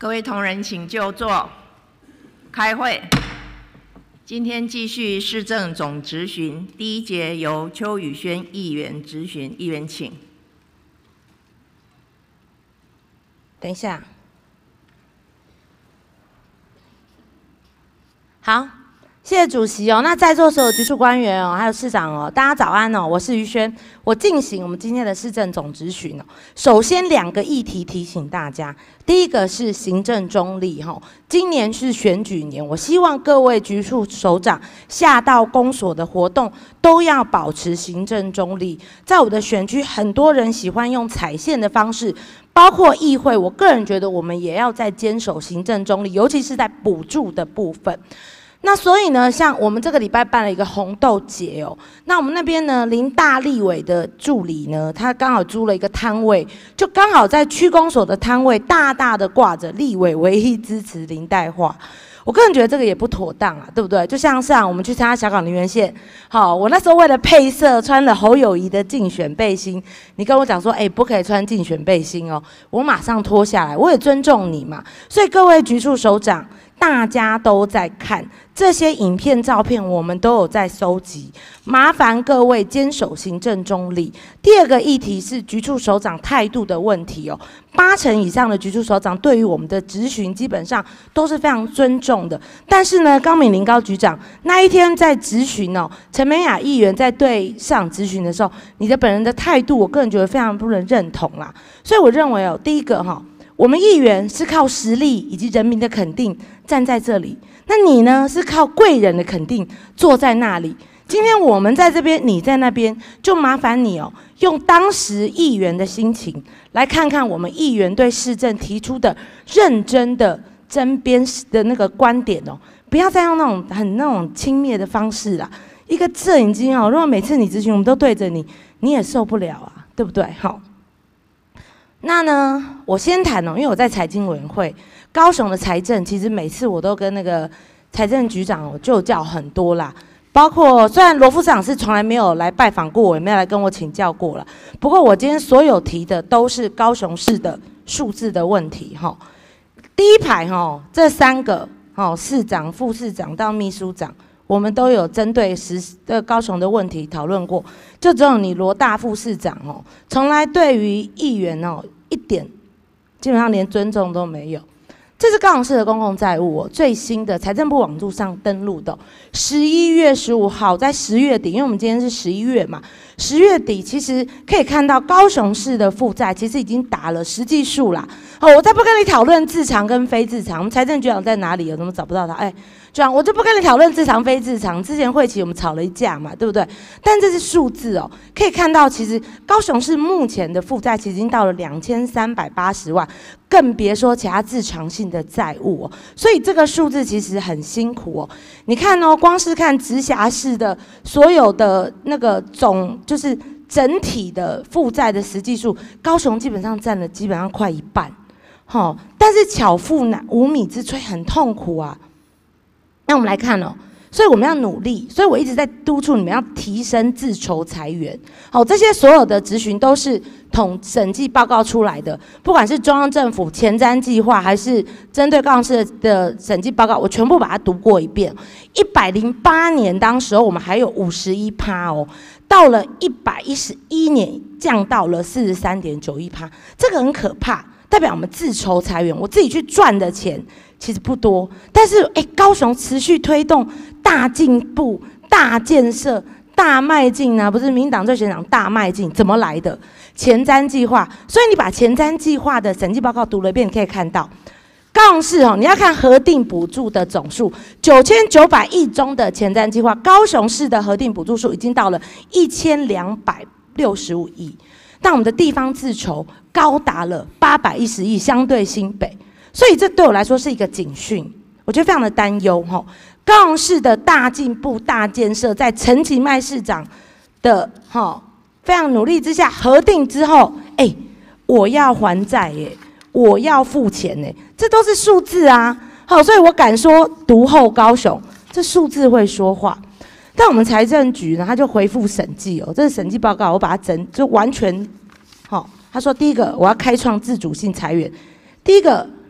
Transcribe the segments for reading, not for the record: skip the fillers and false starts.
各位同仁请就座，开会。今天继续市政总质询，第一节由邱宇轩议员质询，议员请。 等一下，好。 谢谢主席哦，那在座所有局处官员哦，还有市长哦，大家早安哦，我是于轩，我进行我们今天的市政总质询哦。首先2个议题提醒大家，第一个是行政中立哈，今年是选举年，我希望各位局处首长下到公所的活动都要保持行政中立。在我的选区，很多人喜欢用踩线的方式。 包括议会，我个人觉得我们也要再坚守行政中立，尤其是在补助的部分。那所以呢，像我们这个礼拜办了一个红豆节哦，那我们那边呢，林大立委的助理呢，他刚好租了一个摊位，就刚好在区公所的摊位大大的挂着立委唯一支持林代画。 我个人觉得这个也不妥当啊，对不对？就像上我们去参加小港林园县，好，我那时候为了配色穿了侯友宜的竞选背心，你跟我讲说，不可以穿竞选背心哦，我马上脱下来，我也尊重你嘛。所以各位局处首长，大家都在看这些影片、照片，我们都有在收集，麻烦各位坚守行政中立。第2个议题是局处首长态度的问题哦。 80%以上的局处首长对于我们的质询基本上都是非常尊重的，但是呢，高敏玲高局长那一天在质询哦，陈美雅议员在对市长质询的时候，你的本人的态度，我个人觉得非常不能认同啦。所以我认为哦，第一个哈，我们议员是靠实力以及人民的肯定站在这里，那你呢是靠贵人的肯定坐在那里。 今天我们在这边，你在那边，就麻烦你哦，用当时议员的心情来看看我们议员对市政提出的认真的针砭的那个观点哦，不要再用那种很轻蔑的方式啦。一个摄影机哦，如果每次你咨询我们都对着你，你也受不了啊，对不对？好，那呢，我先谈哦，因为我在财经委员会，高雄的财政，其实每次我都跟那个财政局长哦就叫很多啦。 包括虽然罗副市长是从来没有来拜访过我，也没有来跟我请教过了。不过我今天所有提的都是高雄市的数字的问题哈。第一排哈，这3个市长、副市长到秘书长，我们都有针对高雄的问题讨论过。就只有你罗大副市长哦，从来对于议员哦一点，基本上连尊重都没有。 这是高雄市的公共债务哦，最新的财政部网路上登录的，11月15号，在10月底，因为我们今天是11月嘛，10月底其实可以看到高雄市的负债其实已经打了实际数啦。我再不跟你讨论自偿跟非自偿，我们财政局长在哪里？我怎么找不到他？局长，我就不跟你讨论自偿非自偿。之前会期我们吵了一架嘛，对不对？但这是数字哦，可以看到，其实高雄市目前的负债其实已经到了2380万，更别说其他自偿性的债务哦。所以这个数字其实很辛苦哦。你看哦，光是看直辖市的所有的那个就是整体的负债的实际数，高雄基本上占了基本上快1半，但是巧妇无米之炊，很痛苦啊。 那我们来看哦，所以我们要努力，所以我一直在督促你们要提升自筹财源。好，这些所有的质询都是审计报告出来的，不管是中央政府前瞻计划，还是针对高雄市的审计报告，我全部把它读过一遍。108年当时候我们还有51%哦，到了111年降到了43.91%，这个很可怕，代表我们自筹财源，我自己去赚的钱。 其实不多，但是高雄持续推动大进步、大建设、大迈进啊，不是民进党最喜欢讲大迈进，怎么来的？前瞻计划，所以你把前瞻计划的审计报告读了一遍，你可以看到，高雄市哦，你要看核定补助的总数，9900亿中的前瞻计划，高雄市的核定补助数已经到了1265亿，但我们的地方自筹高达了810亿，相对新北。 所以这对我来说是一个警讯，我觉得非常的担忧哈。高雄市的大进步、大建设，在陈其迈市长的非常努力之下，核定之后，我要还债耶，我要付钱耶，这都是数字啊。好，所以我敢说，独后高雄，这数字会说话。但我们财政局呢，他就回复审计哦，这是审计报告，我把它就完全他说第一个，我要开创自主性财源。第一个，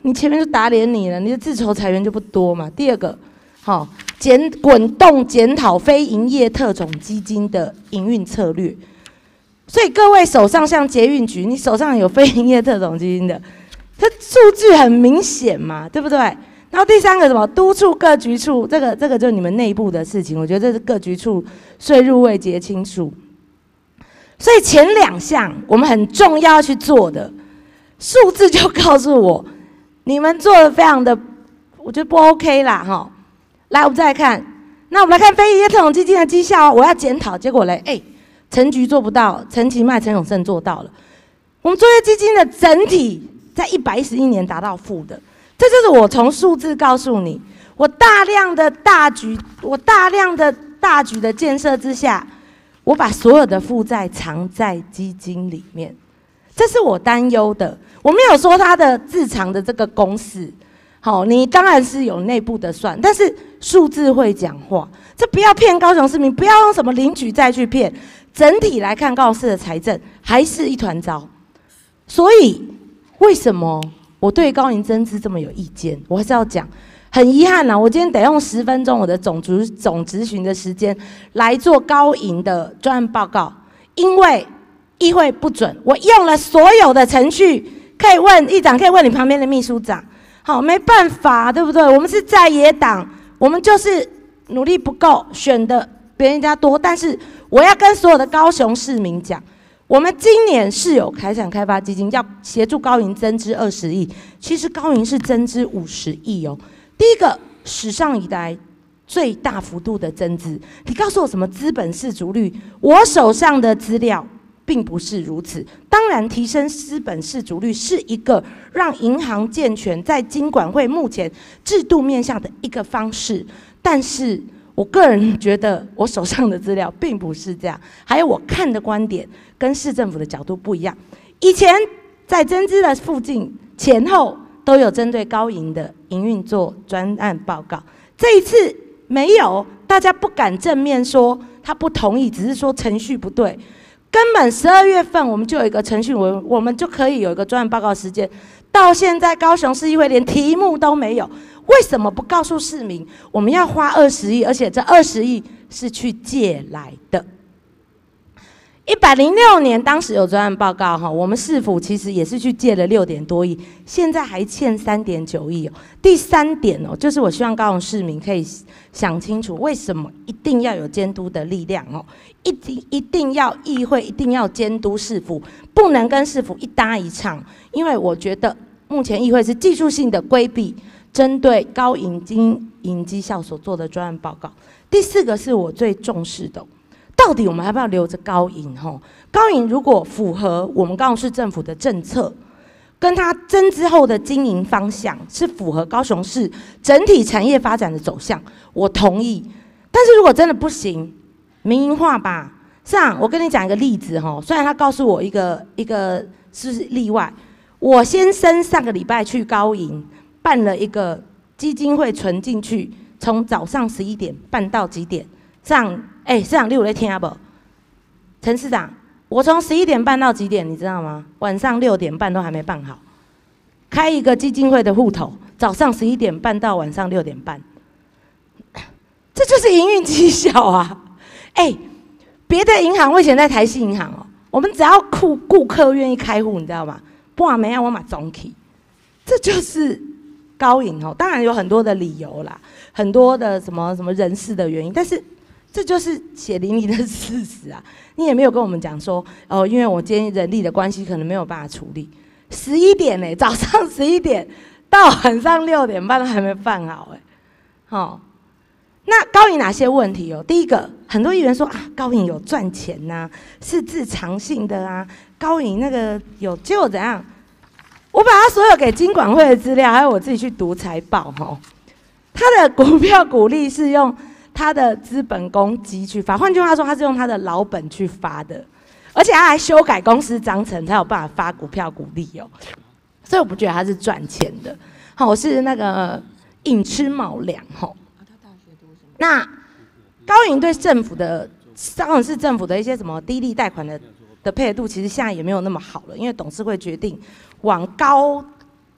你前面就打脸你了，你的自筹财源就不多嘛。第二个，好，滚动检讨非营业特种基金的营运策略。所以各位手上像捷运局，你手上有非营业特种基金的，它数据很明显嘛，对不对？然后第三个什么，督促各局处，这个就是你们内部的事情，我觉得这是各局处税入未结清楚。所以前2项我们很重要去做的，数字就告诉我，你们做的非常的，我觉得不 OK 啦哈。来，我们再来看，那我们来看非营业特种基金的绩效，我要检讨，结果嘞，陈局做不到，陈其迈、陈永胜做到了。我们作业基金的整体在111年达到负的，这就是我从数字告诉你，我大量的大局的建设之下，我把所有的负债藏在基金里面，这是我担忧的。我没有说它的自藏的这个公式，好，你当然是有内部的算，但是数字会讲话，这不要骗高雄市民，不要用什么领取债去骗。整体来看，高雄市的财政还是一团糟。所以，为什么我对高银增资这么有意见？我还是要讲，很遗憾啦，我今天得用10分钟我的总质询的时间来做高银的专案报告，因为议会不准，我用了所有的程序，可以问议长，可以问你旁边的秘书长。好，没办法，对不对？我们是在野党，我们就是努力不够，选的别人家多，但是我要跟所有的高雄市民讲，我们今年是有财产开发基金要协助高银增资20亿，其实高银是增资50亿哦。第一个，史上以来最大幅度的增资，你告诉我什么资本适足率？我手上的资料并不是如此。当然，提升资本适足率是一个让银行健全在金管会目前制度面向的一个方式，但是我个人觉得我手上的资料并不是这样，还有我看的观点跟市政府的角度不一样。以前在增资的附近前后都有针对高银的营运做专案报告，这一次没有，大家不敢正面说他不同意，只是说程序不对。根本12月份我们就有一个程序，我们就可以有一个专案报告时间，到现在高雄市议会连题目都没有。为什么不告诉市民我们要花20亿，而且这20亿是去借来的？106年当时有专案报告哈，我们市府其实也是去借了6点多亿，现在还欠3.9亿哦。第3点哦，就是我希望高雄市民可以想清楚，为什么一定要有监督的力量哦？一定要议会一定要监督市府，不能跟市府一搭一唱，因为我觉得目前议会是技术性的规避针对高银经营绩效所做的专案报告。第4个是我最重视的，到底我们要不要留着高银？高银如果符合我们高雄市政府的政策，跟它增资后的经营方向是符合高雄市整体产业发展的走向，我同意。但是如果真的不行，民营化吧。上我跟你讲一个例子虽然他告诉我一个是例外，我先生上个礼拜去高银办了一个基金会存进去，从早上11点办到几点？市长你有在听不？陈市长，我从11点办到几点？你知道吗？晚上6点半都还没办好。开一个基金会的户头，早上11点办到晚上6点半，这就是营运绩效啊！别的银行我以前在台新银行我们只要顾客愿意开户，你知道吗？不然没让我买总体，这就是高银当然有很多的理由啦，很多的什么人事的原因，但是这就是血淋淋的事实啊！你也没有跟我们讲说因为我今天人力的关系，可能没有办法处理。11点呢，早上11点到晚上6点半都还没办好那高银哪些问题第一个，很多议员说高银有赚钱呐，是自偿性的啊，高银那个有，结果怎样？我把他所有给金管会的资料，还有我自己去读财报他的股票股利是用他的资本公积去发，换句话说，他是用他的老本去发的，而且他还修改公司章程才有办法发股票股利所以我不觉得他是赚钱的。我是那个寅吃卯粮那高银对政府的高雄市政府的一些什么低利贷款的配合度，其实现在也没有那么好了，因为董事会决定往高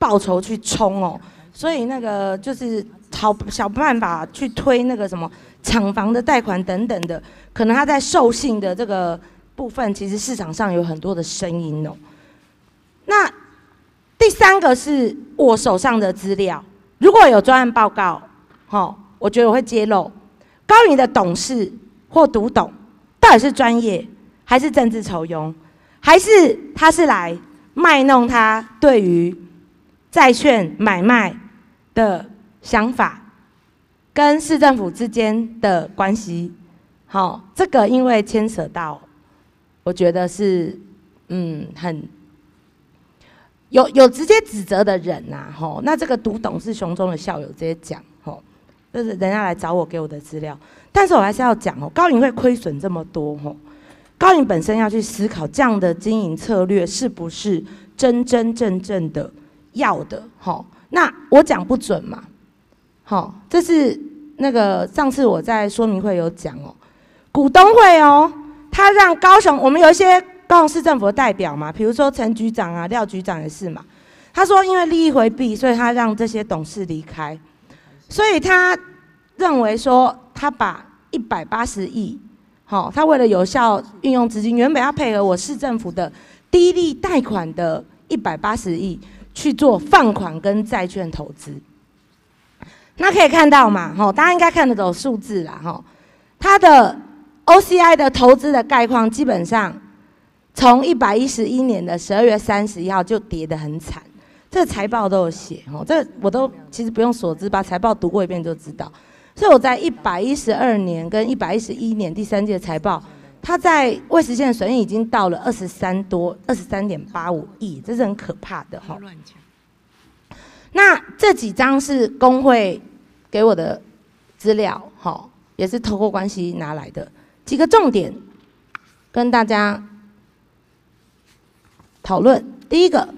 报酬去冲哦，所以那个就是想办法去推那个什么厂房的贷款等等的，可能他在授信的这个部分，其实市场上有很多的声音哦。那第3个是我手上的资料，如果有专案报告，我觉得我会揭露高银的董事或独董到底是专业还是政治酬庸，还是他是来卖弄他对于债券买卖的想法跟市政府之间的关系。这个因为牵扯到，我觉得是很有直接指责的人呐，那这个独董是熊中的校友直接讲，就是人家来找我给我的资料，但是我还是要讲高银会亏损这么多，高银本身要去思考这样的经营策略是不是真正的要的，那我讲不准嘛，这是那个上次我在说明会有讲股东会他让高雄，我们有一些高雄市政府的代表嘛，比如说陈局长啊、廖局长也是嘛，他说因为利益回避，所以他让这些董事离开，所以他认为说他把180亿，他为了有效运用资金，原本要配合我市政府的低利贷款的180亿去做放款跟债券投资。那可以看到嘛，大家应该看得懂数字啦，它的 OCI 的投资的概况基本上从111年的12月31号就跌得很惨，这个财报都有写，这我都其实不用所知，把财报读过一遍就知道。所以我在112年跟111年第3届财报，它在未实现损益已经到了23.85亿，这是很可怕的哈。那这几张是工会给我的资料，也是透过关系拿来的，几个重点跟大家讨论。第一个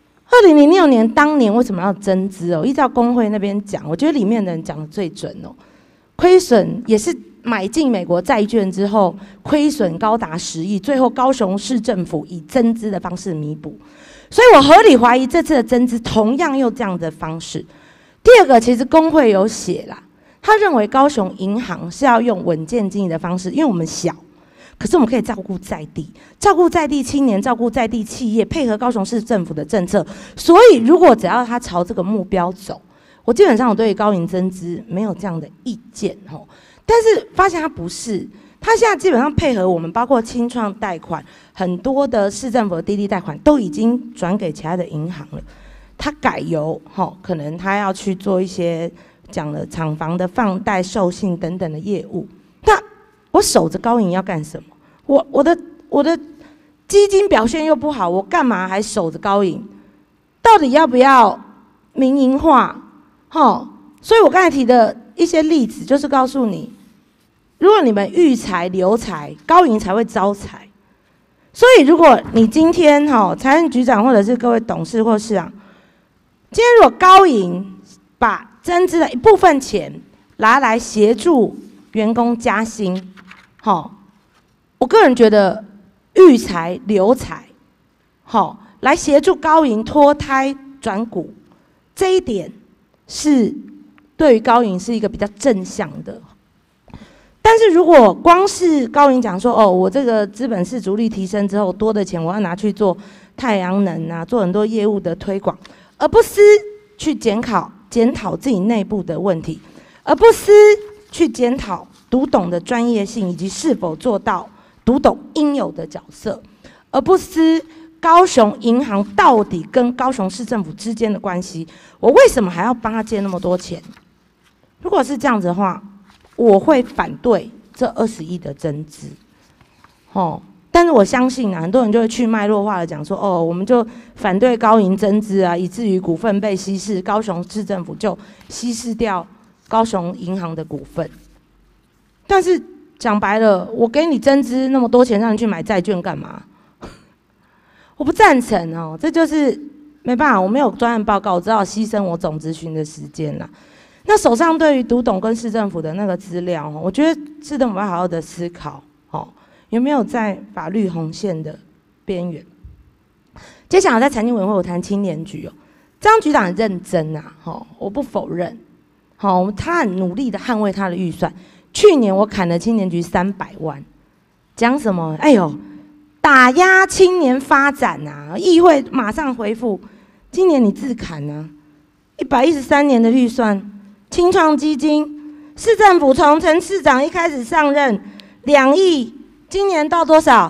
，2006年当年为什么要增资依照工会那边讲，我觉得里面的人讲的最准亏损也是买进美国债券之后，亏损高达10亿，最后高雄市政府以增资的方式弥补，所以我合理怀疑这次的增资同样用这样的方式。第二个，其实工会有写啦，他认为高雄银行是要用稳健经营的方式，因为我们小。可是我们可以照顾在地，照顾在地青年，照顾在地企业，配合高雄市政府的政策。所以，如果只要他朝这个目标走，我基本上我对于高银增资没有这样的意见但是发现他不是，他现在基本上配合我们，包括青创贷款，很多的市政府的低利贷款都已经转给其他的银行了。他改由可能他要去做一些讲了厂房的放贷、授信等等的业务。那我守着高银要干什么？我的基金表现又不好，我干嘛还守着高银？到底要不要民营化？所以我刚才提的一些例子，就是告诉你，如果你们育才留才，高银才会招财。所以如果你今天财政局长或者是各位董事或市长，今天如果高银把增资的一部分钱拿来协助员工加薪，我个人觉得育才留才，来协助高银脱胎转骨，这一点是对于高银是一个比较正向的。但是如果光是高银讲说，我这个资本市足率提升之后，多的钱我要拿去做太阳能啊，做很多业务的推广，而不思去检讨自己内部的问题，而不思去检讨读懂的专业性以及是否做到读懂应有的角色，而不思高雄银行到底跟高雄市政府之间的关系，我为什么还要帮他借那么多钱？如果是这样子的话，我会反对这20亿的增资。但是我相信很多人就会去脉络化的讲说，我们就反对高银增资啊，以至于股份被稀释，高雄市政府就稀释掉高雄银行的股份。但是讲白了，我给你增资那么多钱，让你去买债券干嘛？我不赞成这就是没办法，我没有专案报告，我只好牺牲我总咨询的时间啦。那手上对于读懂跟市政府的那个资料，我觉得市政府要好好的思考，有没有在法律红线的边缘。接下来在财经委员会我谈青年局张局长很认真啊，我不否认，他很努力的捍卫他的预算。去年我砍了青年局300万，讲什么？哎呦，打压青年发展啊！议会马上回复，今年你自砍啊，113年的预算，青创基金，市政府从陈市长一开始上任2亿，今年到多少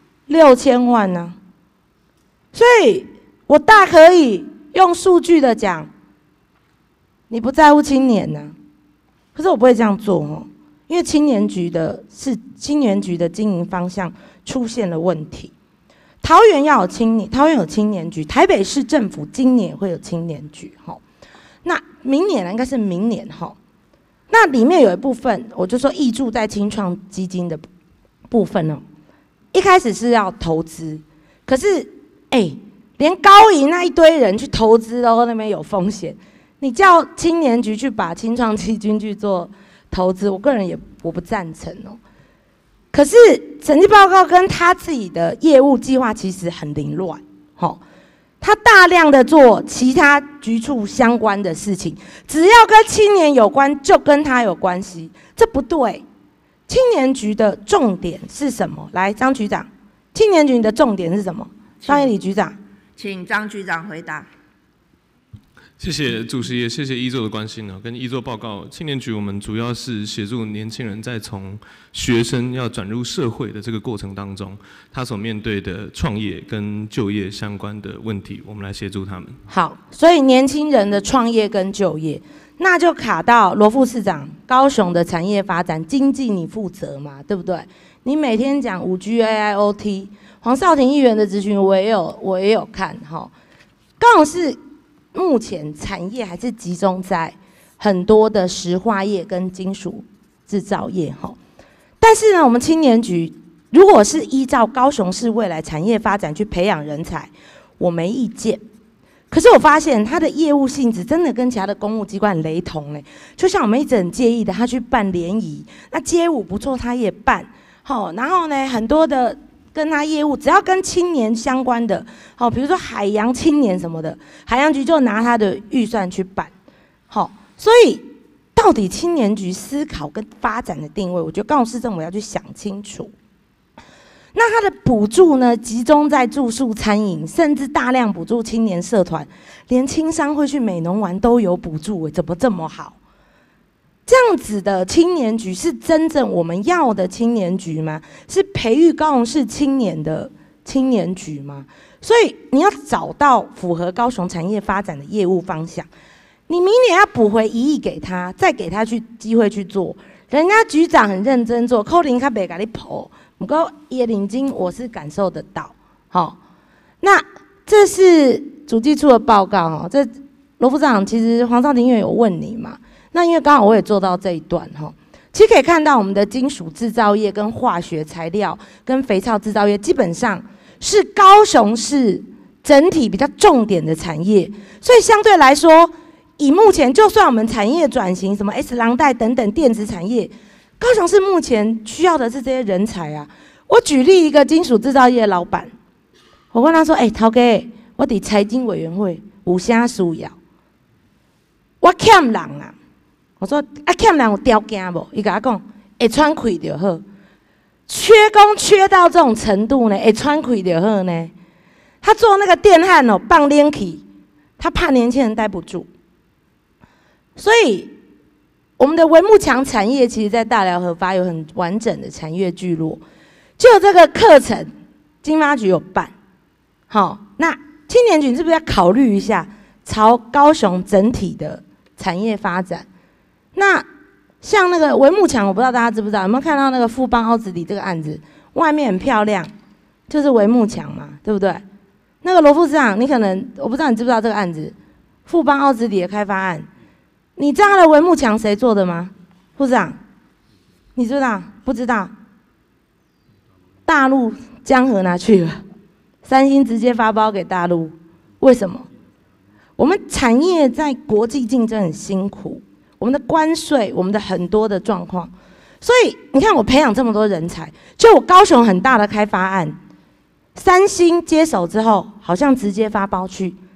？6000万呢、所以我大可以用数据的讲，你不在乎青年呢、可是我不会这样做哦，因为青年局的经营方向出现了问题。桃园要有桃园有青年局，台北市政府今年也会有青年局那明年应该是明年那里面有一部分，我就说挹注在青创基金的部分一开始是要投资，可是连高银那一堆人去投资都那边有风险，你叫青年局去把青创基金去做投资，我个人我不赞成可是审计报告跟他自己的业务计划其实很凌乱他大量的做其他局处相关的事情，只要跟青年有关就跟他有关系，这不对。青年局的重点是什么？来，张局长，青年局的重点是什么？张义礼局长， 请张局长回答。 谢谢主席，也谢谢一座的关心跟一座报告，青年局我们主要是协助年轻人在从学生要转入社会的这个过程当中，他所面对的创业跟就业相关的问题，我们来协助他们。 好，所以年轻人的创业跟就业，那就卡到罗副市长，高雄的产业发展经济你负责嘛，对不对？你每天讲5G AIoT， 黄少廷议员的质询我也有看高雄市目前产业还是集中在很多的石化业跟金属制造业但是呢，我们青年局如果是依照高雄市未来产业发展去培养人才，我没意见。可是我发现它的业务性质真的跟其他的公务机关很雷同就像我们一直很介意的，他去办联谊，那街舞不错，他也办然后呢，很多的跟他业务只要跟青年相关的比如说海洋青年什么的，海洋局就拿他的预算去办所以到底青年局思考跟发展的定位，我觉得高雄市政府要去想清楚。那它的补助呢，集中在住宿、餐饮，甚至大量补助青年社团，连青商会去美浓玩都有补助怎么这么好？这样子的青年局是真正我们要的青年局吗？是培育高雄市青年的青年局吗？所以你要找到符合高雄产业发展的业务方向。你明年要补回1亿给他，再给他机会去做。人家局长很认真做，扣零他没给你跑，不过也领金我是感受得到。那这是主计处的报告这罗副长其实黄少廷议员有问你嘛？那因为刚好我也做到这一段其实可以看到我们的金属制造业跟化学材料跟肥皂制造业基本上是高雄市整体比较重点的产业，所以相对来说，以目前就算我们产业转型什么 S 廊带等等电子产业，高雄市目前需要的是这些人才啊。我举例一个金属制造业的老板，我问他说：“头家，我伫财经委员会有啥需要？我欠人啊。”我说：“欠人有条件无？”伊甲我讲：“会喘气就好。”缺工缺到这种程度呢，会喘气就好呢。他做那个电焊放冷气，他怕年轻人待不住。所以，我们的文木墙产业其实在大寮核发有很完整的产业聚落。就这个课程，经发局有办。那青年局是不是要考虑一下，朝高雄整体的产业发展？那像那个文木墙，我不知道大家知不知道，有没有看到那个富邦凹子底这个案子？外面很漂亮，就是文木墙嘛，对不对？那个罗副市长，你可能我不知道你知不知道这个案子，富邦凹子底的开发案，你知道他的文木墙谁做的吗？副市长，你知道？不知道？大陆江河拿去了，三星直接发包给大陆，为什么？我们产业在国际竞争很辛苦。我们的关税，我们的很多的状况，所以你看我培养这么多人才，就我高雄很大的开发案，三星接手之后，好像直接发包去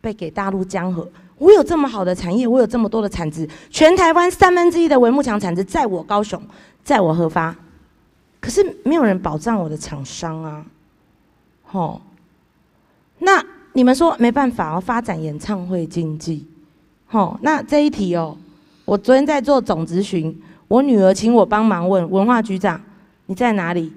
被给大陆江河。我有这么好的产业，我有这么多的产值，全台湾1/3的潍木墙产值在我高雄，在我合发，可是没有人保障我的厂商啊，那你们说没办法发展演唱会经济，那这一题我昨天在做总咨询，我女儿请我帮忙问文化局长你在哪里？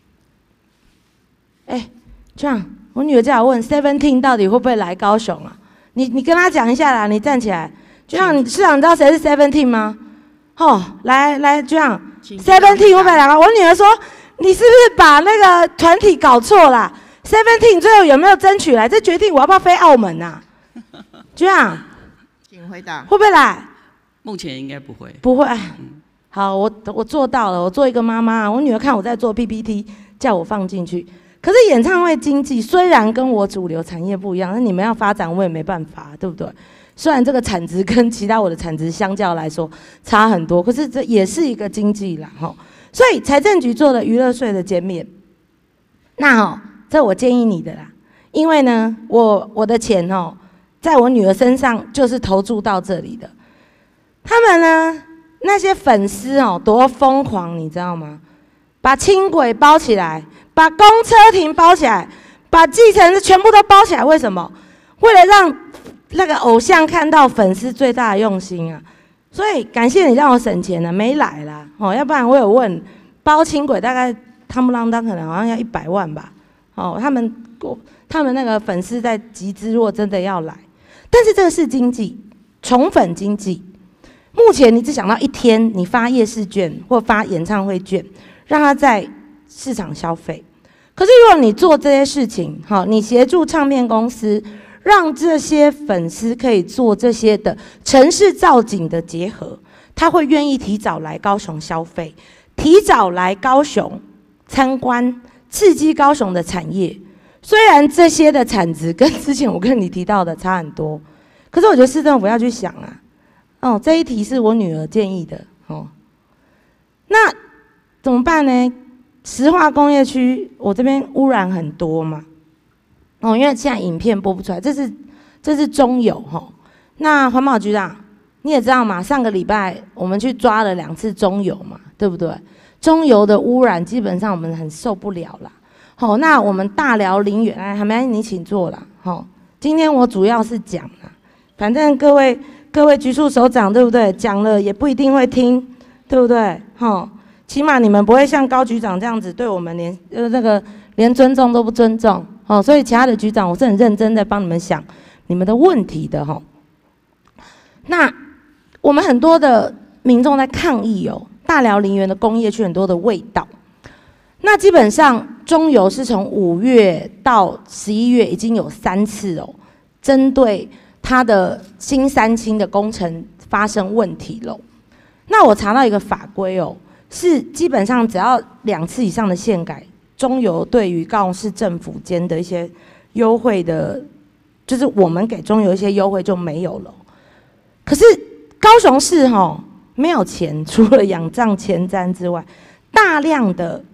这样我女儿叫我问 Seventeen 到底会不会来高雄啊？你跟他讲一下啦，你站起来。就像市长，你知道谁是 Seventeen 吗？来，就像 Seventeen 会不会来？我女儿说，你是不是把那个团体搞错啦 ？Seventeen 最后有没有争取来？这决定我要不要飞澳门啊？就像， 请回答。 会不会来？ 目前应该不会。 不会。好，我做到了。我做一个妈妈，我女儿看我在做 PPT， 叫我放进去。可是演唱会经济虽然跟我主流产业不一样，那你们要发展我也没办法，对不对？虽然这个产值跟其他我的产值相较来说差很多，可是这也是一个经济啦，所以财政局做的娱乐税的减免，那这我建议你的啦，因为呢，我的钱在我女儿身上就是投注到这里的，他们呢那些粉丝多疯狂，你知道吗？把轻轨包起来。把公车亭包起来，把计程车全部都包起来，为什么？为了让那个偶像看到粉丝最大的用心啊！所以感谢你让我省钱了，没来啦，要不然我有问包轻轨大概汤不啷当可能好像要100万吧，他们那个粉丝在集资，如果真的要来，但是这个是经济，宠粉经济。目前你只想到一天，你发夜市券或发演唱会券，让他在市场消费，可是如果你做这些事情，你协助唱片公司，让这些粉丝可以做这些的城市造景的结合，他会愿意提早来高雄消费，提早来高雄参观，刺激高雄的产业。虽然这些的产值跟之前我跟你提到的差很多，可是我觉得市政府要去想啊，这一题是我女儿建议的，那怎么办呢？石化工业区，我这边污染很多嘛，因为现在影片播不出来，这是中油那环保局长你也知道嘛，上个礼拜我们去抓了2次中油嘛，对不对？中油的污染基本上我们很受不了啦。那我们大寮林园，还没你请坐啦。今天我主要是讲啦，反正各位局处首长对不对？讲了也不一定会听，对不对？起码你们不会像高局长这样子对我们连尊重都不尊重，所以其他的局长我是很认真在帮你们想你们的问题的那我们很多的民众在抗议大寮林园的工业区很多的味道，那基本上中油是从5月到11月已经有3次针对它的新三轻的工程发生问题了。那我查到一个法规是基本上只要2次以上的宪改，中油对于高雄市政府间的一些优惠的，就是我们给中油一些优惠就没有了。可是高雄市没有钱，除了仰仗前瞻之外，大量的，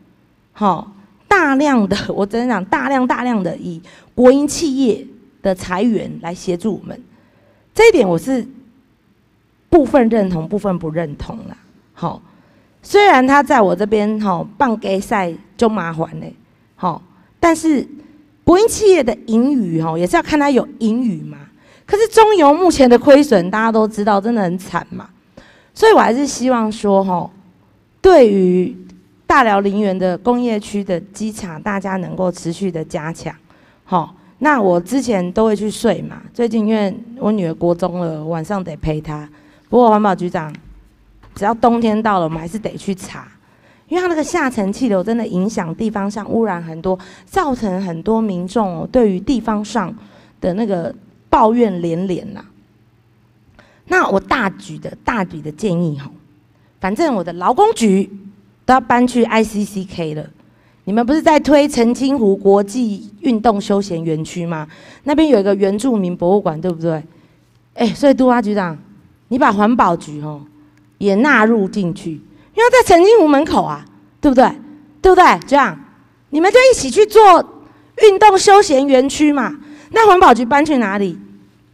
我真的讲大量的以国营企业的裁员来协助我们，这一点我是部分认同，部分不认同啦。虽然他在我这边办给赛就麻烦嘞，但是国营企业的盈余也是要看他有盈余嘛。可是中油目前的亏损大家都知道，真的很惨嘛。所以我还是希望说对于大寮林园的工业区的稽查，大家能够持续的加强。那我之前都会去睡嘛，最近因为我女儿国中了，晚上得陪她。不过环保局长，只要冬天到了，我们还是得去查，因为它那个下沉气流真的影响地方上污染很多，造成很多民众对于地方上的那个抱怨连连啦。那我大举的建议反正我的劳工局都要搬去 ICCK 了。你们不是在推澄清湖国际运动休闲园区吗？那边有一个原住民博物馆，对不对？所以都发局长，你把环保局也纳入进去，因为在澄清湖门口啊，对不对？对不对？这样你们就一起去做运动休闲园区嘛。那环保局搬去哪里？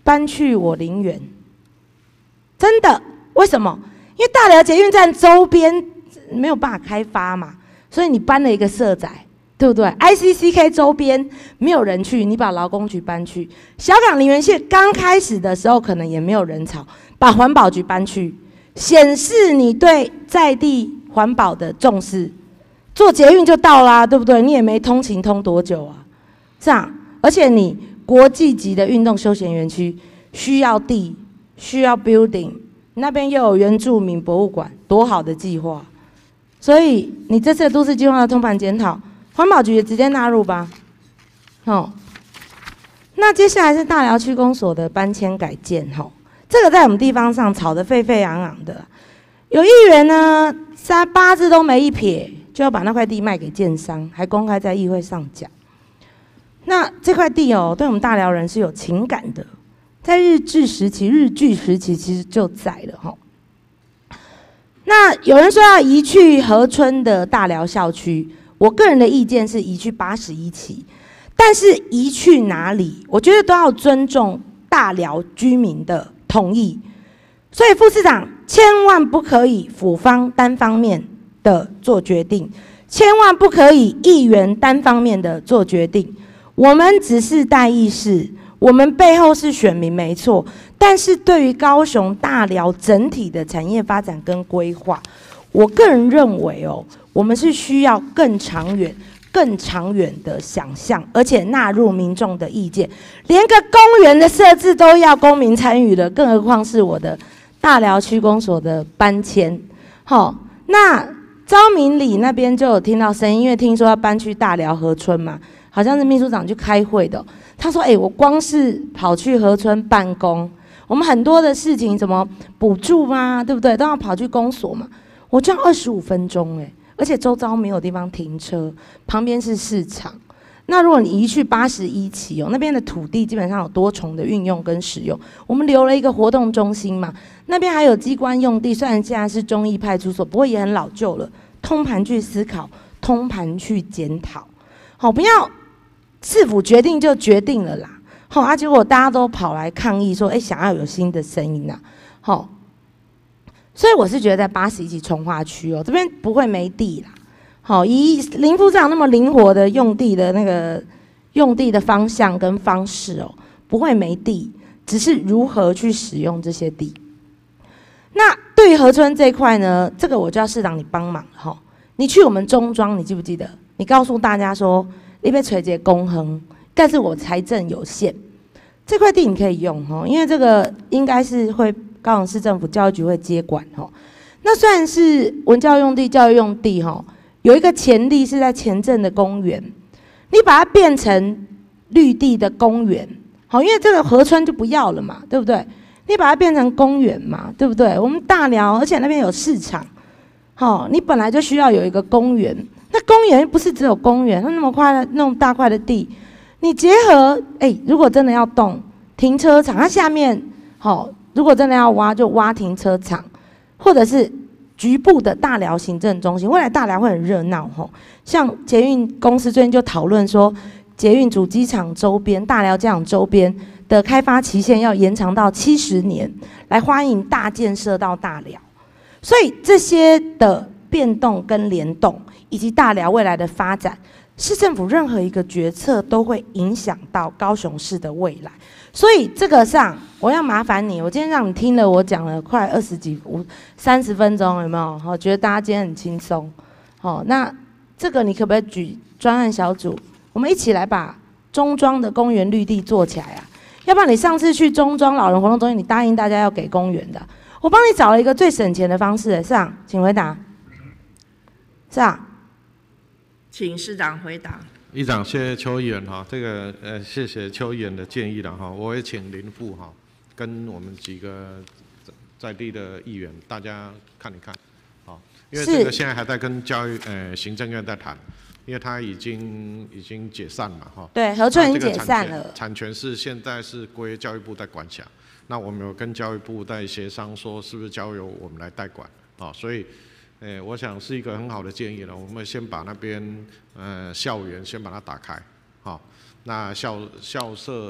搬去我林园。真的，为什么？因为大寮捷运站周边没有办法开发嘛，所以你搬了一个社宅，对不对 ？ICCK 周边没有人去，你把劳工局搬去。小港林园线刚开始的时候可能也没有人潮，把环保局搬去，显示你对在地环保的重视。坐捷运就到啦，对不对？你也没通勤通多久啊，这样，而且你国际级的运动休闲园区需要地，需要 building， 那边又有原住民博物馆，多好的计划！所以你这次的都市计划的通盘检讨，环保局也直接纳入吧。哦，那接下来是大寮区公所的搬迁改建，吼，这个在我们地方上吵得沸沸扬扬的，有议员呢，8字都没一撇。就要把那块地卖给建商，还公开在议会上讲。那这块地哦，对我们大寮人是有情感的，在日据时期其实就在了哈。那有人说要移去河村的大寮校区，我个人的意见是移去81期，但是移去哪里，我觉得都要尊重大寮居民的同意。所以副市长千万不可以府方单方面的做决定，千万不可以议员单方面的做决定。我们只是代议士，我们背后是选民没错，但是对于高雄大寮整体的产业发展跟规划，我个人认为哦，我们是需要更长远的想象，而且纳入民众的意见，连个公园的设置都要公民参与了，更何况是我的大寮区公所的搬迁。好，那昭明里那边就有听到声音，因为听说要搬去大寮河村嘛，好像是秘书长去开会的。他说：“我光是跑去河村办公，我们很多的事情，什么补助嘛，对不对？都要跑去公所嘛。我这样25分钟，而且周遭没有地方停车，旁边是市场。那如果你移去81期那边的土地基本上有多重的运用跟使用，我们留了一个活动中心嘛，那边还有机关用地，虽然现在是忠义派出所，不过也很老旧了。通盘去思考，通盘去检讨，好，不要市府决定就决定了啦。好，结果大家都跑来抗议说，想要有新的声音啊，好，所以我是觉得在81期重划区这边不会没地啦。好，以林副市长那么灵活的用地的方向跟方式不会没地，只是如何去使用这些地。那对于河村这一块呢，这个我就要市长你帮忙了你去我们中庄，你记不记得？你告诉大家说，你被垂直公亨，但是我财政有限，这块地你可以用因为这个应该是会高雄市政府教育局会接管那虽然是文教用地、教育用地有一个潜力是在前镇的公园，你把它变成绿地的公园，因为这个河村就不要了嘛，对不对？你把它变成公园嘛，对不对？我们大寮，而且那边有市场，你本来就需要有一个公园。那公园不是只有公园，那么大块的地，你结合，如果真的要动停车场，它下面，如果真的要挖，就挖停车场，或者是局部的大寮行政中心，未来大寮会很热闹像捷运公司最近就讨论说，捷运主机场周边、大寮机场周边的开发期限要延长到70年，来欢迎大建设到大寮。所以这些的变动跟联动，以及大寮未来的发展，市政府任何一个决策都会影响到高雄市的未来。所以这个上，我要麻烦你，我今天让你听了我讲了快30分钟，有没有？我觉得大家今天很轻松。那这个你可不可以举专案小组，我们一起来把中庄的公园绿地做起来啊？要不然你上次去中庄老人活动中心，你答应大家要给公园的，我帮你找了一个最省钱的方式。市长，请回答。市长， 请市长回答。 议长，谢谢邱议员这个谢谢邱议员的建议了我也请林副跟我们几个在地的议员大家看一看因为这个现在还在跟行政院在谈，因为他已经解散了对，河村已经解散了， 产权是现在是归教育部在管辖，那我们有跟教育部在协商说是不是交由我们来代管所以我想是一个很好的建议了。我们先把那边校园先把它打开，那校舍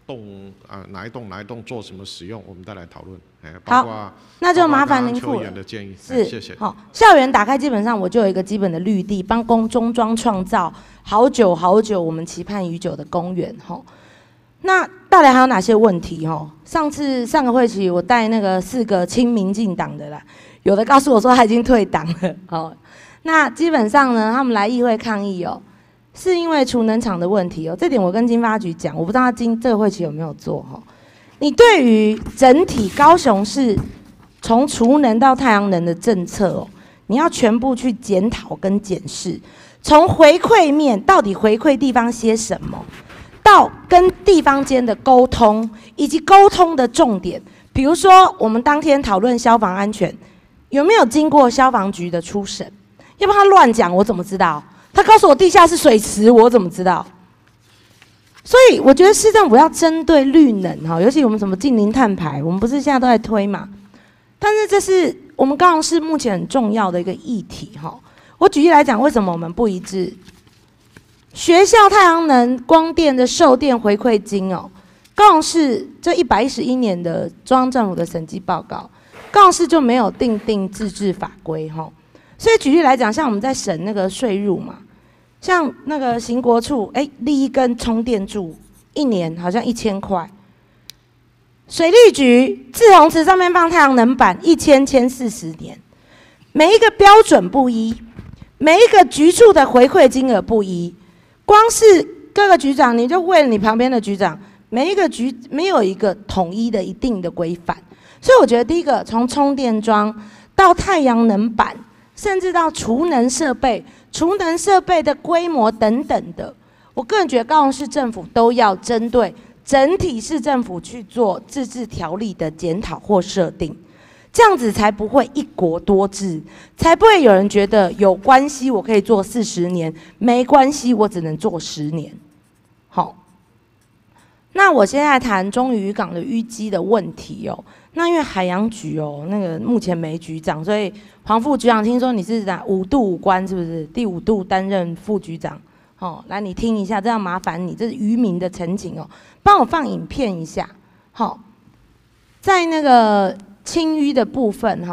哪一栋做什么使用，我们再来讨论。包括好，那就麻烦您邱议副了。 员的建议， 是， 谢谢。 好，校园打开，基本上我就有一个基本的绿地，帮中庄创造好久我们期盼已久的公园。那到底还有哪些问题？上个会期我带那个4个亲民进党的啦，有的告诉我说他已经退党了。那基本上呢，他们来议会抗议是因为储能厂的问题这点我跟经发局讲，我不知道他这个会期有没有做你对于整体高雄市从储能到太阳能的政策你要全部去检讨跟检视，从回馈面到底回馈地方些什么，到跟地方间的沟通，以及沟通的重点，比如说我们当天讨论消防安全，有没有经过消防局的初审？要不然他乱讲，我怎么知道？他告诉我地下是水池，我怎么知道？所以我觉得市政府要针对绿能尤其我们什么近零碳排，我们不是现在都在推嘛？但是这是我们高雄市目前很重要的一个议题我举例来讲，为什么我们不一致？学校太阳能光电的售电回馈金高雄市这111年的中央政府的审计报告，高雄市就没有订定自治法规所以举例来讲，像我们在审那个税入嘛，像那个行国处立一根充电柱1年好像1000块，水利局滞洪池上面放太阳能板1000、1040年，每一个标准不一，每一个局处的回馈金额不一，光是各个局长，你就为了你旁边的局长，每一个局没有一个统一的一定的规范，所以我觉得第一个从充电桩到太阳能板，甚至到储能设备的规模等等的，我个人觉得高雄市政府都要针对整体市政府去做自治条例的检讨或设定，这样子才不会一国多制，才不会有人觉得有关系我可以做40年，没关系我只能做10年。好，那我现在谈中渔港的淤积的问题那因为海洋局那个目前没局长，所以黄副局长听说你是5度5关，是不是？第5度担任副局长。来你听一下，这样麻烦你，这是渔民的陈情帮我放影片一下。在那个清淤的部分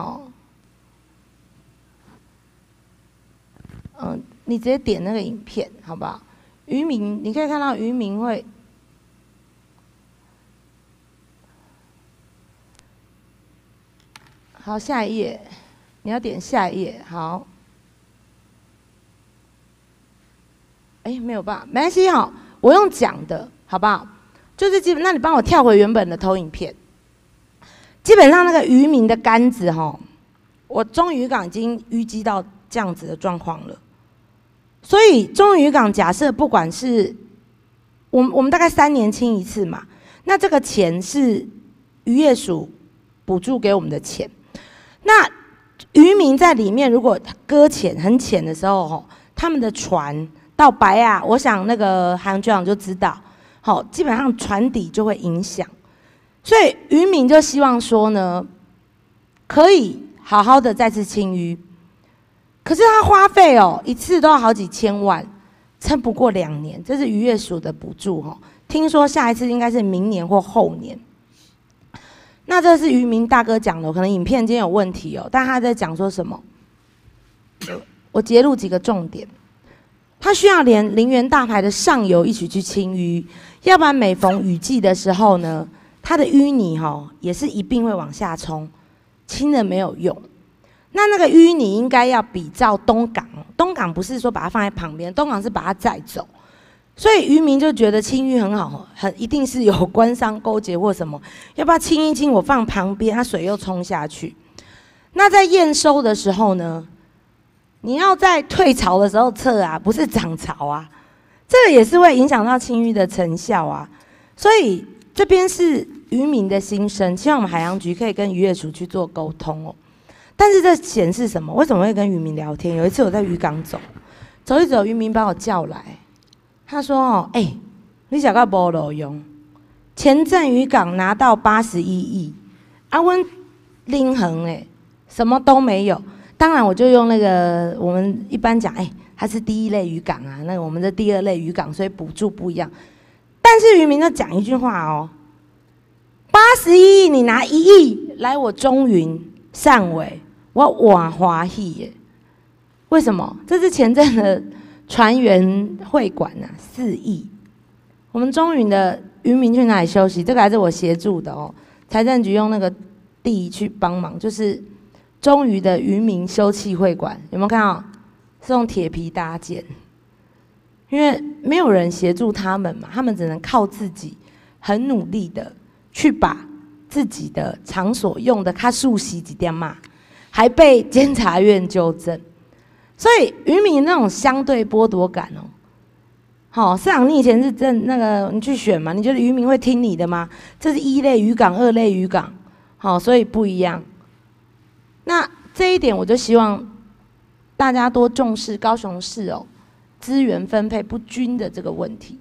你直接点那个影片好不好？渔民你可以看到渔民会。好，下一页，你要点下一页。好，没有办法，没关系我用讲的，好不好？就是基本，那你帮我跳回原本的投影片。基本上那个渔民的杆子我中渔港已经淤积到这样子的状况了，所以中渔港假设不管是我们大概3年清一次嘛，那这个钱是渔业署补助给我们的钱。那渔民在里面如果搁浅很浅的时候他们的船到白我想那个海洋局长就知道基本上船底就会影响，所以渔民就希望说呢，可以好好的再次清淤，可是他花费一次都要好几千万，撑不过2年，这是渔业署的补助听说下一次应该是明年或后年。那这是渔民大哥讲的，可能影片今天有问题但他在讲说什么？我截录几个重点。他需要连林园大排的上游一起去清淤，要不然每逢雨季的时候呢，它的淤泥也是一并会往下冲，清了没有用。那个淤泥应该要比照东港，东港不是说把它放在旁边，东港是把它载走。所以渔民就觉得清淤很好，一定是有官商勾结或什么，要不要清一清我放旁边，它水又冲下去。那在验收的时候呢，你要在退潮的时候测不是涨潮这个也是会影响到清淤的成效所以这边是渔民的心声，希望我们海洋局可以跟渔业署去做沟通但是这显示什么？为什么会跟渔民聊天？有一次我在渔港走一走，渔民把我叫来。他说你小个没路用，前镇渔港拿到81亿，我林横什么都没有。当然我就用那个我们一般讲它是第1类渔港那我们的第2类渔港，所以补助不一样。 但是渔民就讲一句话哦，81亿你拿1亿来我中云汕尾，我哇欢喜耶！为什么？这是前阵的船员会馆啊，4亿。我们中云的渔民去哪里休息？这个还是我协助的哦。财政局用那个地去帮忙，就是中渔的渔民休憩会馆，有没有看到？是用铁皮搭建，因为没有人协助他们嘛，他们只能靠自己，很努力的去把自己的场所用的较熟悉一点嘛，还被监察院纠正，所以渔民那种相对剥夺感哦。好，市长，你以前是你去选嘛？你觉得渔民会听你的吗？这是1类渔港、2类渔港，好，所以不一样。那这一点我就希望大家多重视高雄市哦资源分配不均的这个问题。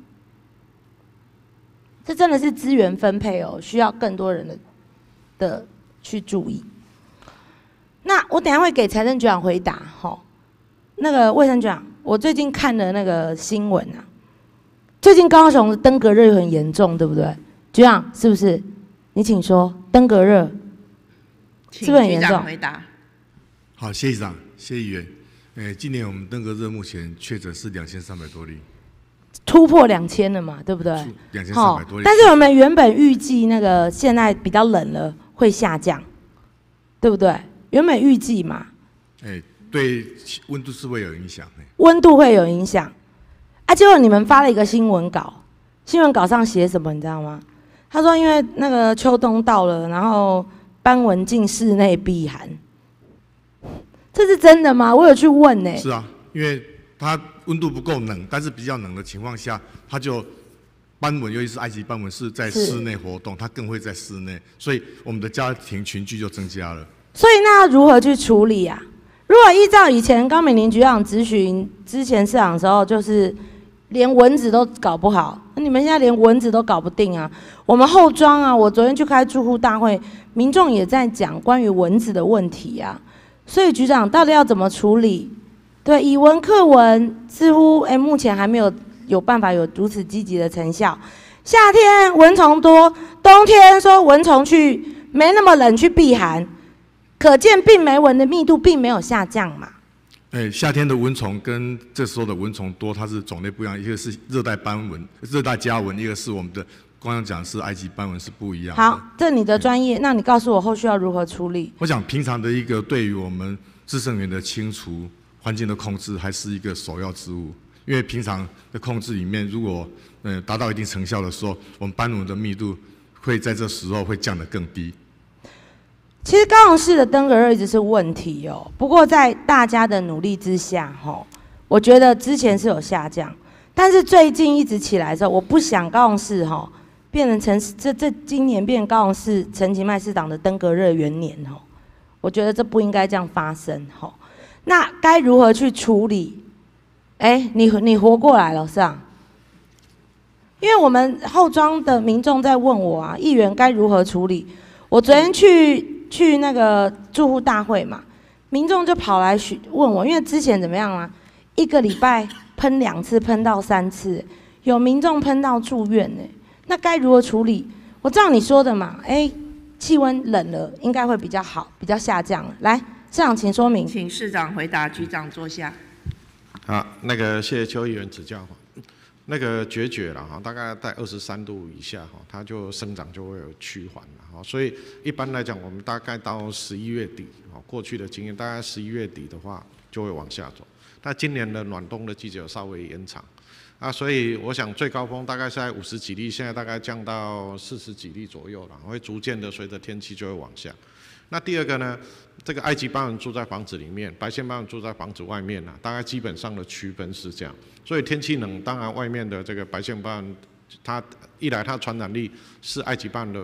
这真的是资源分配哦，需要更多人的去注意。那我等一下会给财政局长回答哈。那个卫生局长，我最近看了那个新闻啊。最近高雄的登革热很严重，对不对？局长是不是？你请说，登革热是不是很严重？ 回答。 好，谢局长，谢议员。今年我们登革热目前确诊是2300多例， 突破2000了嘛，对不对 ？2300多例。 但是我们原本预计那个现在比较冷了会下降，对不对？原本预计嘛。 对，温度是会有影响。 温度会有影响。啊，结果你们发了一个新闻稿，新闻稿上写什么，你知道吗？他说因为那个秋冬到了，然后斑纹进室内避寒，这是真的吗？我有去问呢。 是啊，因为它温度不够冷，但是比较冷的情况下，它就斑纹，尤其是埃及斑纹是在室内活动，它更会在室内，所以我们的家庭群聚就增加了。 所以那要如何去处理啊？如果依照以前高美玲局长咨询之前市长的时候，就是连蚊子都搞不好，那你们现在连蚊子都搞不定啊！我们后庄啊，我昨天去开住户大会，民众也在讲关于蚊子的问题啊。所以局长到底要怎么处理？对，以蚊克蚊似乎目前还没有办法有如此积极的成效。夏天蚊虫多，冬天说蚊虫去没那么冷去避寒，可见病媒蚊的密度并没有下降嘛。 夏天的蚊虫跟这时候的蚊虫多，它是种类不一样，一个是热带斑蚊、热带家蚊，一个是我们的刚刚讲是埃及斑蚊，是不一样的。 好，这你的专业，那你告诉我后续要如何处理？ 我想平常的一个对于我们滋生源的清除、环境的控制，还是一个首要之务。因为平常的控制里面，如果达到一定成效的时候，我们斑蚊的密度会在这时候会降得更低。 其实高雄市的登革热一直是问题哦，不过在大家的努力之下，我觉得之前是有下降，但是最近一直起来的时候，我不想高雄市变成今年变成高雄市陈其迈市长的登革热元年我觉得这不应该这样发生那该如何去处理？你活过来了，市长。因为我们后庄的民众在问我啊，议员该如何处理？我昨天去那个住户大会嘛，民众就跑来问我，因为之前怎么样啊？1个礼拜喷2次，喷到3次，有民众喷到住院呢。那该如何处理？我照你说的嘛，气温冷了，应该会比较好，比较下降了。来，市长请说明。 请市长回答，局长坐下。 好，谢谢邱议员指教那个决了大概在23度以下它就生长就会有趋缓了所以一般来讲，我们大概到11月底过去的经验，大概11月底的话就会往下走。那今年的暖冬的季节有稍微延长所以我想最高峰大概是在50几例，现在大概降到40几例左右了，会逐渐的随着天气就会往下。那第二个呢，这个埃及斑蚊住在房子里面，白线斑蚊住在房子外面大概基本上的区分是这样。所以天气冷，当然外面的这个白线斑蚊，它一来它传染力是埃及斑蚊的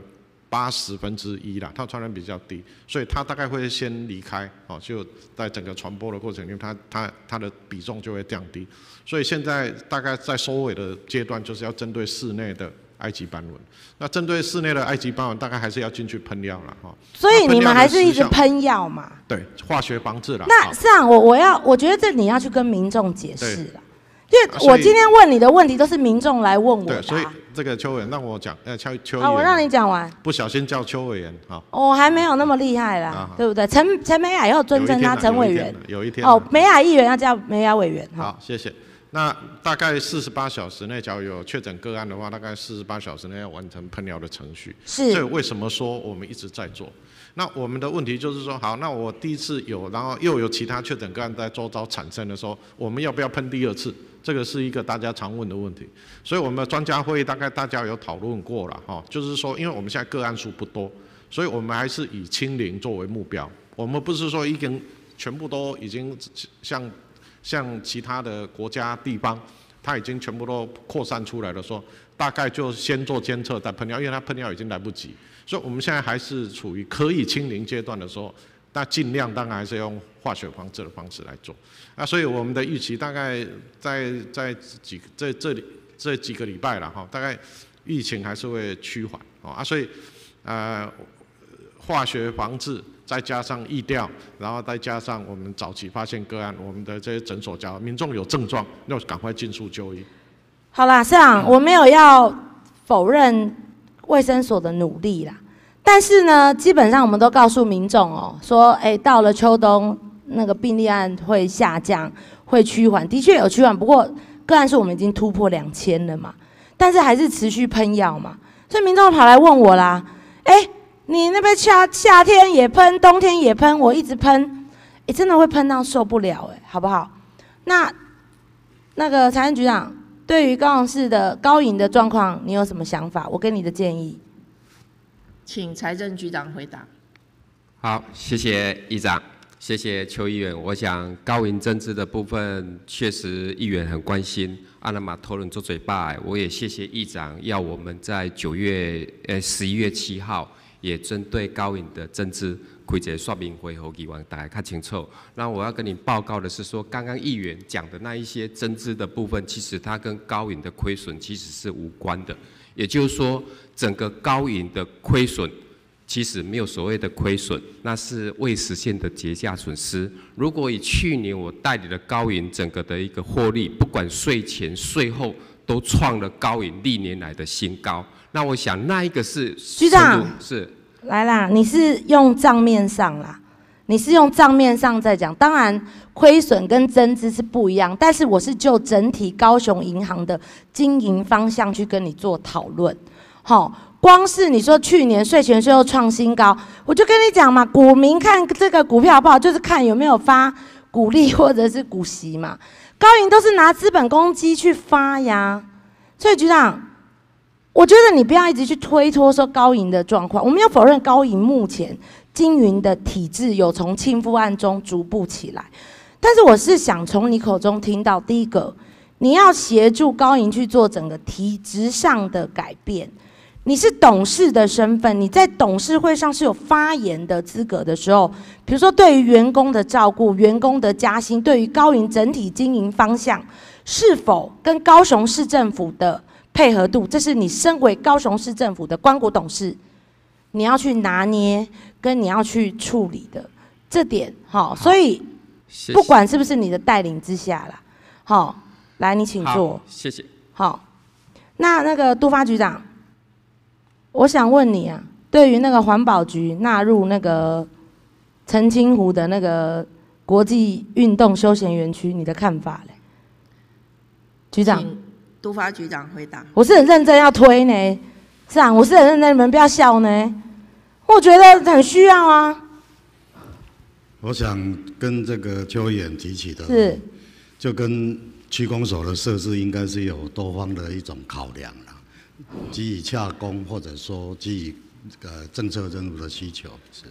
1/80啦，它传染比较低，所以它大概会先离开就在整个传播的过程里面，它的比重就会降低。所以现在大概在收尾的阶段，就是要针对室内的埃及斑蚊。那针对室内的埃及斑蚊，大概还是要进去喷药了所以你们还是一直喷药嘛？ 对，化学防治啦。 那市长，我觉得这你要去跟民众解释啦。因我今天问你的问题都是民众来问我的、啊。 对，所以这个邱委员让我讲，邱议员， 我让你讲完。 不小心叫邱委员啊。 我还没有那么厉害啦，对不对？陈美雅以后尊称他陈委员。 有一天。 美雅议员要叫美雅委员。 好，谢谢。那大概48小时内，假如有确诊个案的话，大概48小时内要完成喷疗的程序。 是。 所以为什么说我们一直在做？那我们的问题就是说，好，那我第一次有，然后又有其他确诊个案在周遭产生的时候，我们要不要喷第二次？这个是一个大家常问的问题。所以我们的专家会议大概大家有讨论过了哈，就是说，因为我们现在个案数不多，所以我们还是以清零作为目标。我们不是说已经全部都已经像其他的国家地方，它已经全部都扩散出来了，说大概就先做监测再喷药，因为它喷药已经来不及。所以我们现在还是处于可以清零阶段的时候，那尽量当然还是用化学防治的方式来做。所以我们的预期大概在这几个礼拜了哈，大概疫情还是会趋缓所以化学防治再加上疫调，然后再加上我们早期发现个案，我们的这些诊所家民众有症状，要赶快尽速就医。 好啦，市长，我没有要否认卫生所的努力啦，但是呢，基本上我们都告诉民众说，到了秋冬，那个病例案会下降，会趋缓，的确有趋缓，不过个案数我们已经突破2000了嘛，但是还是持续喷药嘛，所以民众跑来问我啦，你那边夏天也喷，冬天也喷，我一直喷，真的会喷到受不了好不好？那个财政局长。对于高雄市的高银的状况，你有什么想法？我给你的建议， 请财政局长回答。 好，谢谢议长，谢谢邱议员。我想高银增资的部分，确实议员很关心，阿拉马讨论做嘴巴。我也谢谢议长，要我们在11月7号，也针对高银的增资。开一个说明会，给议员大家看清楚。那我要跟你报告的是说，刚刚议员讲的那一些增资的部分，其实它跟高银的亏损其实是无关的。也就是说，整个高银的亏损其实没有所谓的亏损，那是未实现的结价损失。如果以去年我代理的高银整个的一个获利，不管税前税后，都创了高银历年来的新高。那我想那一个是局长是。 来啦，你是用账面上啦，你是用账面上在讲，当然亏损跟增资是不一样，但是我是就整体高雄银行的经营方向去跟你做讨论。光是你说去年税前税后创新高，我就跟你讲嘛，股民看这个股票好不好，就是看有没有发股利或者是股息嘛。高银都是拿资本公积去发呀，所以局长。我觉得你不要一直去推脱说高银的状况，我们要否认高银目前经营的体制有从庆富案中逐步起来，但是我是想从你口中听到，第一个，你要协助高银去做整个体制上的改变，你是董事的身份，你在董事会上是有发言的资格的时候，比如说对于员工的照顾、员工的加薪，对于高银整体经营方向，是否跟高雄市政府的配合度，这是你身为高雄市政府的关股董事，你要去拿捏跟你要去处理的这点，所以不管是不是你的带领之下啦，来你请坐， 谢谢。 那个都发局长，我想问你啊，对于那个环保局纳入那个澄清湖的那个国际运动休闲园区，你的看法嘞？局长。 都发局长回答。 我是很认真要推呢，是啊，我是很认真，你们不要笑呢。我觉得很需要啊。 我想跟这个邱议员提起的， 是， 就跟区公所的设置应该是有多方的一种考量啦，基于洽公或者说基于政策任务的需求是。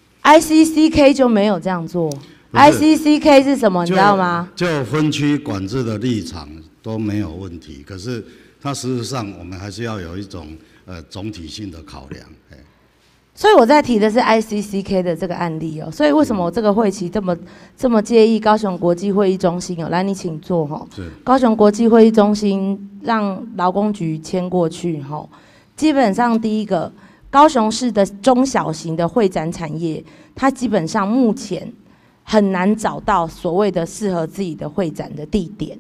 ICCK 就没有这样做。ICCK 是什么？你知道吗？ 就分区管制的立场。都没有问题，可是它实质上我们还是要有一种总体性的考量。 所以我在提的是 ICCK 的这个案例所以为什么我这个会期这么介意高雄国际会议中心来，你请坐高雄国际会议中心让劳工局迁过去基本上第一个，高雄市的中小型的会展产业，它基本上目前很难找到所谓的适合自己的会展的地点。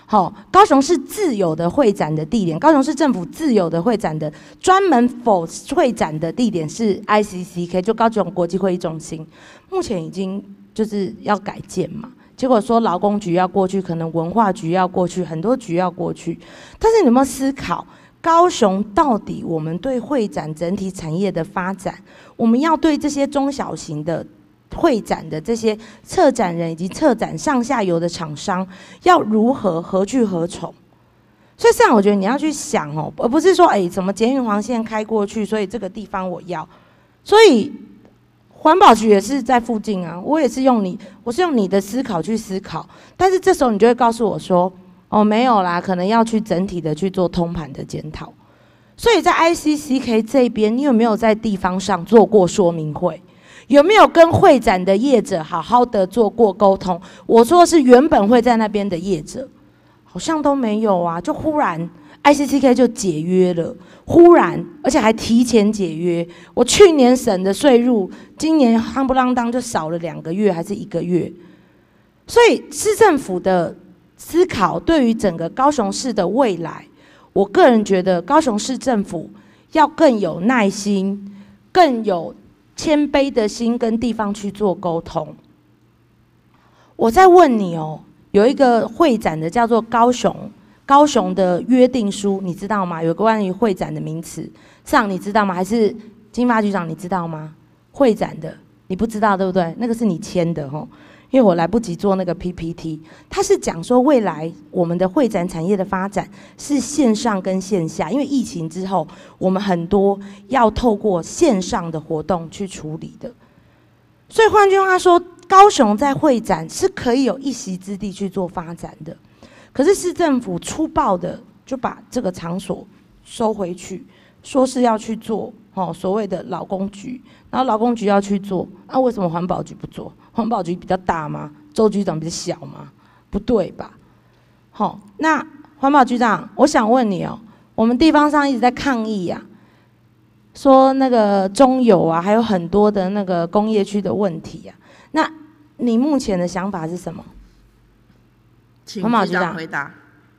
好，高雄是自有的会展的地点，高雄市政府自有的会展的专门否会展的地点是 ICCK， 就高雄国际会议中心，目前已经就是要改建嘛。结果说劳工局要过去，可能文化局要过去，很多局要过去。但是你有没有思考，高雄到底我们对会展整体产业的发展，我们要对这些中小型的会展的这些策展人以及策展上下游的厂商要如何何去何从？所以这样我觉得你要去想哦，而不是说怎么捷运黄线开过去，所以这个地方我要，所以环保局也是在附近啊，我是用你的思考去思考，但是这时候你就会告诉我说，没有啦，可能要去整体的去做通盘的检讨。所以在 ICCK 这边，你有没有在地方上做过说明会？有没有跟会展的业者好好的做过沟通？我说的是原本会在那边的业者，好像都没有啊，就忽然 ICCK 就解约了，忽然而且还提前解约。我去年省的税入，今年夯不啷当就少了2个月还是1个月。所以市政府的思考对于整个高雄市的未来，我个人觉得高雄市政府要更有耐心，更有谦卑的心跟地方去做沟通。我再问你哦，有一个会展的叫做高雄的约定书，你知道吗？有个关于会展的名词，上你知道吗？还是经发局长你知道吗？会展的你不知道对不对？那个是你签的吼。因为我来不及做那个 PPT， 它是讲说未来我们的会展产业的发展是线上跟线下，因为疫情之后，我们很多要透过线上的活动去处理的。所以换句话说，高雄在会展是可以有一席之地去做发展的，可是市政府粗暴的就把这个场所收回去，说是要去做所谓的劳工局，然后劳工局要去做，为什么环保局不做？环保局比较大吗？周局长比较小吗？不对吧？那环保局长，我想问你我们地方上一直在抗议啊，说那个中油啊，还有很多的那个工业区的问题啊，那你目前的想法是什么？ 请局长回答。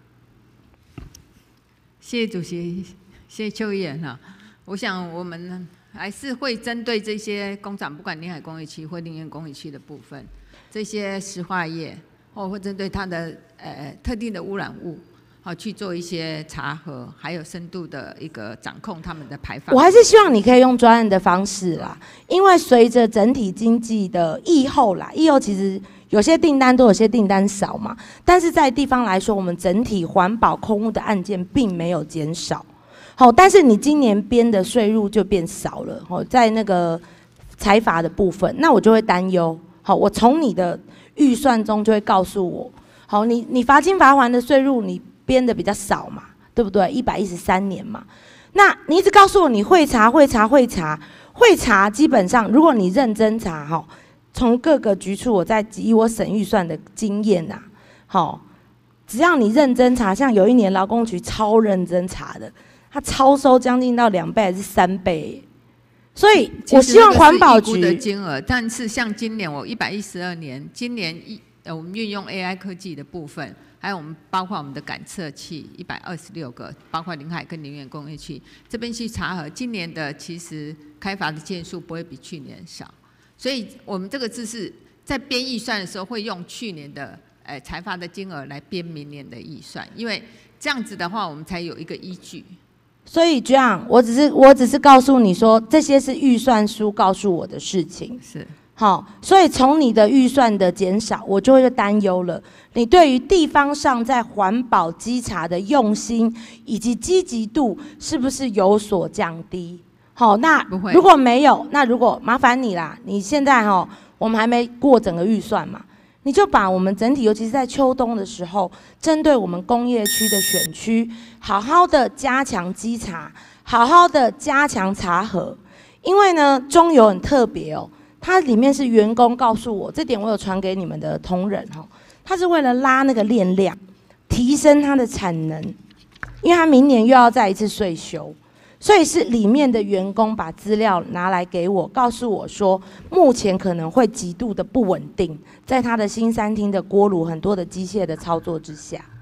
谢谢主席，谢谢邱议员我想我们还是会针对这些工厂，不管临海工业区或林园工业区的部分，这些石化业，会针对它的特定的污染物，去做一些查核，还有深度的一个掌控他们的排放。 我还是希望你可以用专案的方式啦，因为随着整体经济的疫后其实有些订单多，有些订单少嘛，但是在地方来说，我们整体环保空污的案件并没有减少。但是你今年编的税入就变少了，在那个财罚的部分，那我就会担忧。我从你的预算中就会告诉我，你罚金罚锾的税入你编的比较少嘛，对不对？113年嘛，那你一直告诉我你会查，基本上如果你认真查，从各个局处我在以我省预算的经验只要你认真查，像有一年劳工局超认真查的。它超收将近到2倍还是3倍，所以我希望环保局的金额，但是像今年我112年，今年我们运用 AI 科技的部分，还有我们包括我们的感测器126个，包括临海跟林园工业区这边去查核，今年的其实开罚的件数不会比去年少，所以我们这个字是在编预算的时候会用去年的裁罚的金额来编明年的预算，因为这样子的话我们才有一个依据。 所以这样，我只是告诉你说，这些是预算书告诉我的事情。 是， 所以从你的预算的减少，我就会担忧了。你对于地方上在环保稽查的用心以及积极度，是不是有所降低？那如果没有，那如果麻烦你啦，你现在我们还没过整个预算嘛。你就把我们整体，尤其是在秋冬的时候，针对我们工业区的选区，好好的加强稽查，好好的加强查核。因为呢，中油很特别它里面是员工告诉我，这点我有传给你们的同仁它是为了拉那个炼量，提升它的产能，因为它明年又要再一次税收。所以是里面的员工把资料拿来给我，告诉我说，目前可能会极度的不稳定，在他的新餐厅的锅炉很多的机械的操作之下，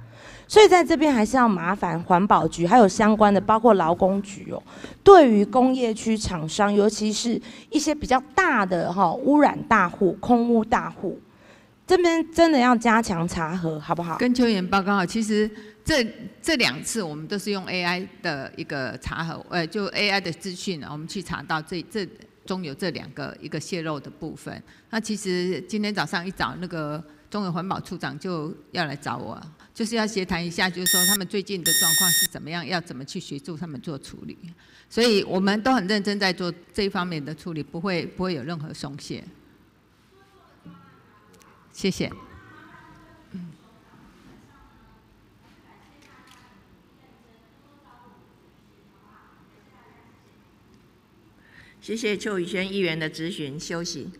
所以在这边还是要麻烦环保局还有相关的，包括劳工局哦，对于工业区厂商，尤其是一些比较大的污染大户、空污大户，这边真的要加强查核，好不好？ 跟邱议员报告，其实这2次我们都是用 AI 的一个查核，就 AI 的资讯，我们去查到这中有这2个一个泄漏的部分。那其实今天早上一早，那个中油环保处长就要来找我，就是要协谈一下，就是说他们最近的状况是怎么样，要怎么去协助他们做处理。所以我们都很认真在做这一方面的处理，不会有任何松懈。谢谢。 谢谢邱宇轩议员的质询，休息。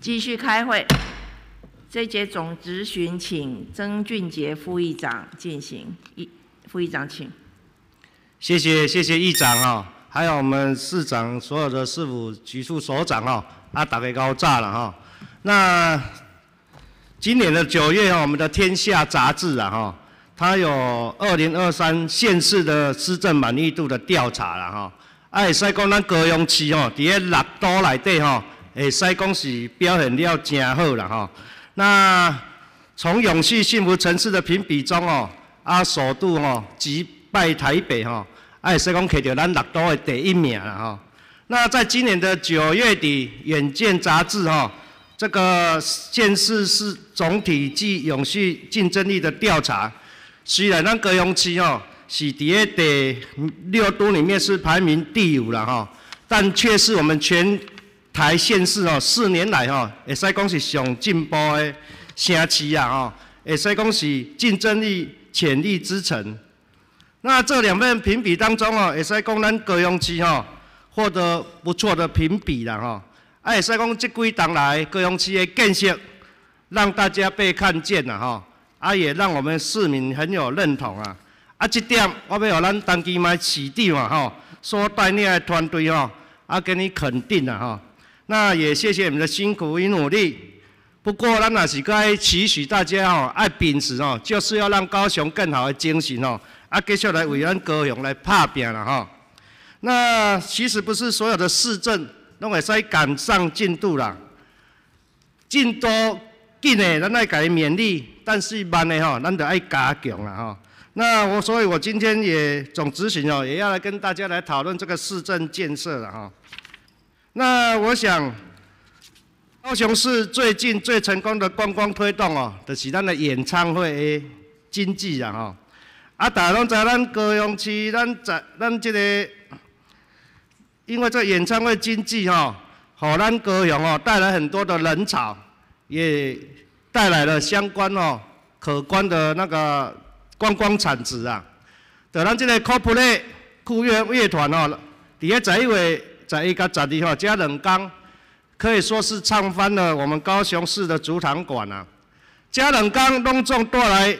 继续开会。这一节总质询请曾俊杰副议长进行。副议长请。 谢谢议长哈，还有我们市长所有的市府局处首长哈，大家高炸了哈。那今年的9月我们的《天下》杂志哈，它有2023县市的施政满意度的调查了哈。会使讲咱高雄市吼，伫个6都内底吼，会使讲是表现了真好啦吼。那从永续幸福城市的评比中哦，首度击败台北吼，会使讲摕到咱6都的第1名啦吼。那在今年的9月底，《远见》杂志这个县市总体及永续竞争力的调查，虽然咱高雄市是伫个第6都里面是排名第5啦吼，但却是我们全台县市4年来会使讲是上进步的城市啊会使讲是竞争力潜力之城。那这2份评比当中会使讲咱高雄市获得不错的评比啦会使讲这几年来高雄市的建设让大家被看见啦也让我们市民很有认同啊。这点我要让咱当期买市长所带领的团队给你肯定啦那也谢谢你们的辛苦与努力。不过咱也是该期许大家爱秉持就是要让高雄更好的精神继续来为咱高雄来打拼啦那其实不是所有的市政都会使赶上进度啦，进度紧的咱爱给勉励，但是慢的咱就爱加强啦那所以我今天也总质询也要来跟大家来讨论这个市政建设了那我想，高雄市最近最成功的观光推动就是咱的演唱会的经济啦大家拢知咱高雄市咱这个，因为这演唱会经济给咱高雄带来很多的人潮，也带来了相关可观的那个观光产值啊。就咱这个 Coldplay 酷乐团伫个11月11到12这2天可以说是唱翻了我们高雄市的主场馆啊。这2天隆重带来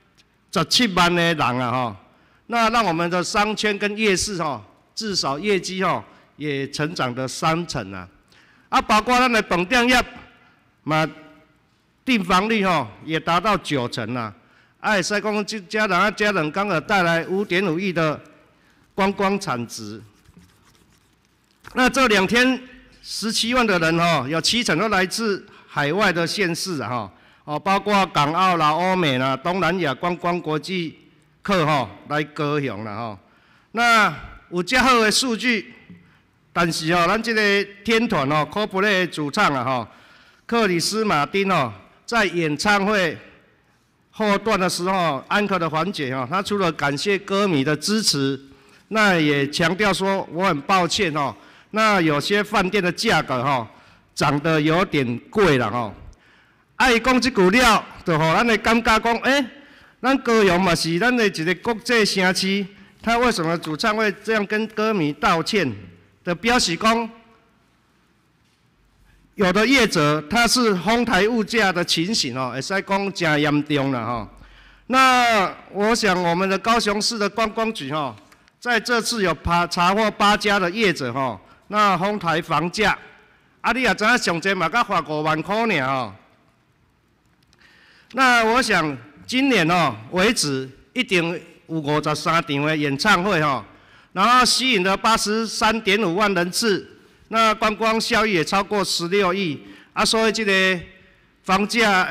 17万的人啊那让我们的商圈跟夜市至少业绩也成长了3成啊。包括咱的饭店业嘛，订房率也达到9成啦。会使讲这2天就带来5.5亿的观光产值。那这2天17万的人有7成都来自海外的县市包括港澳啦、欧美啦、东南亚观光国际客来高雄啦那有这好的数据，但是咱这个天团Coldplay 的主唱克里斯马丁在演唱会后段的时候，安可的环节他除了感谢歌迷的支持，那也强调说我很抱歉那有些饭店的价格涨得有点贵了伊讲这句了，就互咱的感觉讲，咱高雄嘛是咱的一个国际城市，他为什么主唱会这样跟歌迷道歉？的表示讲，有的业者他是哄抬物价的情形会使讲真严重了那我想我们的高雄市的观光局在这次有查获8家的业者那哄抬房价，你也知影上济嘛，才花5万块尔那我想今年为止一定有53场的演唱会然后吸引了83.5万人次，那观光效益也超过16亿所以这个房价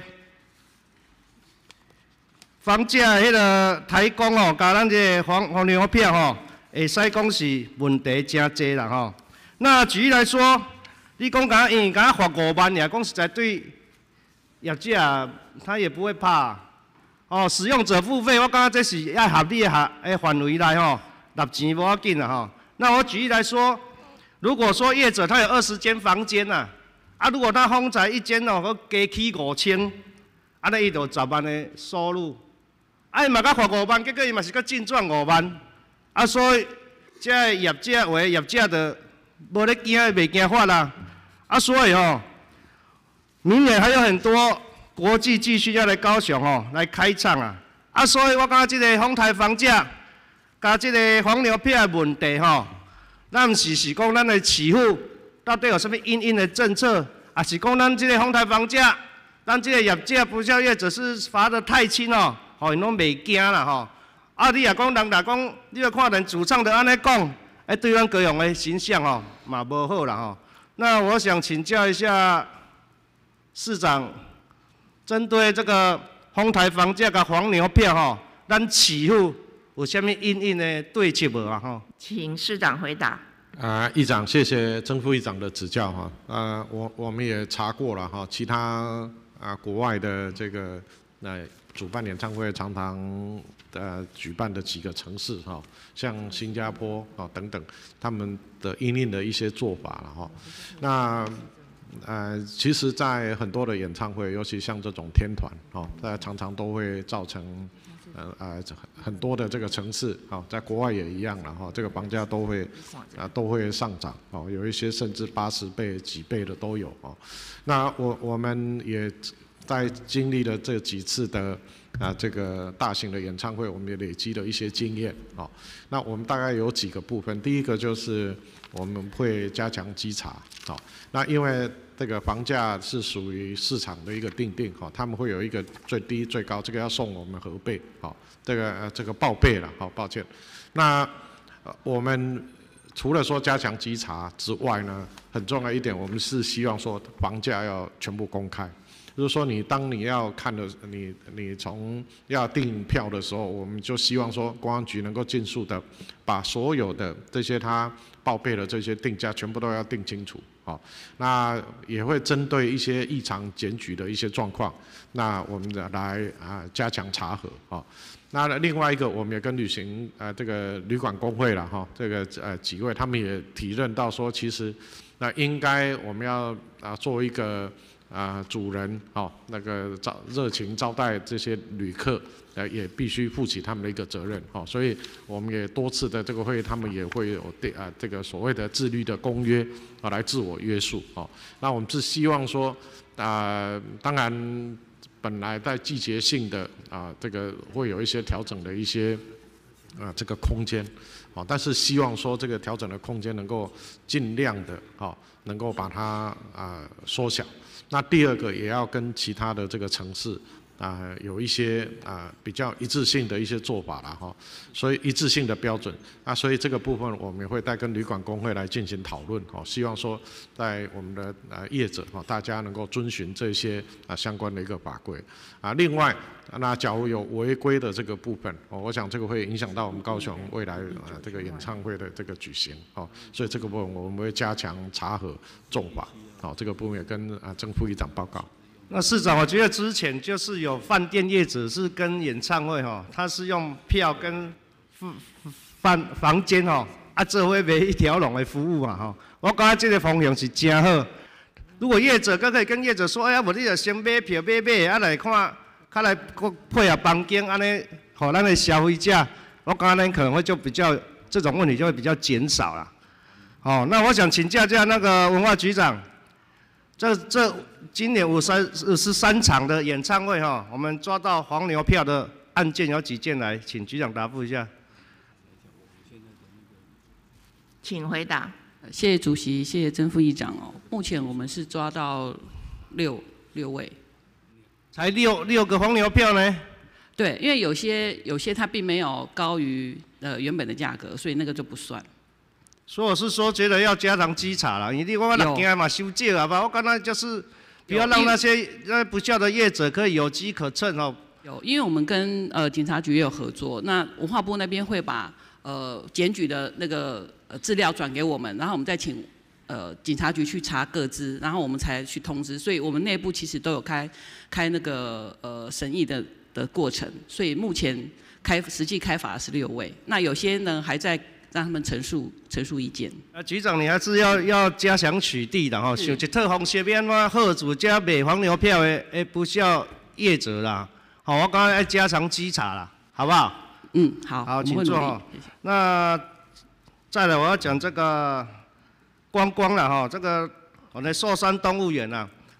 迄个台工加咱这个黄牛票会使讲是问题真多啦那举例来说，你讲因为发5万尔，讲实在对业者他也不会怕使用者付费，我感觉这是要合理的范围内纳钱无要紧啦那我举例来说，如果说业者他有20间房间如果他封在1间加起5000，那伊就10万的收入。伊嘛甲发5万，结果伊嘛是甲净赚5万。所以这业者就无咧惊，袂惊法啦。所以明年还有很多国际继续要来高雄哦，来开唱啊。所以我感觉这个丰台房价，加这个黄牛票的问题吼，咱唔是讲咱的市府到底有什么因应的政策，还是讲咱这个丰台房价，咱这个业者不肖业者是罚得太轻哦，吼，因拢袂惊啦吼。啊，你也讲人来讲，你要看人主唱的安尼讲，对咱高雄的形象哦嘛无好啦吼。那我想请教一下市长，针对这个丰台房价甲黄牛票吼，咱市府有啥物因应的对策无啊？吼， 请市长回答。 议长，谢谢曾副议长的指教哈。我们也查过了哈，其他国外的这个主办演唱会常常举办的几个城市哈，像新加坡啊等等，他们的因应的一些做法了哈。那其实，在很多的演唱会，尤其像这种天团哦，常常都会造成很多的这个城市哦，在国外也一样了哈，这个房价都会上涨哦，有一些甚至80倍、几倍的都有哦。那我们也在经历了这几次的这个大型的演唱会，我们也累积了一些经验哦。那我们大概有几个部分，第一个就是我们会加强稽查哦。那因为这个房价是属于市场的一个定哈，他们会有一个最低最高，这个要送我们核备，好，这个报备了，好，抱歉。那我们除了说加强稽查之外呢，很重要一点，我们是希望说房价要全部公开。就是说当你要看的，你从要订票的时候，我们就希望说公安局能够尽速的把所有的这些他报备的这些定价全部都要定清楚。好，那也会针对一些异常检举的一些状况，那我们来加强查核。好，那另外一个，我们也跟这个旅馆工会了哈，这个几位他们也体认到说，其实应该我们要做一个主人哦，那个热情招待这些旅客，也必须负起他们的一个责任哦。所以我们也多次的这个会，他们也会有这个所谓的自律的公约来自我约束哦。那我们是希望说当然本来在季节性的这个会有一些调整的一些这个空间，哦，但是希望说这个调整的空间能够尽量的能够把它缩小。那第二个也要跟其他的这个城市有一些比较一致性的一些做法啦哈，所以一致性的标准所以这个部分我们也会再跟旅馆工会来进行讨论希望说在我们的业者大家能够遵循这些相关的一个法规另外那假如有违规的这个部分我想这个会影响到我们高雄未来这个演唱会的这个举行所以这个部分我们会加强查核重罚这个部分也跟曾副议长报告。 那市长，我觉得之前就是有饭店业者是跟演唱会他是用票跟房间做伙卖一条龙的服务我感觉这个方向是真好。如果业者可以跟业者说，无你就先买票买来看，较来配合房间安尼，互咱的消费者，我感觉可能会就比较这种问题就会比较减少啦。那我想请教一下那个文化局长。今年53场的演唱会我们抓到黄牛票的案件有几件来，请局长答复一下。 请回答。 谢谢主席，谢谢曾副议长目前我们是抓到六位， 才六个黄牛票呢？ 对，因为有些它并没有高于原本的价格，所以那个就不算。 所以我是说，觉得要加强稽查啦，因为我六件嘛收少啊吧，我感觉就是不要让那些不孝的业者可以有机可乘有，因为我们跟警察局也有合作，那文化部那边会把检举的那个资料转给我们，然后我们再请警察局去查个资，然后我们才去通知，所以我们内部其实都有开那个审议的过程，所以目前实际开罚是6位，那有些呢还在。让他们陈述意见。 局长，你还是要加强取缔的像一套方式要安怎贺主加卖黄牛票的不孝业者啦。我刚才要加强稽查啦，好不好？ 好。 好，请坐那再来，我要讲这个观光啦这个我的寿山动物园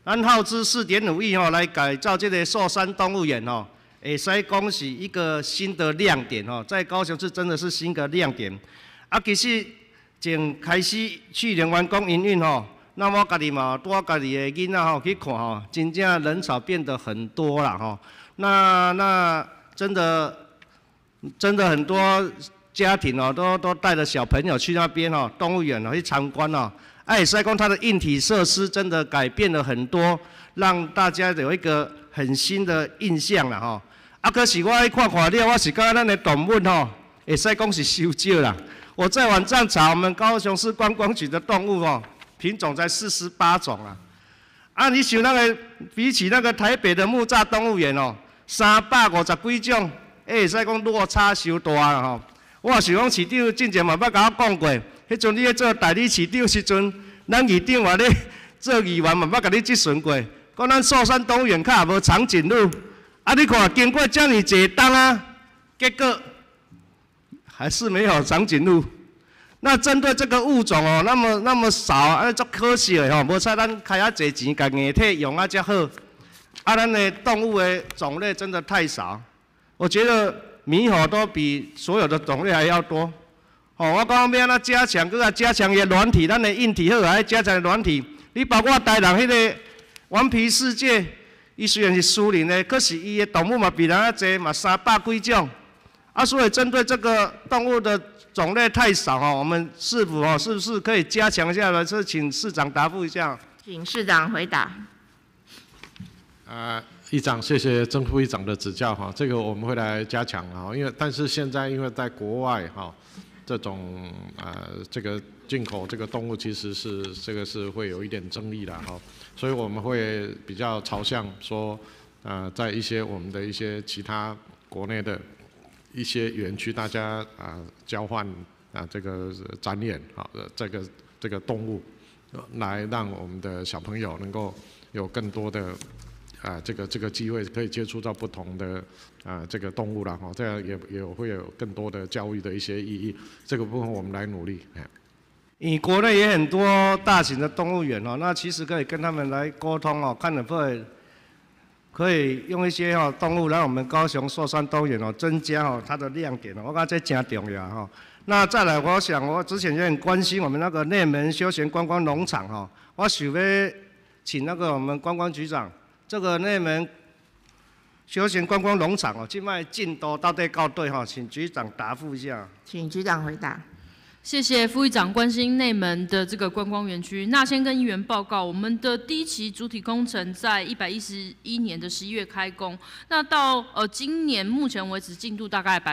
咱耗资4.5亿来改造这个寿山动物园会使讲是一个新的亮点在高雄市真的是新的亮点。其实从开始去年完工营运那我家己嘛带家己的囡仔去看真正人潮变得很多啦那真的很多家庭都带着小朋友去那边动物园去参观会使讲它的硬体设施真的改变了很多，让大家有一个很新的印象啦可是我看了，我是感觉咱的动物会使讲是收少啦。我在网上查我们高雄市观光局的动物品种才48种你想那个比起那个台北的木栅动物园350几种，会使讲落差伤大啦我想讲市长之前嘛捌甲我讲过，迄阵你咧做代理市长时阵，咱议长嘛咧做议员嘛捌甲你质询过，讲咱寿山动物园较无长颈鹿，你看经过这么济冬结果还是没有长颈鹿。那针对这个物种那么少，足可惜的无采咱开遐济钱，甲硬体用遮好，咱的动物的种类真的太少。我觉得猕猴都比所有的种类还要多。我讲要安怎加强，搁加强伊的软体，咱的硬体好，还加强软体。你包括台南迄个顽皮世界，伊虽然是私人的，可是伊的动物嘛比人较济，嘛300几种。所以针对这个动物的种类太少我们是不是可以加强一下呢？这请市长答复一下。 请市长回答。 议长，谢谢曾副议长的指教这个我们会来加强但是现在因为在国外这种这个进口这个动物其实是这个是会有一点争议的所以我们会比较朝向说在一些我们的一些其他国内的一些园区，大家交换这个展演这个动物，来让我们的小朋友能够有更多的这个机会可以接触到不同的这个动物啦这样也会有更多的教育的一些意义。这个部分我们来努力。 国内也很多大型的动物园那其实可以跟他们来沟通看能不能可以用一些动物来我们高雄寿山动物园增加它的亮点我感觉这很重要那再来，我想我之前也很关心我们那个内门休闲观光农场我想要请那个我们观光局长，这个内门休闲观光农场现在进度到底到对请局长答复一下。 请局长回答。 谢谢副议长关心内门的这个观光园区。那先跟议员报告，我们的第一期主体工程在111年的11月开工，那到今年目前为止进度大概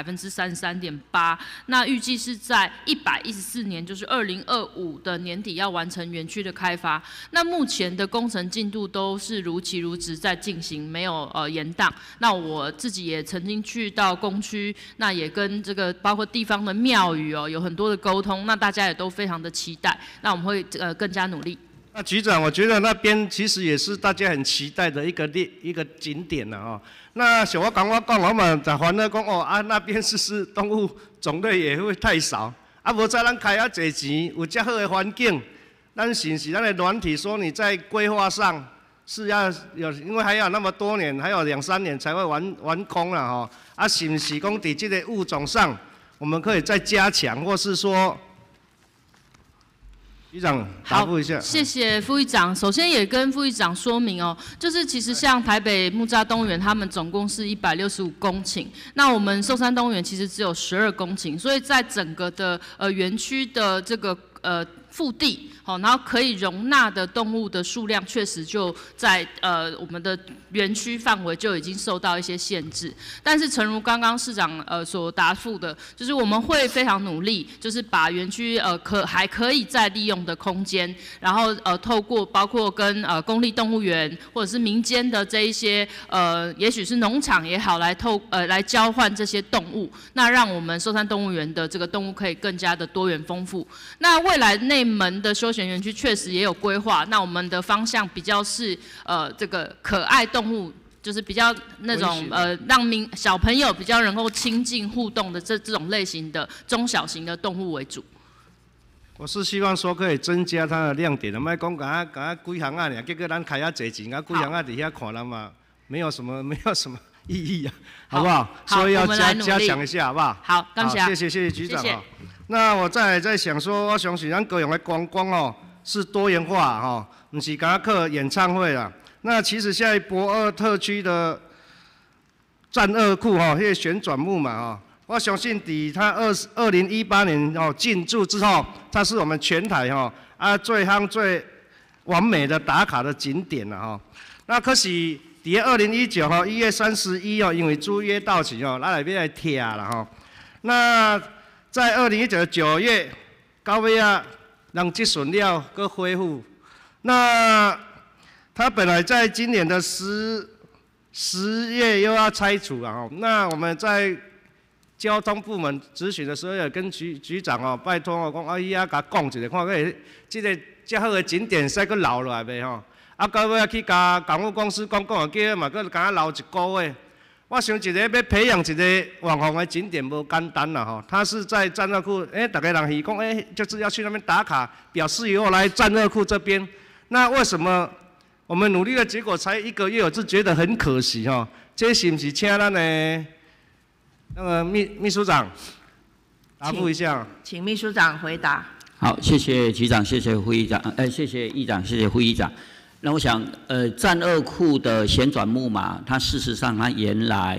33.8%，那预计是在114年，就是2025的年底要完成园区的开发。那目前的工程进度都是如期如职在进行，没有延宕。那我自己也曾经去到工区，那也跟这个包括地方的庙宇有很多的沟通，那大家也都非常的期待，那我们会更加努力。 那局长，我觉得那边其实也是大家很期待的一个景点了那像我讲，我们在烦恼讲那边是动物种类也会太少，无在咱开济钱，有这好的环境，咱是不是咱的软体说你在规划上是要有，因为还有那么多年，还有2-3年才会完工了是不是讲在这个物种上？我们可以再加强，或是说，局长答复一下。 谢谢副议长。首先也跟副议长说明就是其实像台北木栅动物园，他们总共是165公顷，那我们寿山动物园其实只有12公顷，所以在整个的园区的这个腹地。然后可以容纳的动物的数量确实就在我们的园区范围就已经受到一些限制，但是诚如刚刚市长所答复的，就是我们会非常努力，就是把园区还可以再利用的空间，然后透过包括跟公立动物园或者是民间的这一些也许是农场也好，来交换这些动物，那让我们寿山动物园的这个动物可以更加的多元丰富。那未来内门的休闲园区确实也有规划，那我们的方向比较是这个可爱动物，就是比较那种让小朋友比较能够亲近互动的这种类型的中小型的动物为主。 我是希望说可以增加它的亮点的，莫讲讲几行啊，结果咱开遐侪钱，几行啊伫遐看了嘛，没有什么意义啊，好不好？所以要加强一下，好不好？ 好，感谢。 谢谢局长啊。那我在想说，我相信咱高雄的观光哦是多元化哈，不是刚刚课演唱会啦。那其实现在駁二特区的战二库哈，那个旋转木马哈。我相信，在它2018年进驻之后，它是我们全台最夯最完美的打卡的景点了哈。那可是在20191月31因为租约到期咱来要来拆了哈。那在2019 9月到尾啊，让积损了搁恢复。那它本来在今年的10月又要拆除了哈。那我们在交通部门咨询的时候，也跟局长拜托讲，伊甲讲一下，看看这个遮好的景点使搁留落来袂吼？到尾去甲港务公司讲，叫嘛搁甲留一个月。我想一个要培养一个网红的景点无简单啦吼。它是在战二库，大家人讲，就是要去那边打卡，表示以后来战二库这边。那为什么我们努力的结果才1个月，我是觉得很可惜吼。这是不是请咱的？那个秘书长答复一下， 请秘书长回答。 好，谢谢局长，谢谢副议长，谢谢议长，谢谢副议长。那我想，战二库的旋转木马，它事实上它原来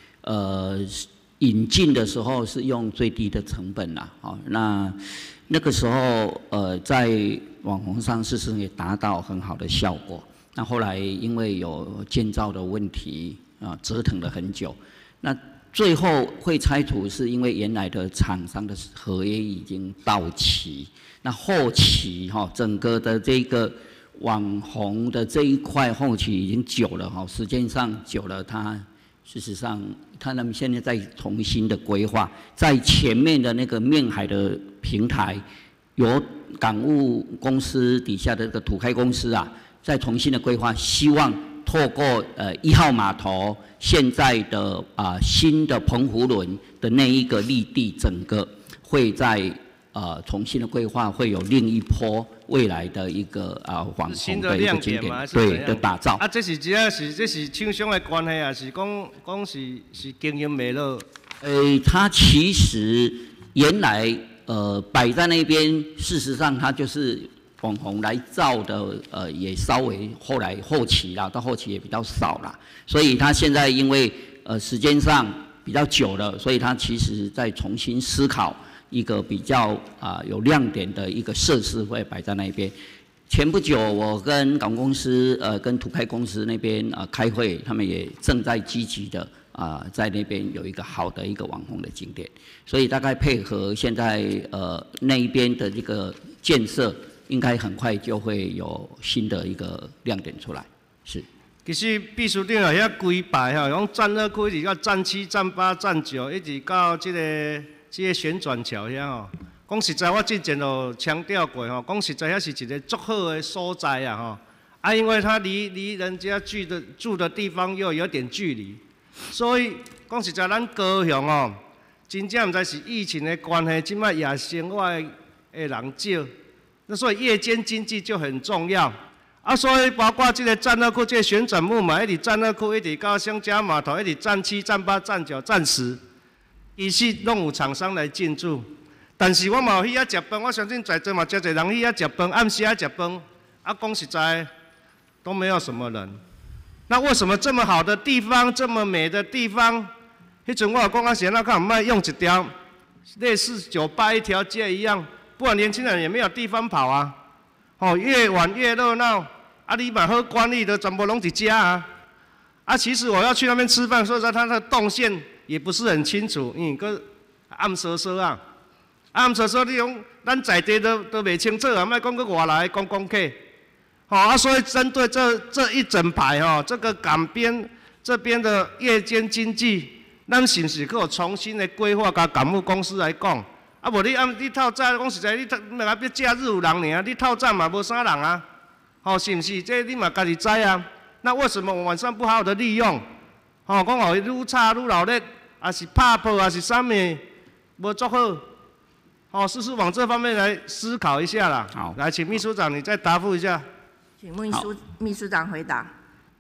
引进的时候是用最低的成本啦，那个时候在网红上事实上也达到很好的效果。那后来因为有建造的问题折腾了很久，那最后会拆除，是因为原来的厂商的合约已经到期。那后期整个的这个网红的这一块后期已经久了时间上久了，它事实上他们现在在重新的规划，在前面的那个面海的平台，由港务公司底下的这个土开公司再重新的规划，希望透过1号码头现在的新的澎湖轮的那一个立地，整个会在重新的规划，会有另一波未来的一个网红的一个景点，对的打造。 这是这是厂商的关系啊，是讲是经营没落。 它其实原来摆在那边，事实上它就是网红来造的，也稍微后期啦，到后期也比较少啦，所以它现在因为时间上比较久了，所以它其实在重新思考一个比较有亮点的一个设施会摆在那边。前不久我跟港公司跟土开公司那边开会，他们也正在积极的在那边有一个好的一个网红的景点，所以大概配合现在那一边的这个建设，应该很快就会有新的一个亮点出来。是。 其实秘书长啊，遐规排用战二库一直到战7、战8、战9，一直到这个旋转桥遐讲实在，我之前就强调过讲实在，遐是一个足好的所在因为它离人家住的地方又有点距离，所以讲实在，咱高雄真正唔知是疫情的关系，即摆夜生活的人少，那所以夜间经济就很重要。所以包括这个战二库、这个旋转木马，一直战二库，一直到香嘉码头，一直战7、战8、战9、战10，其实拢有厂商来进驻。但是我嘛有去遐食饭，我相信在座嘛真侪人去遐食饭，暗时遐食饭，讲实在都没有什么人。那为什么这么好的地方，这么美的地方，迄阵我有讲是那看唔卖用一条类似酒吧一条街一样，不然年轻人也没有地方跑越晚越热闹，你嘛好管理的全部拢一家其实我要去那边吃饭，所以说它的动线也不是很清楚，个暗瑟瑟暗瑟瑟，你讲咱在地都袂清楚莫讲个外来观光客，所以针对这一整排这个港边这边的夜间经济，咱是不是可有重新的规划？甲港务公司来讲。无你透早讲实在，你要假日有人尔，你透早嘛无啥人是不是？这你嘛家己知那为什么我晚上不好好的利用？讲愈吵愈闹热，还是拍破，还是啥物，无做好？ 是往这方面来思考一下啦。 好， 来，请秘书长你再答复一下。 请秘书长回答。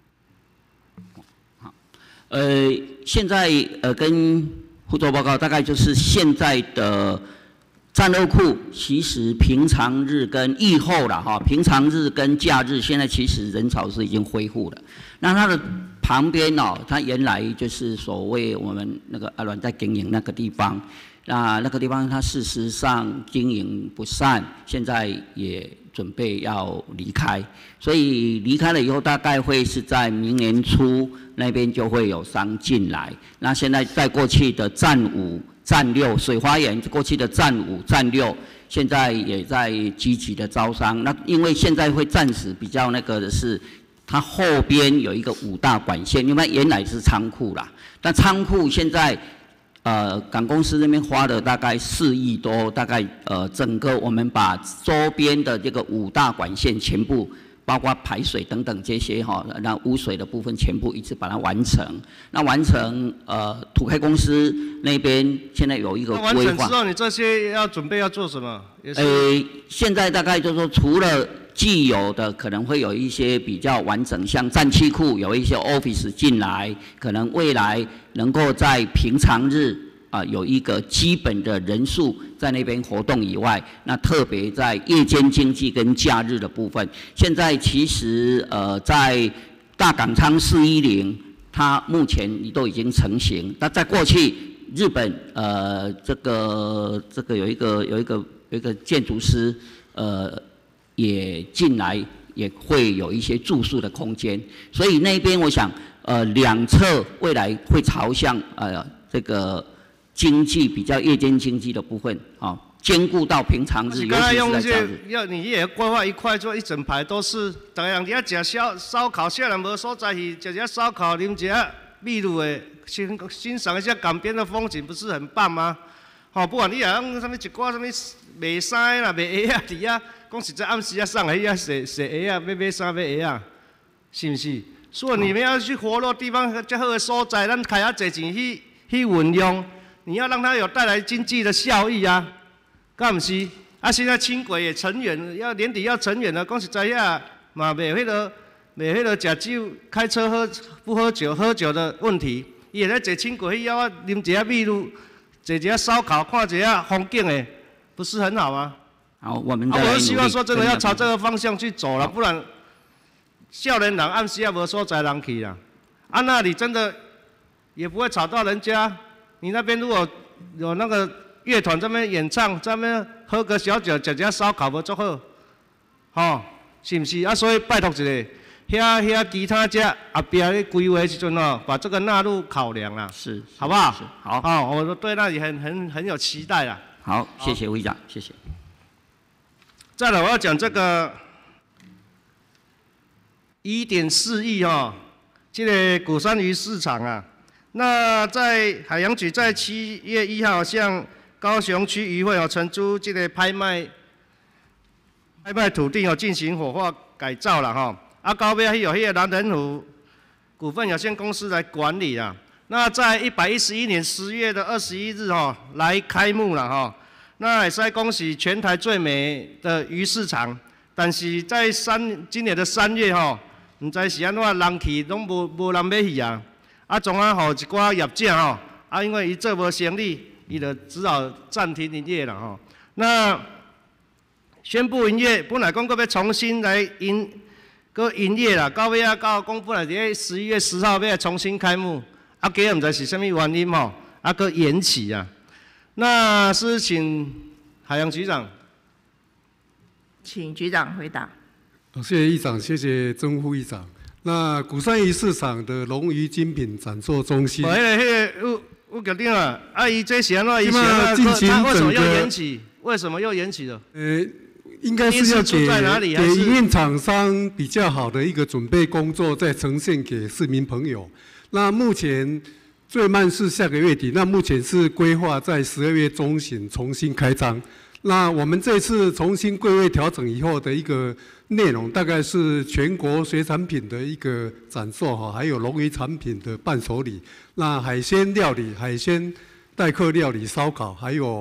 现在跟互作报告大概就是现在的战斗库，其实平常日跟疫后了哈，平常日跟假日现在其实人潮是已经恢复了。那它的旁边哦，它原来就是所谓我们那个阿伦在经营那个地方，那个地方它事实上经营不善，现在也准备要离开，所以离开了以后，大概会是在明年初那边就会有商进来。那现在在过去的站5、站6，水花园过去的站5、站6，现在也在积极的招商。那因为现在会暂时比较那个的是，它后边有一个5大管线，因为原来是仓库啦，但仓库现在。港公司那边花了大概4亿多，大概整个我们把周边的这个5大管线全部，包括排水等等这些哈，那污水的部分全部一直把它完成。那完成土开公司那边现在有一个规划。完成之后，你这些要准备要做什么？ 现在大概就是说除了既有的可能会有一些比较完整，像战区库有一些 office 进来，可能未来能够在平常日有一个基本的人数在那边活动以外，那特别在夜间经济跟假日的部分，现在其实在大港仓410，它目前都已经成型。那在过去日本这个有一个建筑师也进来，也会有一些住宿的空间，所以那边我想两侧未来会朝向这个经济比较夜间经济的部分兼顾到平常日，尤其是在假日。 你也规划一块做一整排都是，大家人伫遐食烧烤，虽然无所在去食食烧烤，啉一下秘鲁的，欣赏一下港边的风景，不是很棒吗？不管你也用什么一挂什么卖衫啦、卖鞋啊，伫遐讲实在暗时啊上来遐洗鞋啊，买衫买鞋啊，是不是？所以你们要去活络地方较好的所在，咱开遐侪钱去运用，你要让它有带来经济的效益啊，敢不是？现在轻轨也成员，要年底要成员了，讲实在遐嘛袂迄个食酒、开车不喝酒的问题，伊会来坐轻轨去要啉一下秘鲁。坐一下烧烤，看一下风景诶，不是很好吗？ 好，我们我希望说真的要朝这个方向去走了，不然少年人暗时也无所在人去啦。那里真的也不会吵到人家。你那边如果有那个乐团在那边演唱，在那边喝个小酒，吃下烧烤，无足好，是不是？所以拜托一下。遐其他家后边咧规划时阵把这个纳入考量啦， 是， 好不好？ 好， 我对那里很有期待啦。 好，谢谢会长，谢谢。 再来，我要讲这个1.4亿这个鼓山鱼市场啊，那在海洋局在7月1号向高雄区渔会承租这个拍卖土地进行火化改造了高尾有迄个南人湖股份有限公司来管理啦。那在111年10月21日来开幕了那也是恭喜全台最美的鱼市场。但是在今年的3月唔知是安怎人去拢无人要去啊。总啊一寡业者因为伊做无生意，伊就只好暂停营业了那宣布营业，本来讲要重新来营业啦，到尾到讲本来伫11月10号要重新开幕，今日唔知是什么原因搁延期啊。那是请海洋局长， 请局长回答。 谢谢议长，谢谢曾副议长。那鼓山鱼市场的龙鱼精品展售中心， 我决定了，伊这是安怎？伊进行为什么要延期？为什么又延期了？ 应该是要给营运厂商比较好的一个准备工作，再呈现给市民朋友。那目前最慢是下个月底，那目前是规划在12月中旬重新开张。那我们这次重新柜位调整以后的一个内容，大概是全国水产品的一个展售还有龙鱼产品的伴手礼。那海鲜料理、海鲜待客料理、烧烤，还有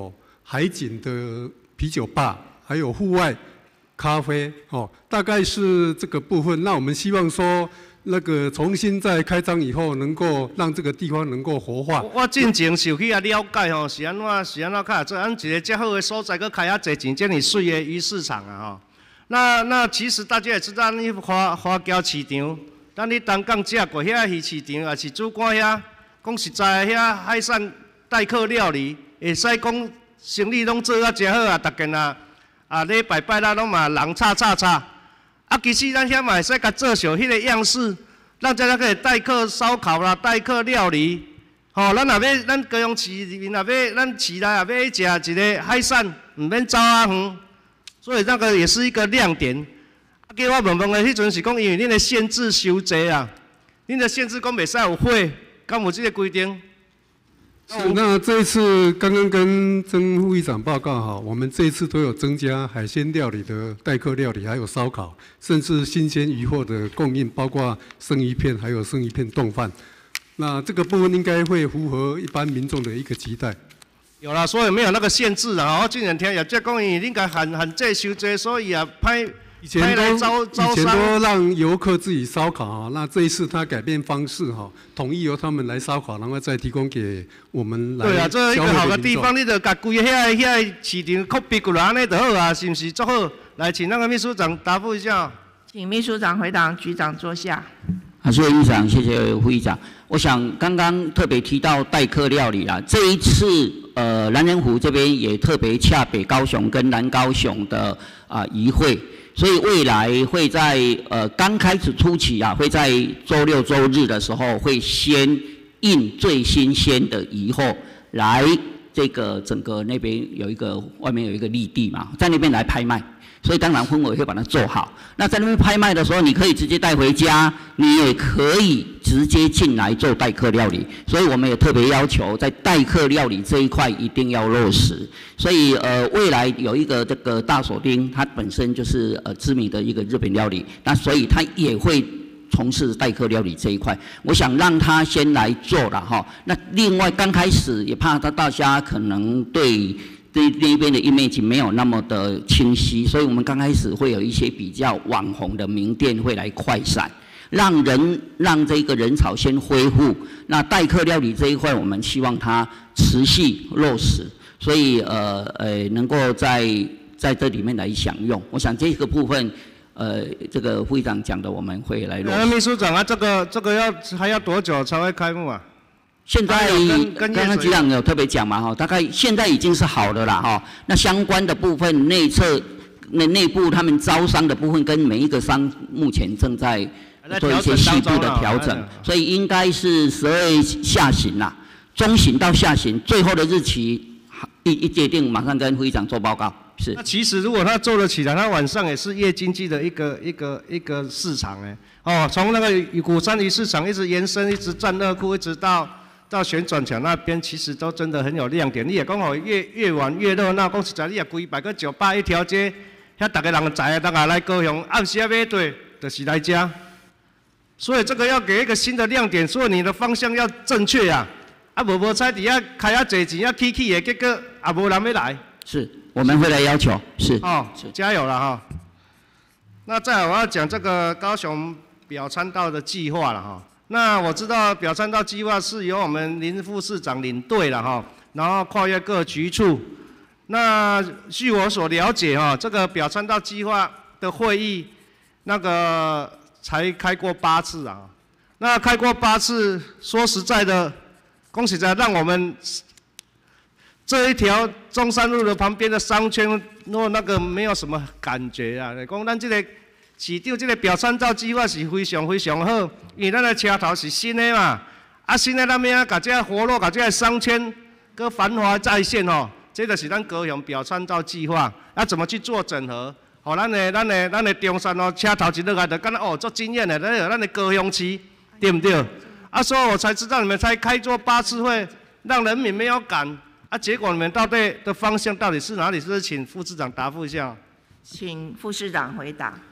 海景的啤酒吧，还有户外咖啡哦，大概是这个部分。那我们希望说，那个重新在开张以后，能够让这个地方能够活化。 我进前是有去了解吼，是安怎较做？咱一个遮好的所在，佮开遐济钱，遮尔水的鱼市场啊吼。那其实大家也知道，你花椒市场，咱你东港食过遐鱼市场，也是主管遐，讲实在遐海产待客料理，会使讲生意拢做啊真好啊，逐件礼拜拜六拢嘛人吵。啊，其实咱遐嘛会使甲做小迄个样式，咱遮可以代客烧烤啦，代客料理。吼，咱高雄市里面咱市内也要食一个海产，唔免走啊远。所以那个也是一个亮点。啊，叫我问的迄阵是讲，因为恁的限制伤济啊，恁的限制讲袂使有火，敢有这个规定？ 是，那这一次刚刚跟曾副议长报告哈，我们这一次都有增加海鲜料理的代客料理，还有烧烤，甚至新鲜鱼货的供应，包括生鱼片，还有生鱼片冻饭。那这个部分应该会符合一般民众的一个期待。 有啦，所以没有那个限制啊。我今年听业界讲，因为应该限制收济，所以啊以前都让游客自己烧烤哈，那这一次他改变方式哈，统一由他们来烧烤，然后再提供给我们来。 对啊，这一个好的地方，你就把规个遐市场 copy 过来，安尼就好啊，是不是？足好。来，请那个秘书长答复一下。 请秘书长回答，局长坐下。 谢谢议长，谢谢副议长。我想刚刚特别提到代客料理啦，这一次南仁湖这边也特别洽北高雄跟南高雄的渔会，所以未来会在刚开始初期啊，会在周六周日的时候会先印最新鲜的渔货来这个整个那边外面有一个立地嘛，在那边来拍卖。所以当然氛围会把它做好。那在那边拍卖的时候，你可以直接带回家，你也可以直接进来做代客料理。所以我们也特别要求在代客料理这一块一定要落实。所以未来有一个这个大锁丁，它本身就是知名的一个日本料理，那所以它也会从事代客料理这一块。我想让他先来做了哈。那另外刚开始也怕大家可能对那边的 image 没有那么的清晰，所以我们刚开始会有一些比较网红的名店会来快闪，让这个人潮先恢复。那代客料理这一块，我们希望它持续落实，所以能够在这里面来享用。我想这个部分，这个副议长讲的，我们会来落实。 秘书长啊，这个还要多久才会开幕啊？ 现在刚刚局长有特别讲嘛哈，大概现在已经是好的啦哈。那相关的部分内部他们招商的部分，跟每一个商目前正在做一些细部的调整，所以应该是12月下旬啦，中旬到下旬，最后的日期一决定，马上跟副议长做报告。是。 那其实如果他做得起来，他晚上也是夜经济的一个市场哎。哦，从那个鼓山鱼市场一直延伸，一直战乐库，一直到旋转墙那边，其实都真的很有亮点。你也讲吼，越晚越热闹。讲实在，你也规摆个酒吧一条街，遐大家人知啊，大家来高雄，暗时要买对，就是来吃。所以这个要给一个新的亮点，所以你的方向要正确啊。啊，无彩底下开遐侪钱，起的，结果也无人要来。 是，我们会来要求。是。 哦，加油了哈。那再来我要讲这个高雄表参道的计划了哈。那我知道表参道计划是由我们林副市长领队了哈，然后跨越各局处。那据我所了解哈，这个表参道计划的会议，那个才开过8次啊。那开过8次，说实在的，恭喜在让我们这一条中山路的旁边的商圈，那个没有什么感觉啊。讲咱这个市长这个表参道计划是非常非常好，因为咱的车头是新的嘛，新的咱要把这个活络，把这个商圈跟繁华再现哦，这就是咱高雄表参道计划，要怎么去做整合？哦，咱的中山哦，车头一落来就感觉哦，做惊艳的，咱的高雄市，对不对？所以我才知道你们才开做8次会，让人民没有赶。结果你们到底的方向到底是哪里？是不是请副市长答复一下？ 请副市长回答。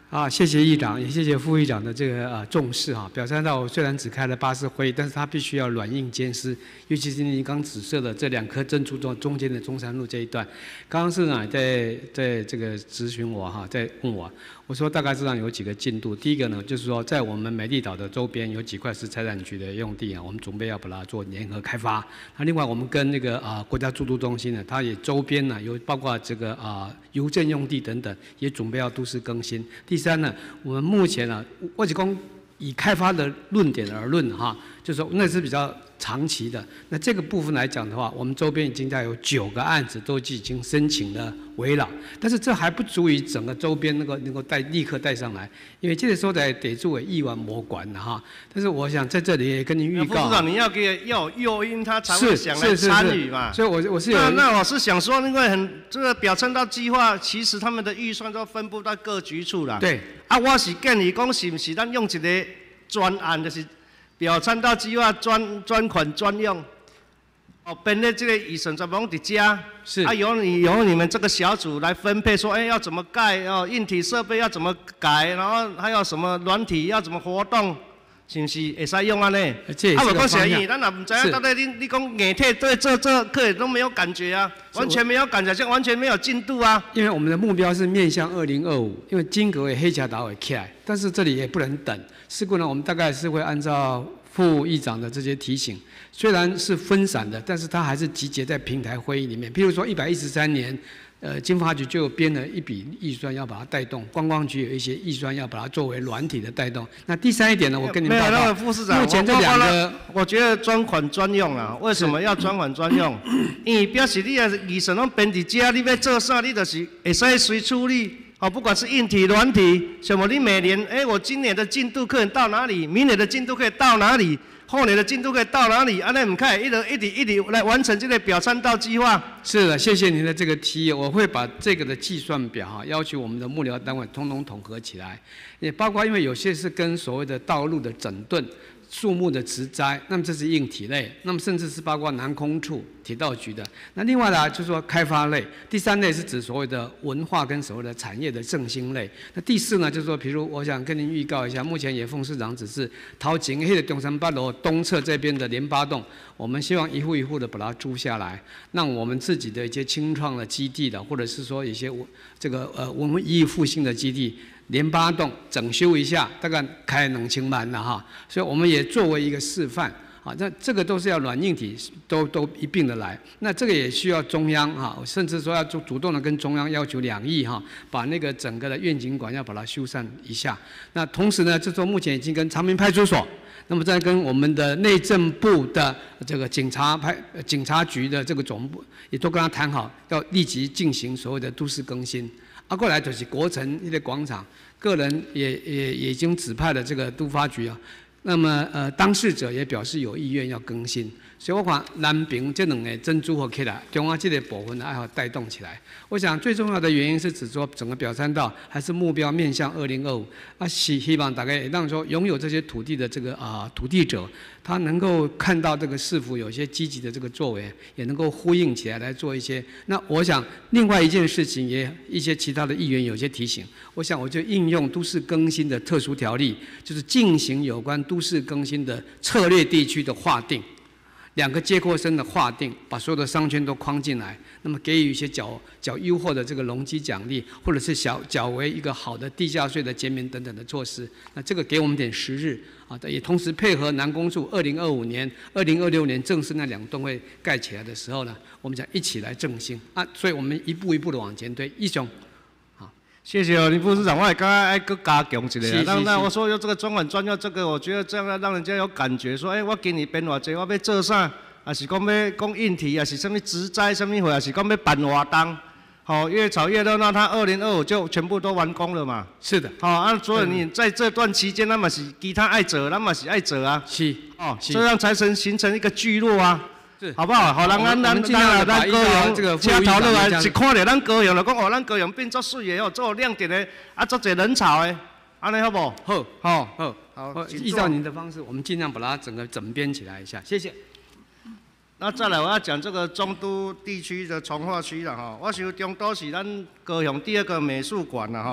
谢谢议长，也谢谢副议长的这个重视哈。表参道虽然只开了8次会议，但是他必须要软硬兼施，尤其是您刚指涉的这2颗珍珠中间的中山路这一段。刚刚市长也在这个质询我哈，在问我说大概市场有几个进度。第一个呢，就是说在我们美丽岛的周边有几块是财产局的用地啊，我们准备要把它做联合开发。那另外我们跟那个国家住都中心呢，它也周边呢有包括这个邮政用地等等，也准备要都市更新。第三呢，我们目前呢，我只讲以开发的论点而论哈，就是说那是比较长期的。那这个部分来讲的话，我们周边已经有9个案子都已经申请了围绕，但是这还不足以整个周边能够立刻带上来，因为这个时候得作为议员模管的哈。但是我想在这里也跟您预告， 副市长你要有诱因，他才会想来参与嘛。 所以我是有那我是想说，因为这个表参道计划，其实他们的预算都分布到各局处啦。 对。 我是建议讲，是不是咱用一个专案，就是表参道计划专款专用，编列这个预算全部拢在家， 是由你们这个小组来分配，说要怎么盖硬体设备要怎么改，然后还有什么软体要怎么活动，是不是会使用安尼？无讲实意，咱也唔知影到底你讲硬体对这可能都没有感觉啊，完全没有感觉，就完全没有进度啊。 因为我们的目标是面向2025，因为金阁也黑桥岛也起来，但是这里也不能等。事故呢，我们大概是会按照副议长的这些提醒，虽然是分散的，但是它还是集结在平台会议里面。譬如说113年。经发局就有编了一笔预算要把它带动，观光局有一些预算要把它作为软体的带动。那第3一点呢，我跟你们报告， 没有那个副市长， 目前这2个， 我觉得专款专用啊。为什么要专款专用？因为表示你的预算拢编伫遮，你要做啥，你就是会使随处理。不管是硬体、软体，什么你每年，我今年的进度可以到哪里？明年的进度可以到哪里？后年的进度可以到哪里？安尼唔可以一直来完成这个表参道计划。 是的，谢谢您的这个提议，我会把这个的计算表要求我们的幕僚单位统合起来，也包括因为有些是跟所谓的道路的整顿。树木的植栽，那么这是硬体类，那么甚至是包括南空处、铁道局的。那另外呢，就是说开发类。第3类是指所谓的文化跟所谓的产业的振兴类。那第4呢，就是说，比如我想跟您预告一下，目前也奉市长指示，桃景黑的中山八楼东侧这边的联巴洞，我们希望一户一户的把它租下来，让我们自己的一些清创的基地的，或者是说一些这个文艺复兴的基地。联巴洞整修一下，大概开2000万了哈，所以我们也作为一个示范啊，那这个都是要软硬体都一并的来，那这个也需要中央哈，甚至说要主动的跟中央要求2亿哈，把那个整个的愿景馆要把它修缮一下。那同时呢，这时候目前已经跟长明派出所，那么再跟我们的内政部的这个警察局的这个总部，也都跟他谈好，要立即进行所谓的都市更新。过来就是国城一个广场，个人也已经指派了这个都发局啊。那么当事者也表示有意愿要更新，所以我看南平这2个珍珠合起来，中央这个部分还要带动起来。我想最重要的原因是指说整个表参道还是目标面向2025，希望大概也让说拥有这些土地的这个土地者，他能够看到这个市府有些积极的这个作为，也能够呼应起来做一些。那我想另外一件事情也一些其他的议员有些提醒，我想我就应用都市更新的特殊条例，就是进行有关都市更新的策略地区的划定，2个街廓身的划定，把所有的商圈都框进来，那么给予一些较优厚的这个容积奖励，或者是较为一个好的地价税的减免等等的措施。那这个给我们点时日啊，也同时配合南工处2025年、2026年正式那2栋会盖起来的时候呢，我们讲一起来振兴啊，所以我们一步一步的往前推。义雄。 谢谢林副市长，我也刚刚爱搁加强一下。那我说有这个专款专用，这个我觉得这样让人家有感觉，说我今年编偌济，我要做啥？还是讲要讲硬体，还是什么植栽什么货，还是讲要办活动？越炒越热闹，它2025就全部都完工了嘛。 是的。 所以你在这段期间，那么是其他爱者，那么是爱者啊。 是。 这样才形成一个聚落啊。好不好？好，咱高雄车头落来，一看到咱高雄就讲咱高雄变作水的做亮点的，做一人潮的，安尼好不好？ 好，依照您的方式，我们尽量把它整个整编起来一下，谢谢。 那再来，我要讲这个中都地区的从化区了哈。我想中都是咱高雄第2个美术馆了哈。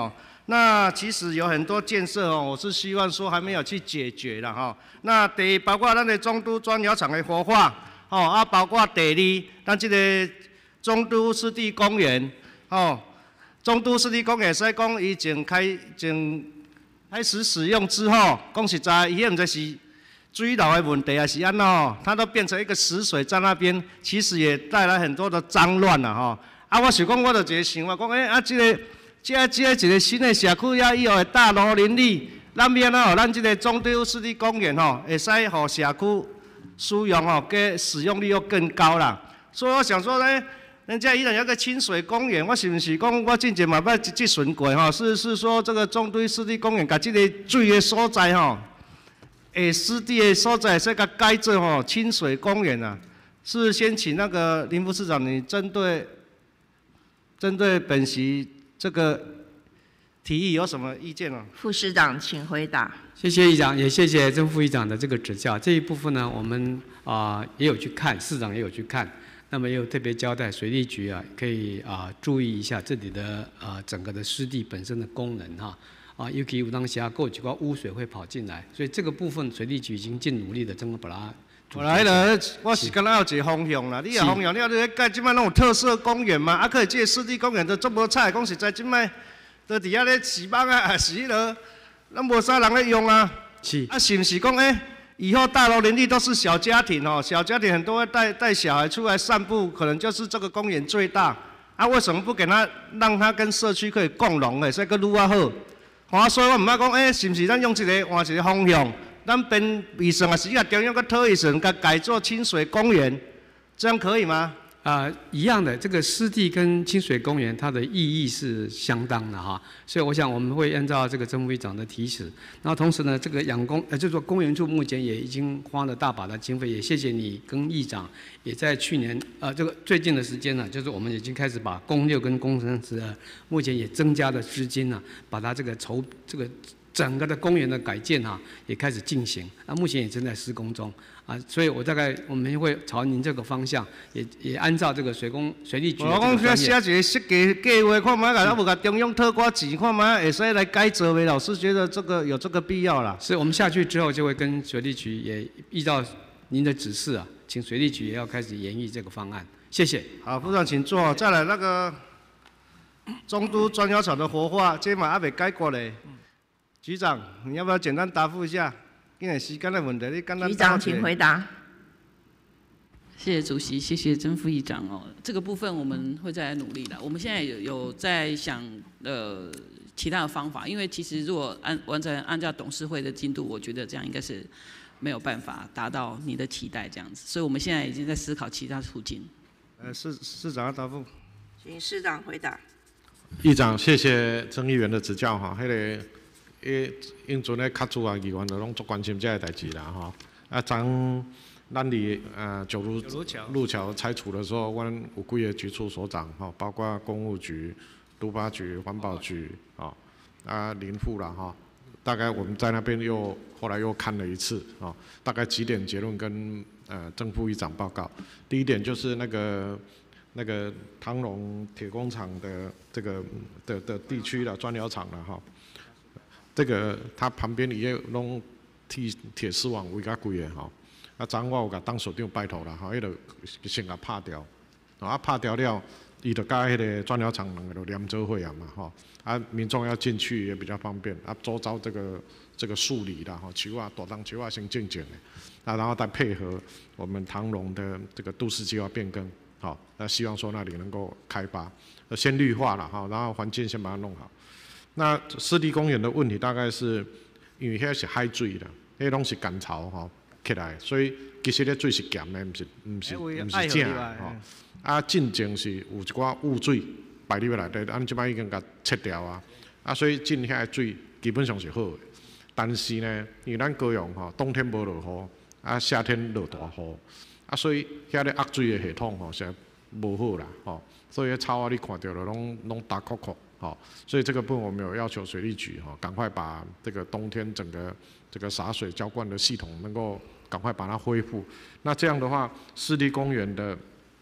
那其实有很多建设哦，我是希望说还没有去解决了哈。那第一，包括咱的中都砖窑厂的活化，哦包括第二，咱这个中都湿地公园，中都湿地公园使讲以前开始使用之后，讲实在，伊唔知是水流的问题还是安怎它都变成一个死水在那边，其实也带来很多的脏乱啦我想讲，我就一个想法，讲这个一个新的社区以后会大楼林立，咱要安怎咱这个中都湿地公园会使互社区使用给使用率又更高啦。所以我想说呢，人家依然有个清水公园，我是不是讲我之前嘛捌去巡过是说这个中都湿地公园，把这个水的所在湿地的所在，这个改做清水公园啊？是先请那个林副市长，你针对本席这个提议有什么意见呢？ 副市长，请回答。 谢谢议长，也谢谢曾副议长的这个指教。这一部分呢，我们也有去看，市长也有去看，那么也有特别交代水利局可以注意一下这里的整个的湿地本身的功能尤其有当下够几块污水会跑进来，所以这个部分水利局已经尽努力的，整个把它。 我是敢若有一个方向啦，你个方向，你咧盖即摆拢有特色公园嘛，可是这个湿地公园都足无彩，讲实在，即摆都伫遐咧饲猫还是迄落，咱无啥人咧用啊。 是。 是不是讲以后大楼林立都是小家庭小家庭很多会带小孩出来散步，可能就是这个公园最大。为什么不给他让他跟社区可以共融的，所以个愈啊好？所以我唔捌讲是不是咱用换一个方向？咱编预算也是甲中央个讨预算，甲改做清水公园，这样可以吗？ 一样的，这个湿地跟清水公园它的意义是相当的所以我想我们会按照这个曾副议长的提示，然后同时呢，这个就是说公园处目前也已经花了大把的经费，也谢谢你跟议长也在去年这个最近的时间呢，就是我们已经开始把公六跟工程师目前也增加了资金把它这个整个的公园的改建也开始进行，目前也正在施工中所以我们会朝您这个方向，也按照这个水利局的我讲写一个设计计划，看卖咱无甲中央讨寡钱，看卖会使来改造的。老师觉得有这个必要啦。 是我们下去之后就会跟水利局也依照您的指示请水利局也要开始研议这个方案。谢谢。 好，副长请坐。再来那个中都砖窑厂的活化，这嘛还未解决嘞。局长，你要不要简单答复一下？因为时间的问题，你简单。 局长，请回答。 谢谢主席，谢谢曾副议长这个部分我们会再来努力的。我们现在有在想其他的方法，因为其实如果完全按照董事会的进度，我觉得这样应该是没有办法达到你的期待这样子，所以我们现在已经在思考其他途径。 市长要答复。 请市长回答。 议长，谢谢曾议员的指教应阵咧较主要议员就拢足关心这个代志啦咱离九路桥拆除的时候，阮有几个局处所长包括公务局、都发局、环保局林副啦大概我们在那边后来又看了一次大概几点结论跟曾副议长报告。第一点就是那个唐龙铁工厂的这个的地区的砖窑厂了这个它旁边也弄铁丝网围甲规个昨我有甲当所长拜托啦迄个先甲拍掉，拍掉了，伊就甲迄个砖窑厂两个就连做伙嘛民众要进去也比较方便周遭这个树理啦树大当树先静静的然后再配合我们唐龙的这个都市计划变更希望说那里能够开发，先绿化啦然后环境先把它弄好。那湿地公园的问题大概是因为遐是海水啦，迄拢是干潮起来，所以其实咧水是咸的，唔是正的进前是有一寡污水排入来底，即摆已经甲切掉所以进遐的水基本上是好的。但是呢，因为咱高雄冬天无落雨，夏天落大雨，所以遐咧压水的系统实在无好啦所以草你看到了拢打扣扣。所以这个部分我们有要求水利局赶快把这个冬天整个这个洒水浇灌的系统能够赶快把它恢复。那这样的话，湿地公园的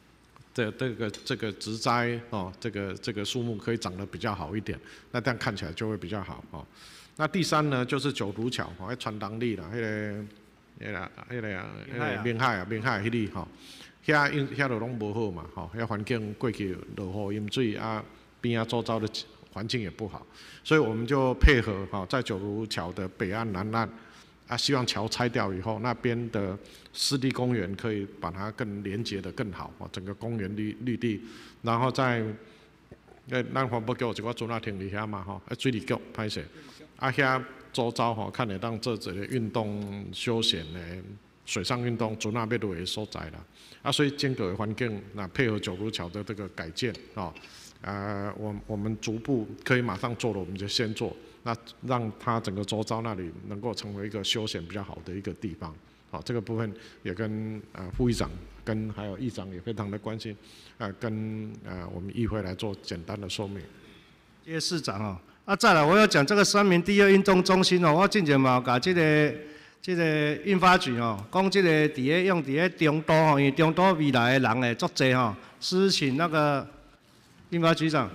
这个植栽哦，这个树木可以长得比较好一点，那这样看起来就会比较好哦。那第三呢，就是九如桥哦，传动力啦，闽海迄里吼，遐就拢无好嘛吼，遐环境过去落雨淹水啊，边啊周遭的环境也不好，所以我们就配合哈，在九如桥的北岸、南岸啊，希望桥拆掉以后，那边的湿地公园可以把它更连接的更好哦，整个公园绿地，然后在咱环保局有一个竹仔亭伫遐嘛吼，水利局歹势，啊遐周遭吼，看会当做一个运动休闲的水上运动竹仔要落的所在啦，啊所以整个的环境那配合九如桥的这个改建哦。我们逐步可以马上做了，我们就先做，那让它整个周遭那里能够成为一个休闲比较好的一个地方。好，这个部分也跟副议长跟还有议长也非常的关心，跟我们议会来做简单的说明。 谢谢市长哦。再来我要讲这个三民第二运动中心哦，我之前嘛甲这个印发局哦，讲这个用伫中都哦，因为中都未来的人会足济吼，私请那个。印发局长，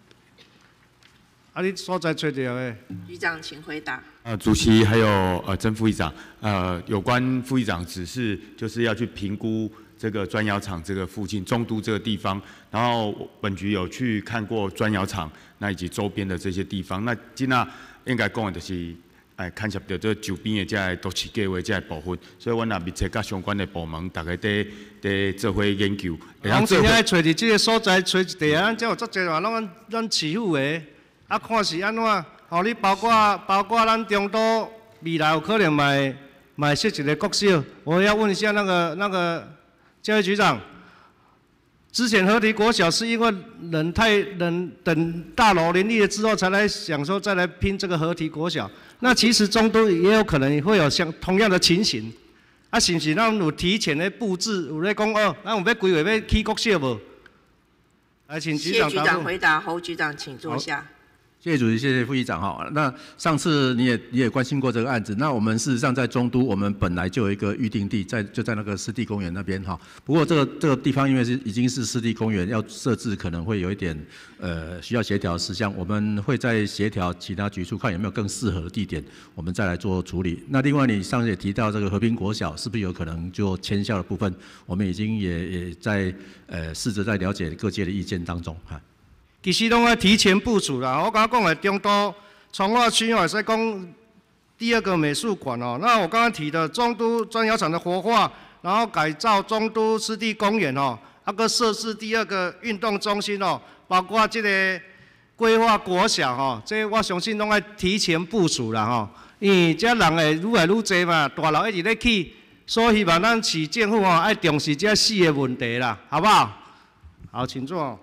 你所在找到的？ 局长，请回答。 主席还有曾副议长，有关副议长指示，就是要去评估这个砖窑厂这个附近中都这个地方，然后本局有去看过砖窑厂，那以及周边的这些地方，那今仔应该讲的就是。牵涉到这周边的这个都市计划这个部分，所以阮也密切甲相关的部门，大家在做伙研究。 咱真正找伫这个所在，找一地啊，这有足侪嘛，拢咱市府的，看是安怎？吼，你包括咱中都未来有可能买设一个国小。我要问一下那个教育局长，之前合体国小是因为人等大楼林立了之后，才来想说再来拼这个合体国小。那其实中都也有可能会有同样的情形，是不是咱有提前的布置？有咧讲咱有要规划要起国小无？来，请局长答复。 谢局长回答，侯局长请坐下。 谢谢主席，谢谢副议长哈。那上次你也关心过这个案子，那我们事实上在中都，我们本来就有一个预定地，就在那个湿地公园那边哈。不过这个地方因为已经是湿地公园，要设置可能会有一点需要协调事项，我们会再协调其他局处，看有没有更适合的地点，我们再来做处理。那另外你上次也提到这个和平国小，是不是有可能就迁校的部分，我们已经也在试着在了解各界的意见当中哈。 其实拢要提前部署啦。我刚刚讲的中都从化区哦，是讲第二个美术馆哦。那我刚刚提的中都砖窑厂的活化，然后改造中都湿地公园哦，个设置第二个运动中心哦，包括这个规划国小哦，这我相信拢要提前部署啦吼。因为这人会愈来愈多嘛，大楼一直咧起，所以希望咱市政府哦要重视这4个问题啦，好不好？好，请坐。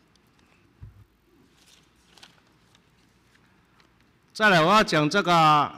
再来，我要讲这个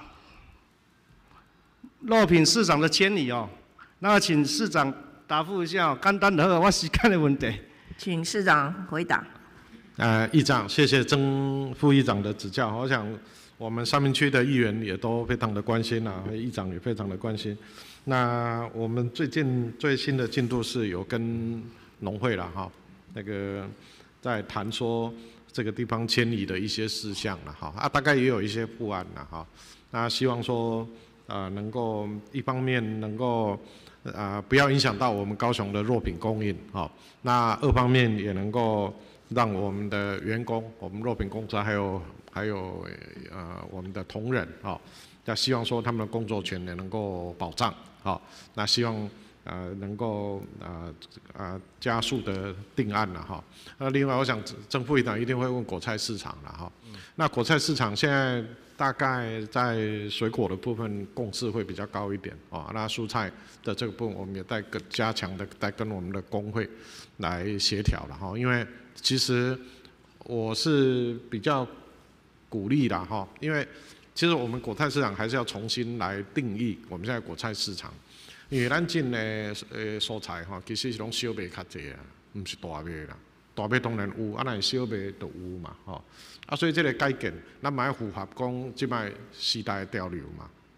肉品市场的迁移哦。那请市长答复一下，简单的我时间的问题。 请市长回答。 议长，谢谢曾副议长的指教。我想我们三民区的议员也都非常的关心啊，议长也非常的关心。那我们最新的进度是有跟农会啦哈，那个在谈说。这个地方迁移的一些事项了哈，大概也有一些布案了哈，那希望说能够一方面能够不要影响到我们高雄的肉品供应哈，那二方面也能够让我们的员工、我们肉品公司还有我们的同仁哈，那希望说他们的工作权也能够保障好，那希望。能够加速的定案了哈。那另外，我想曾副议长一定会问果菜市场了哈。那果菜市场现在大概在水果的部分共识会比较高一点哦。那蔬菜的这个部分，我们也在加强的在跟我们的工会来协调了哈。因为其实我是比较鼓励啦哈，因为其实我们果菜市场还是要重新来定义我们现在果菜市场。因为咱进的蔬菜吼，其实是拢小麦较济啊，唔是大麦啦。大麦当然有，那小麦就有嘛，吼。所以这个改建，咱嘛要符合讲即摆时代的潮流嘛，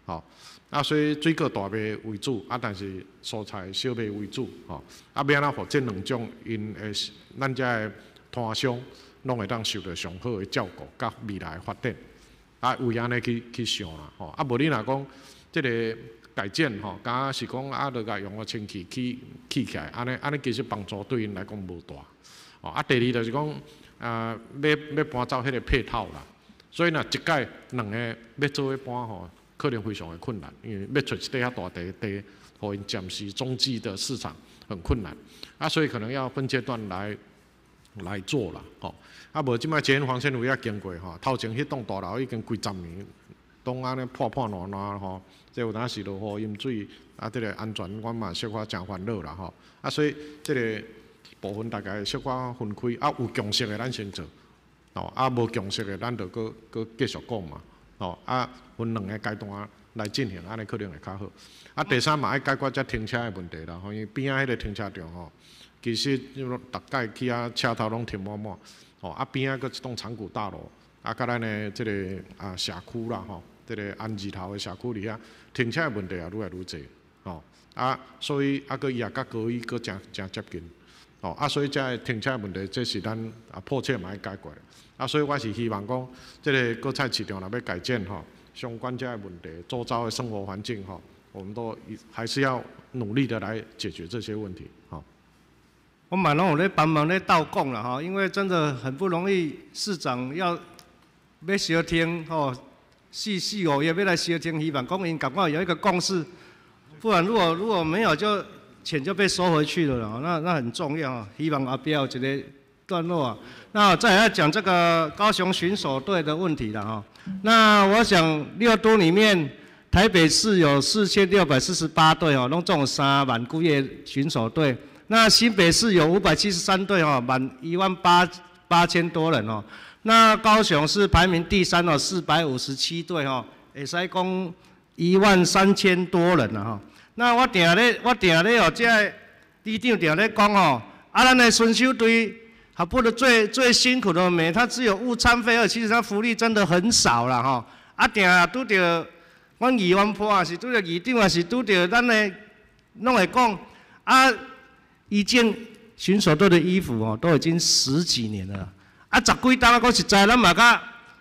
吼。所以水果大卖为主，但是蔬菜小卖为主，吼。要安怎互这两种因的咱遮的摊商，拢会当受到上好的照顾，甲未来的发展。为安尼去想啦，吼。无你若讲即个改建吼，敢是讲就甲用个氢气起来，安尼其实帮助对因来讲无大。第二就是讲要搬走迄个配套啦。所以若一届两个要做伙搬吼，可能非常的困难，因为要找一块遐大地，互因暂时中继的市场很困难。所以可能要分阶段来做啦，吼。无即摆捷运黄线有也经过吼，头前迄栋大楼已经几十年，拢安尼破烂吼，即有当时落雨淹水，即个安全我嘛小可真烦恼啦吼。所以即个部分大概小可分开，有共识的咱先做。无共识的，咱就搁继续讲嘛。分两个阶段来进行，安尼可能会较好。第三嘛，爱解决遮停车的问题啦。因为边仔迄个停车场吼，其实逐届去车头拢停满满。边仔搁一栋长谷大楼，甲咱的即个社区啦吼，即个安字头的社区里遐停车的问题也愈来愈侪。所以搁伊也甲高医搁真接近。所以遮停车问题，这是咱迫切嘛要解决。所以我是希望讲，这个果菜市场若要改建吼，相关遮的问题，周遭的生活环境吼，我们都还是要努力的来解决这些问题。 我嘛拢有咧帮忙咧斗讲啦吼，因为真的很不容易，市长要小听吼，4、5月要来小听，希望公营赶快有一个共识，不然如果没有就钱就被收回去了啦，那很重要啊，希望后壁有一个段落啊。那再来要讲这个高雄巡守队的问题了哈。那我想6都里面，台北市有4648队哦，拢总有3万几个巡守队。那新北市有573队哦，满18000多人哦。那高雄是排名第3哦，457队哦，会使讲13000多人了哈。那我定咧哦，这里长定咧讲哦，咱的巡守队还不能最辛苦的没，他只有午餐费，其实他福利真的很少啦哈。定拄着阮议员婆也是拄着议长也是拄着咱的，拢会讲一件巡守队的衣服哦，都已经10几年了。10几单我实在，咱嘛甲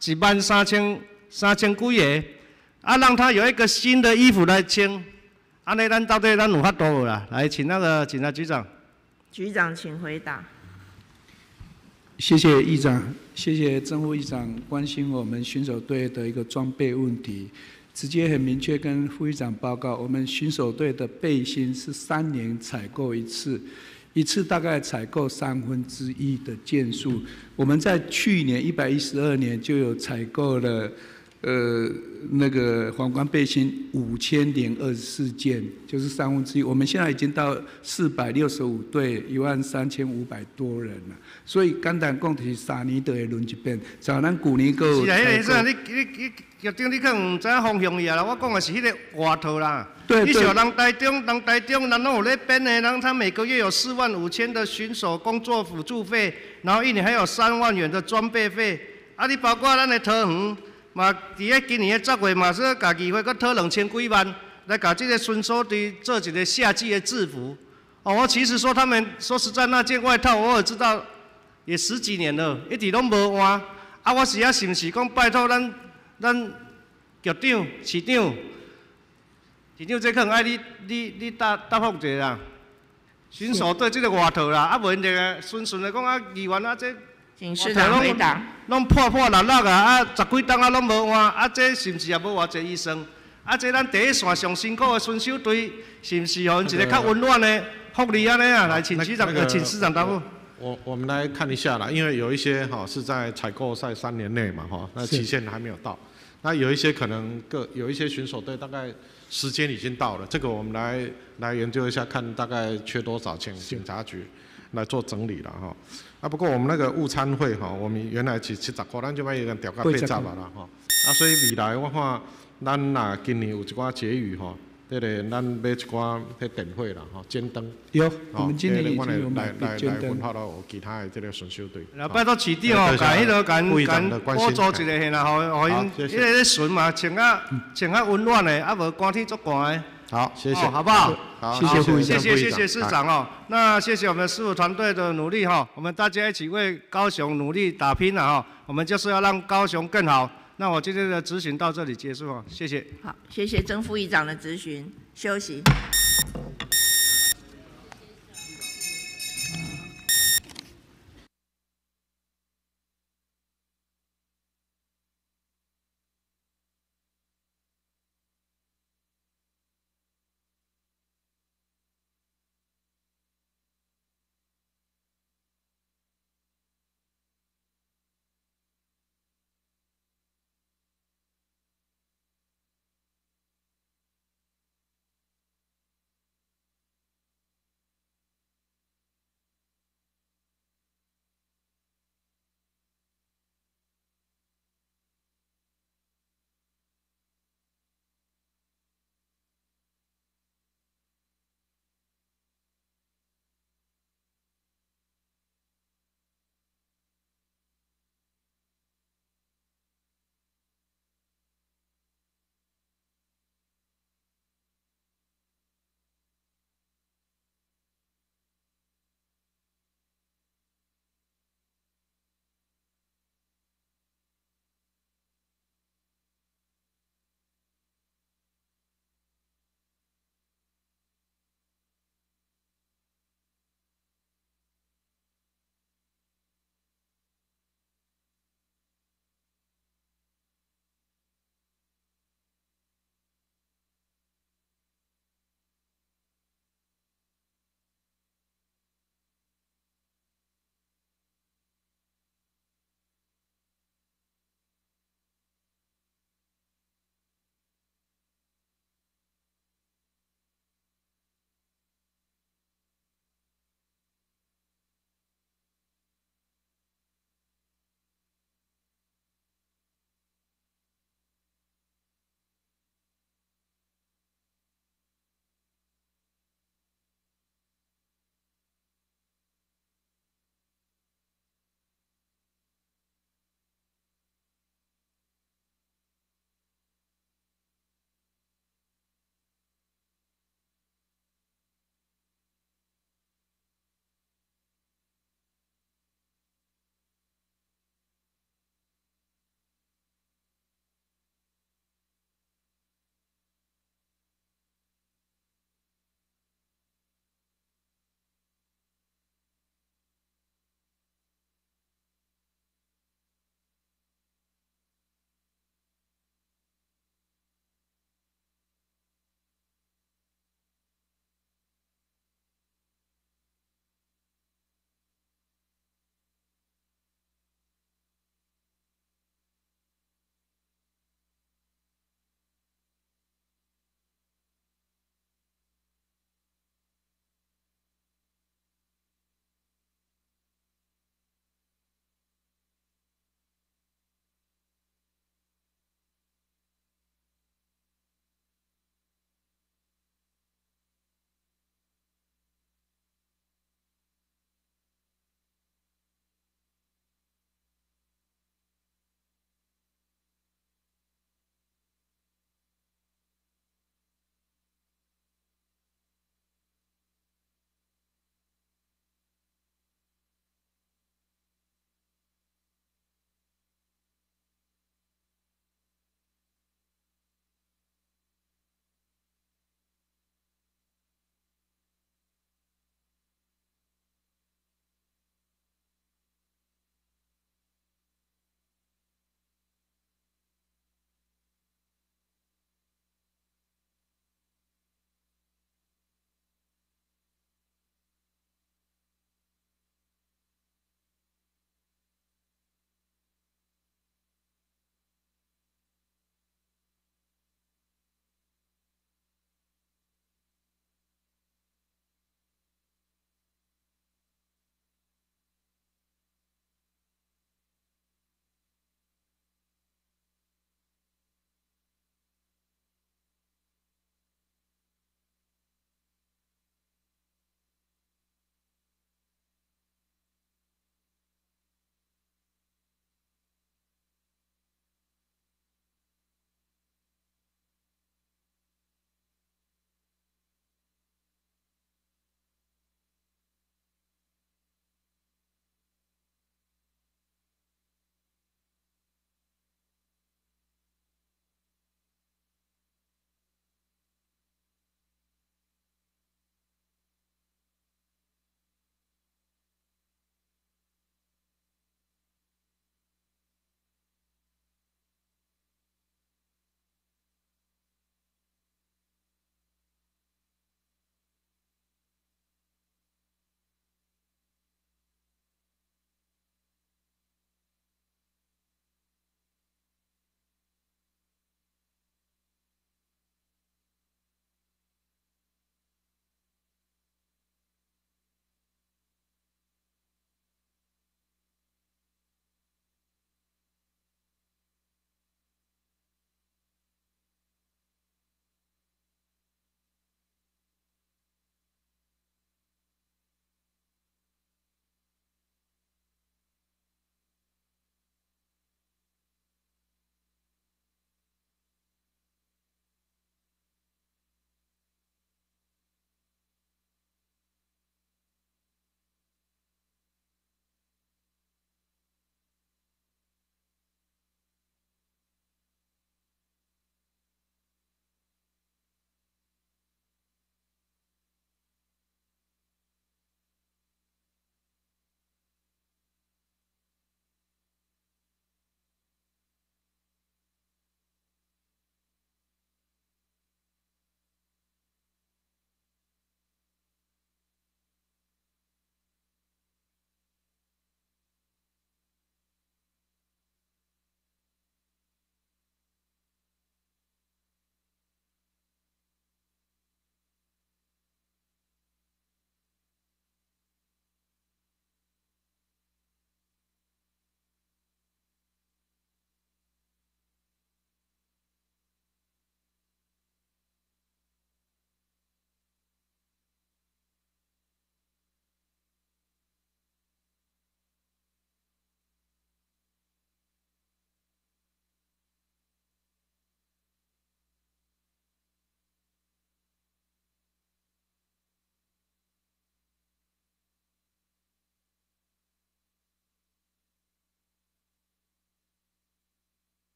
13000几个，让他有一个新的衣服来穿。安尼咱到底有法度无啦？来，请那个警察局长。 局长，请回答。 谢谢议长，谢谢郑副议长关心我们巡守队的一个装备问题，直接很明确跟副议长报告，我们巡守队的背心是3年采购一次，一次大概采购1/3的件数。我们在去年112年就有采购了。那个皇冠背心5024件，就是1/3。我们现在已经到465队，13500多人了。所以简单讲，就是3年就会轮一遍。像咱旧年个。是啊，迄个你局长你可能唔知影方向伊啦。我讲的是迄个外套啦。对。你像人台中，人拢有咧编的，人他每个月有45000的巡守工作辅助费，然后1年还有3万元的装备费。你包括咱的桃园。嘛，伫咧今年的10月嘛，说家己会搁讨2000几万来搞这个巡守队做一个夏季的制服。我其实说他们说实在那件外套，我也知道也10几年了，一直拢无换。我是是不是讲拜托咱局长、市长，这可能爱你答复一下啦。巡守队这个外套啦，无因这个顺的讲议员这。 请市长回答。 拢破烂10几档拢无换，这是不是也无偌济医生？这咱第一线上辛苦的巡守队，是不是互因一个较温暖的福利安尼啊？来，请市长答复。 我们来看一下啦，因为有一些是在采购赛3年内嘛那期限还没有到。那有一些可能有一些巡守队大概时间已经到了，这个我们来研究一下，看大概缺多少，请警察局来做整理了不过我们那个午餐会我们原来是70块，咱就卖已经调到80了啦所以未来我看咱今年有一寡结余这个咱买一寡迄电火啦，吼，尖灯。 有，我们今年已经有买尖灯。 分发到其他的这个选修队。 那拜托市长哦，甲迄个甲补助一个吓啦，互因迄个咧巡嘛，穿较温暖的，啊无寒天足寒的。 好，谢谢， 好不好？ 好， 谢谢市长哦。那谢谢我们师傅团队的努力哈，我们大家一起为高雄努力打拼了哈，我们就是要让高雄更好。那我今天的质询到这里结束哦，谢谢。 好，谢谢曾副议长的质询，休息。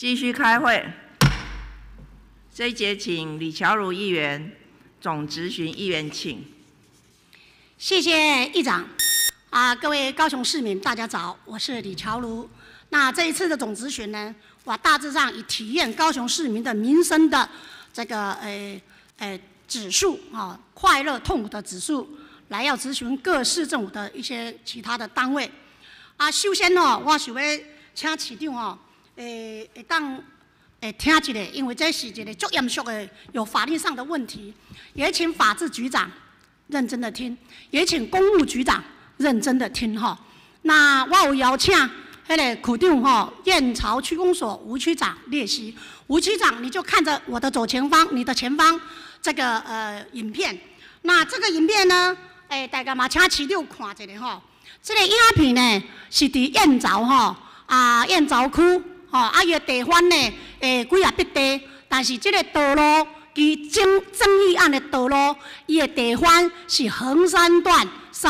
继续开会。这一节请李乔如议员、总质询议员请。 谢谢议长。各位高雄市民，大家早，我是李乔如。那这一次的总质询呢，我大致上以体验高雄市民的民生的这个指数快乐痛苦的指数，来要质询各市政府的一些其他的单位。首先我想要请市长会当听一下，因为这是一个足严肃的有法律上的问题，也请法制局长认真的听，也请公务局长认真的听哈。那我有邀请那个区长燕巢区公所吴区长列席，吴区长你就看着我的左前方，你的前方这个影片。那这个影片呢，大家嘛请市长看一下哈。这个影片呢是伫燕巢燕巢区伊个地方呢几啊笔地，但是这个道路其争议案的道路，伊的地方是横山段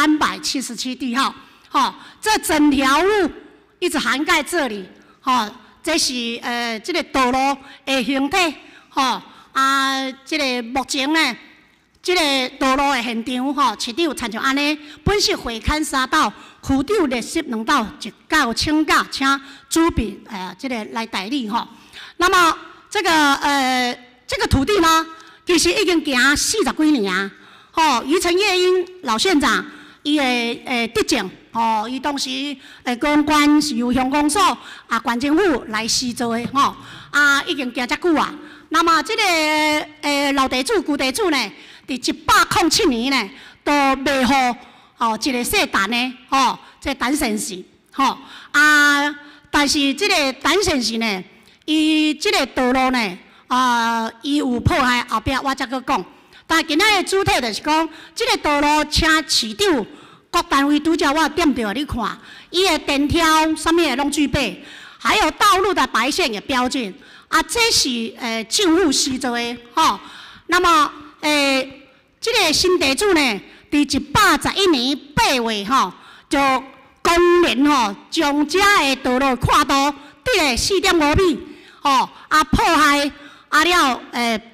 377地号，这整条路一直涵盖这里，这是这个道路的形体，这个目前呢，这个道路的现场，市长参像安尼，本是会勘3道，区长列席2道，一道请假，请主笔这个来代理那么这个土地呢，其实已经行40几年啊。余陈业英老县长，伊的德政，伊当时公关是由乡公所县政府来施做的已经行遮久啊。那么这个老地主、旧地主呢，伫107年呢，都卖予一个姓陈的这陈先生但是这个陈先生呢，伊这个道路呢，伊有破坏，后壁我再搁讲。但今仔的主体就是讲，这个道路请市长各单位拄则我点着你看，伊的电条啥物的拢具备，还有道路的白线的标准这是政府施做的那么这个新地主呢，伫111年8月就公然将遮的道路跨度伫个4.5米破坏了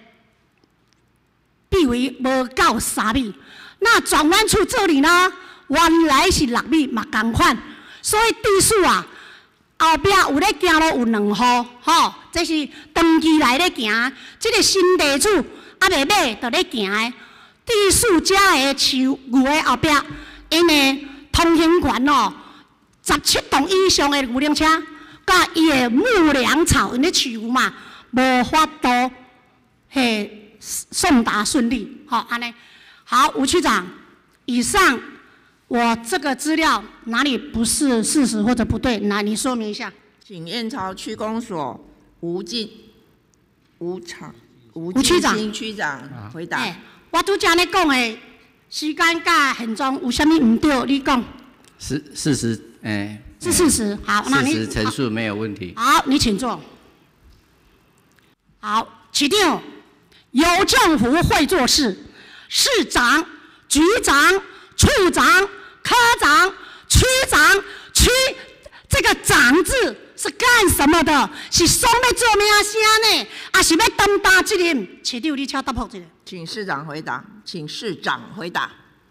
比为无到3米。那转弯处这里呢，原来是6米嘛同款，所以地数后壁有咧行路有2户这是长期来咧行，这个新地主未买就咧行的。地数遮的树牛的后壁，因的通行权17吨以上的牛轮车，甲伊的牧粮草，因咧树牛嘛，无法度送达顺利，安尼。好，吴区长，以上我这个资料哪里不是事实或者不对，来你说明一下。 请燕巢区公所吴区长区长回答。 我拄则咧讲的时间甲现状有啥物唔对？你讲。 事实， 是事实。好，那你事实陈述没有问题。 好，你请坐。好，市长，有政府会做事，市长、局长、处长、科长、区长、这个长字是干什么的？是爽要做咩声呢？还是要担当责任？市长，你请答复一下。 请市长回答。请市长回答。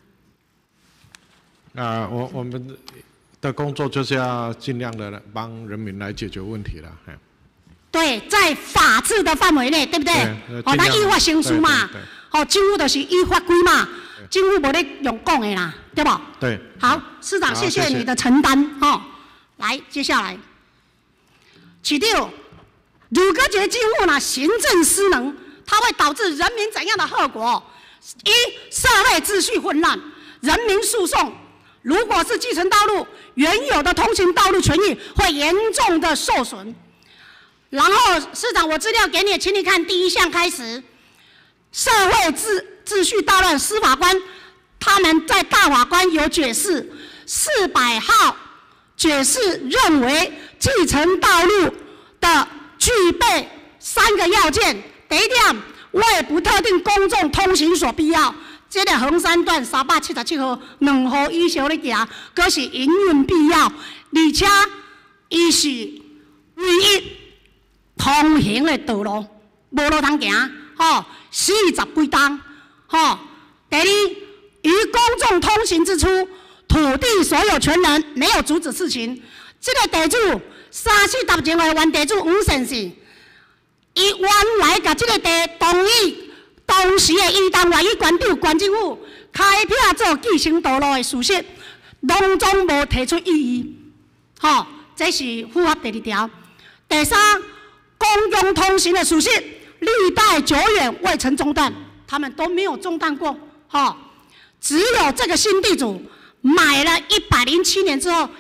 我们的工作就是要尽量的帮人民来解决问题了。 对，在法治的范围内，对不对？咱依法行事嘛。政府就是依法规嘛，政府无咧用讲的啦，对不？ 对。 好，市长，谢谢你的承担。来，接下来，市长，如果这个政府呢行政失能，它会导致人民怎样的后果？一、社会秩序混乱，人民诉讼。如果是继承道路，原有的通行道路权益会严重的受损。然后，市长，我资料给你，请你看第1项开始，社会秩序大乱，司法官他们在大法官有解释，400号解释认为继承道路的具备3个要件，第一点，为不特定公众通行所必要。这个横山段377号2户以上咧行，佫是营运必要，而且伊是唯一通行的道路无路通行，40几档，第二，于公众通行之处，土地所有权人没有阻止事情。这个地主30-40前的原地主吴先生，伊原来甲这个地同意当时的伊当县议馆长、县政府开辟做继承道路的事实，拢总无提出异议。这是符合第2条。第3，公共通行的事实，历代久远未曾中断，他们都没有中断过。只有这个新地主买了107年之后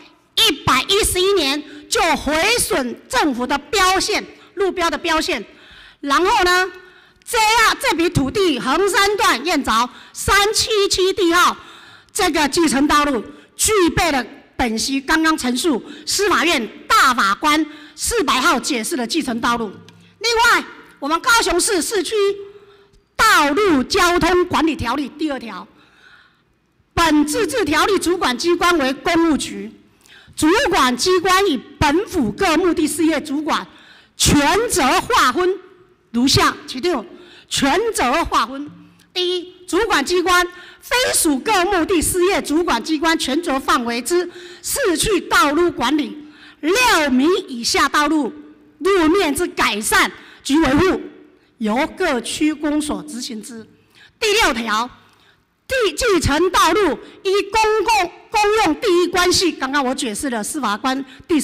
，111年就毁损政府的标线、路标的标线，然后呢，这笔土地横山段燕凿377地号这个继承道路，具备了本席刚刚陈述司法院大法官400号解释的继承道路。另外，我们高雄市市区道路交通管理条例第2条，本自治条例主管机关为公务局，主管机关以本府各目的事业主管权责划分如下：其六，权责划分。第一，主管机关非属各目的事业主管机关权责范围之市区道路管理6米以下道路路面之改善及维护，由各区公所执行之。第6条，继承道路依公用第一关系，刚刚我解释了司法官第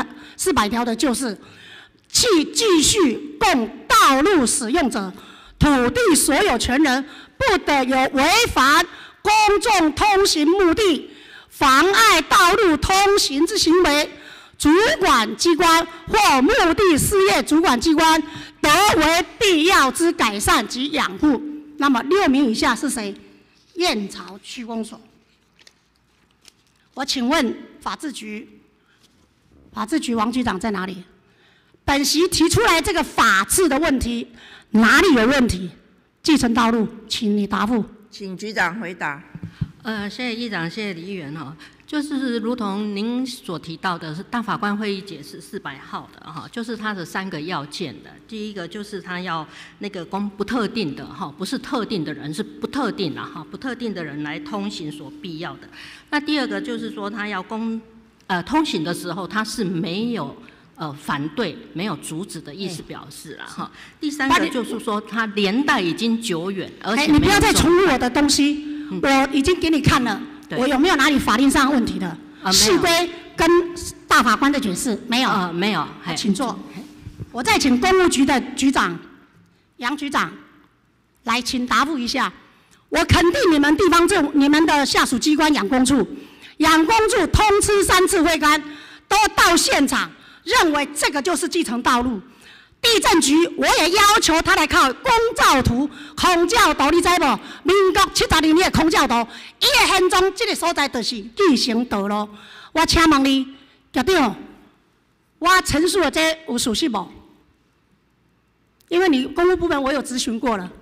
400条的就是继续供道路使用者，土地所有权人不得有违反公众通行目的、妨碍道路通行之行为。主管机关或目的事业主管机关得为必要之改善及养护。那么6名以下是谁？燕巢区公所。我请问法制局王局长在哪里？本席提出来这个法制的问题，哪里有问题？继承道路，请你答复。 请局长回答。 谢谢议长，谢谢李议员哈。就是如同您所提到的，是大法官会议解释400号的哈，就是它的3个要件的。第一个就是它要那个不特定的哈，不是特定的人，是不特定的哈，不特定的人来通行所必要的。那第二个就是说，它要通行的时候，它是没有反对、没有阻止的意思表示了哈。第3个就是说，它年代已经久远，而且你不要再重复我的东西，我已经给你看了。我有没有哪里法令上问题的？系规跟大法官的解释没有？ 没有。 请坐。我再请公务局的局长杨局长来，请答复一下。我肯定你们地方政府、你们的下属机关养工处通知3次会刊，都到现场，认为这个就是继承道路。地震局我也要求他来靠公照图、空照图，你知无？民国72年的空照图，伊的现状这个所在就是继承道路。我请问你，局长，我陈述的这有属实无？因为你公务部门我有咨询过了，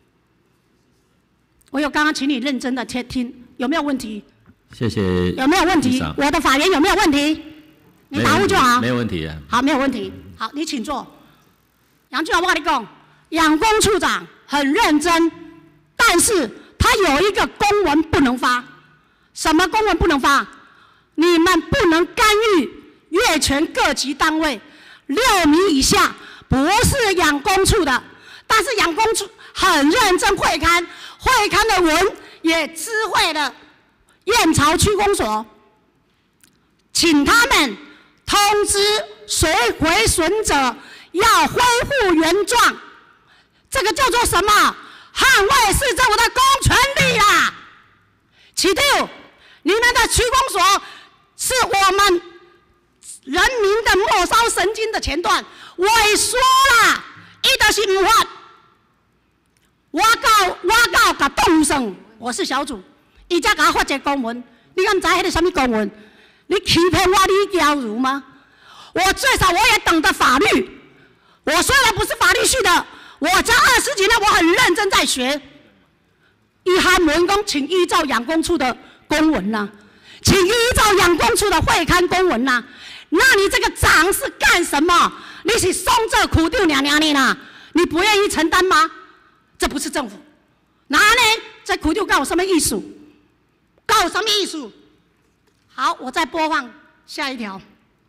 我有刚刚请你认真的听，有没有问题？ 谢谢。 有没有问题？我的法言有没有问题？你答复就好。 没有问题。 好，没有问题。好，你请坐。杨局长，我跟你讲，养工处长很认真，但是他有一个公文不能发。什么公文不能发？你们不能干预越权各级单位6米以下，不是养工处的，但是养工处很认真会刊的文也知会了燕巢区公所，请他们通知毁损者要恢复原状，这个叫做什么？捍卫市政府的公权力啦！其六，你们的区公所是我们人民的末梢神经的前段，萎缩啦，伊就是唔发。我到甲动物省，我是小组，伊才甲我发一个公文，你敢知迄个什么公文？你欺骗我李娇如吗？我最少我也懂得法律。我虽然不是法律系的，我这20几年我很认真在学。伊函文讲，请依照养工处的公文呐，请依照养工处的会刊公文呐。 那你这个长是干什么？你是送这苦丢娘娘你呢？你不愿意承担吗？这不是政府。哪呢？这苦丢告我什么艺术？告我什么艺术？好，我再播放下一条。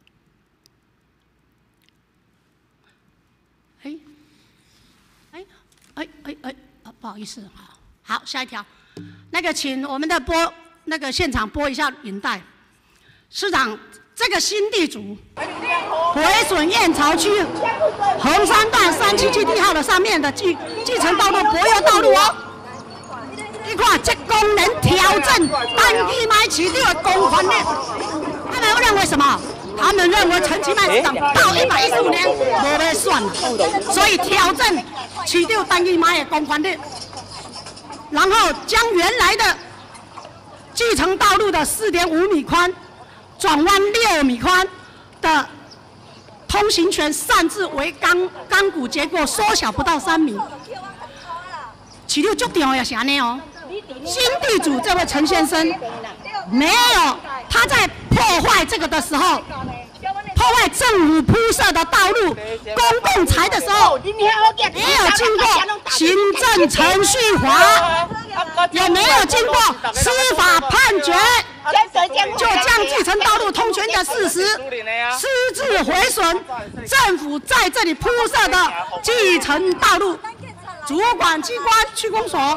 不好意思，好，下一条。那个，请我们的现场播一下影带。市长，这个新地主毁损燕巢区横山段377号的上面的继承道路柏油道路哦。你看，这工人调整单地买起掉的公款率，他们认为什么？他们认为陈其迈市长到115年没得算了，所以调整起掉单地买的公款率，然后将原来的继承道路的4.5米宽转弯6米宽的通行权擅自为钢骨结构缩小不到3米。起六足重要是安尼哦。新地主这位陈先生没有，他在破坏这个的时候，破坏政府铺设的道路、公共财的时候，也有经过行政程序法，也没有经过司法判决，就将继承道路通权的事实私自毁损政府在这里铺设的继承道路。主管机关区公所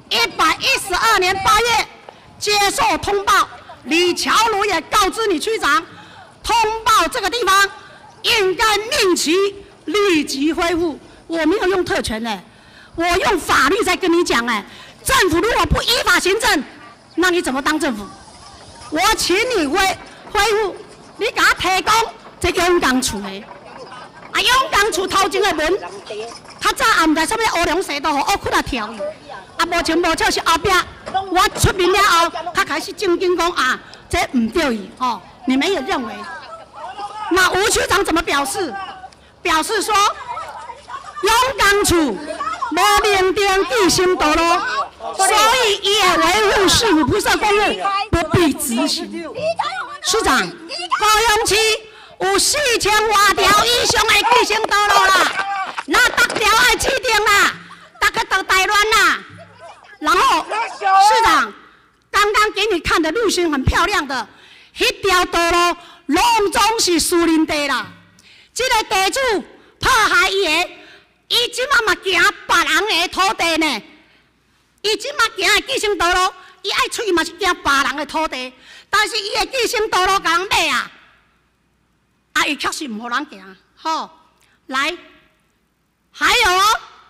112年8月接受通报，李乔如也告知你区长，通报这个地方应该命其立即恢复。我没有用特权呢，我用法律在跟你讲哎，政府如果不依法行政，那你怎么当政府？我请你恢复，你给他提供这永港厝的，永港厝头前的门，较早也唔知什么乌龙蛇道，互乌窟啊跳伊。无情无巧是后壁，我出面了后，他开始正经讲啊，这唔对伊哦。你们也认为？那吴区长怎么表示？表示说，永港厝无明定继承道路，所以伊的维护市府铺设公务不必执行。市长，高雄市有4000多条以上的继承道路啦，那逐条爱指定啦，大家都台乱啦。然后，市长刚刚给你看的路线很漂亮的，迄条道路拢总是私人地啦。这个地主迫害伊的，伊即马嘛行别人的土地呢。伊即马行的继承道路，伊爱出去嘛是行别人的土地，但是伊的继承道路甲人买啊，伊确实唔互人行。好，来，还有哦。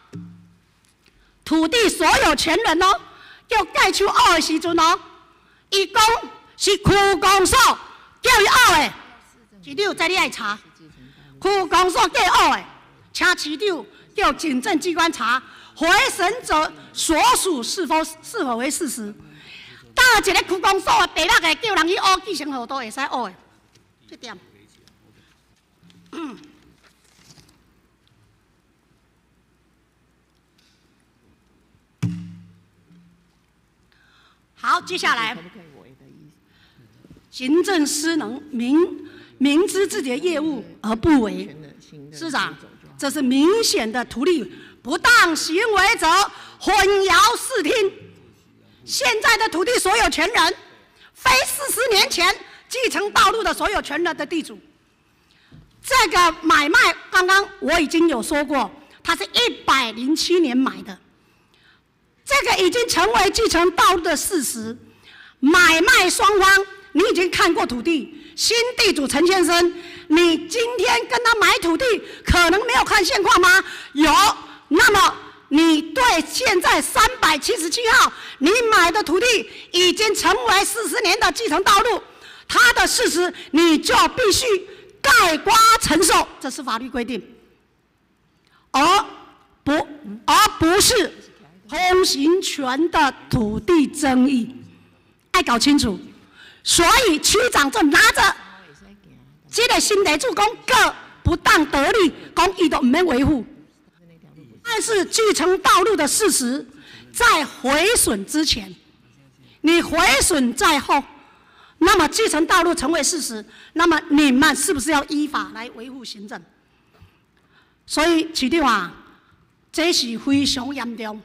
土地所有权人哦，叫盖出凹的时阵哦，伊讲是区公所叫伊凹的，市长在你爱查，区公所叫凹的，请市长叫警政机关查，回审者所属是否为事实。搭一个区公所的地落的，叫人去凹继承号都会使凹的，这点。好，接下来，行政失能，明知自己的业务而不为，市长，这是明显的图利不当行为者混淆视听。现在的土地所有权人，非40年前继承道路的所有权人的地主。这个买卖，刚刚我已经有说过，它是107年买的。这个已经成为继承道路的事实，买卖双方你已经看过土地，新地主陈先生，你今天跟他买土地，可能没有看现况吗？有，那么你对现在377号你买的土地已经成为40年的继承道路，它的事实你就必须概括承受，这是法律规定，而不是通行权的土地争议，爱搞清楚。所以区长就拿着这个新地主讲各不当得利，讲伊都唔免维护。但是继承道路的事实，在毁损之前，你毁损在后， 那么继承道路成为事实，那么你们是不是要依法来维护行政？所以市长啊，这是非常严重。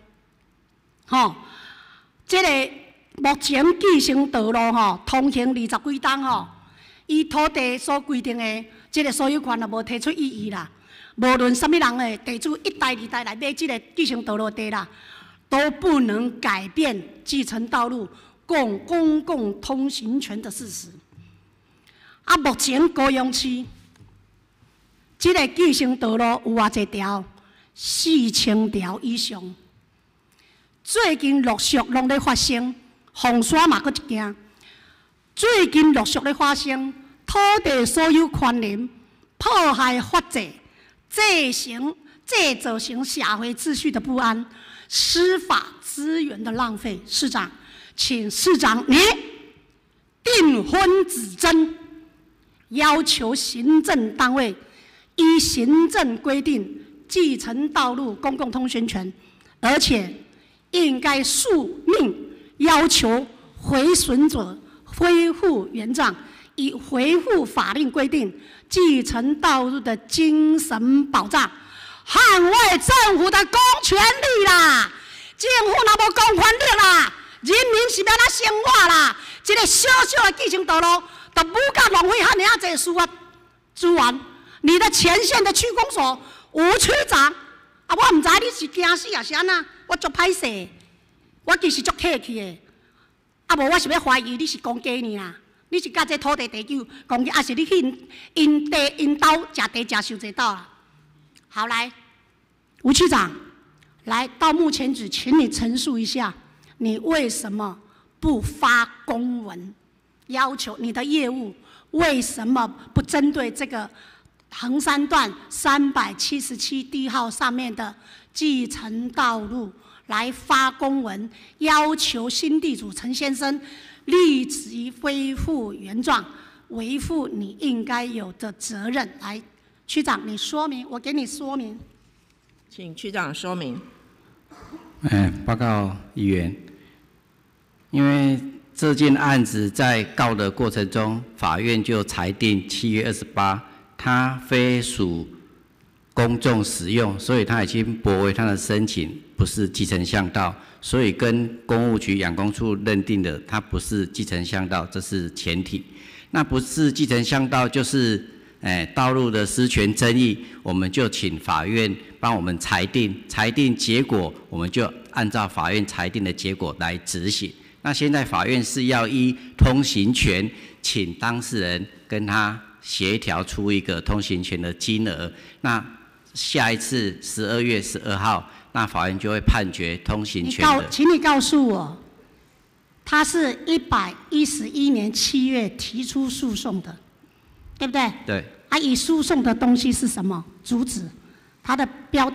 这个目前继承道路通行20几档伊土地所规定的这个所有权也无提出异议啦。无论什么人的地主一代二代来买这个继承道路地啦，都不能改变继承道路公共通行权的事实。目前高雄市这个继承道路有偌济条？4000条以上。最近陆续拢在发生，凤山嘛，搁一件。最近陆续在发生土地所有权人迫害法制，这造成社会秩序的不安，司法资源的浪费。市长，请市长你定婚指针，要求行政单位依行政规定继承道路公共通行权，而且应该诉命要求毁损者恢复原状，以维护法令规定继承道路的精神保障，捍卫政府的公权力啦！政府若无公权力啦，人民是要哪生活啦？一个小小的继承道路，都不敢浪费遐尔济司法资源。你的前线的区公所吴区长，我唔知你是惊死啊是安那？我足歹势，我其实足客气的。无我是要怀疑你是公家呢啦，你是甲这土地地主公家，还是你去因兜食地食受这道啦？好，来，吴区长，来到目前止，请你陈述一下，你为什么不发公文要求你的业务？为什么不针对这个衡山段377D号上面的继承道路来发公文，要求新地主陈先生立即恢复原状，维护你应该有的责任？来，区长，你说明，我给你说明， 请区长说明。 报告议员，因为这件案子在告的过程中，法院就裁定7月28，它非属公众使用，所以他已经驳回他的申请，不是继承巷道，所以跟公务局养工处认定的它不是继承巷道，这是前提。那不是继承巷道，就是道路的私权争议，我们就请法院帮我们裁定，裁定结果我们就按照法院裁定的结果来执行。那现在法院是要依通行权，请当事人跟他协调出一个通行权的金额。那下一次12月12号，那法院就会判决通行权的。 请你告诉我，他是111年7月提出诉讼的，对不对？ 对。 以诉讼的东西是什么？主旨，他的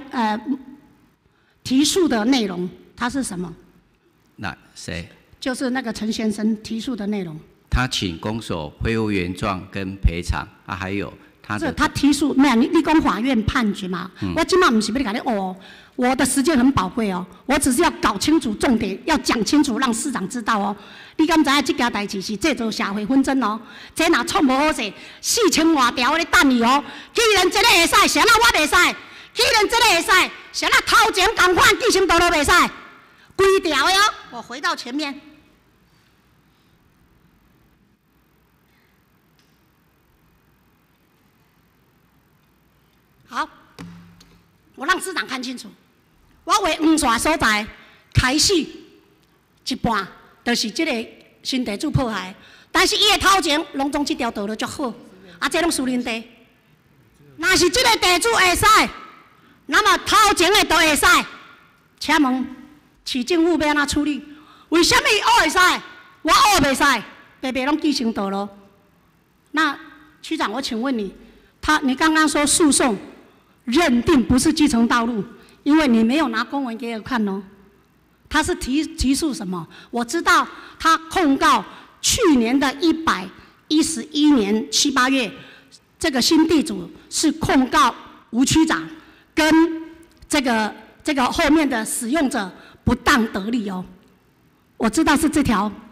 提诉的内容，它是什么？ 那谁？ 就是那个陈先生提诉的内容。 他请公所恢复原状跟赔偿，还有他提诉没有？你讲法院判决嘛？我今晚不是要跟你哦，我的时间很宝贵哦，我只是要搞清楚重点，要讲清楚，让市长知道哦。你敢知影这件代志是制造社会纷争哦？这若创无好势，4000多条咧等你哦。既然这个会使，谁那我袂使？既然这个会使，谁那头前同款继承道路袂使？规条哟！我回到前面。好，我让市长看清楚。我为黄线所在开始一半，就是这个新地主迫害，但是伊的头前拢总这条道路足好，这拢私人地。若是这个地主会使，那么头前的都会使。请问市政府要安怎处理？为什么我会使，我袂使？白白拢继承道路。那区长，我请问你，你刚刚说诉讼认定不是继承道路，因为你没有拿公文给我看哦。他是提诉什么？我知道他控告去年的111年7、8月，这个新地主是控告吴区长跟这个后面的使用者不当得利哦。我知道是这条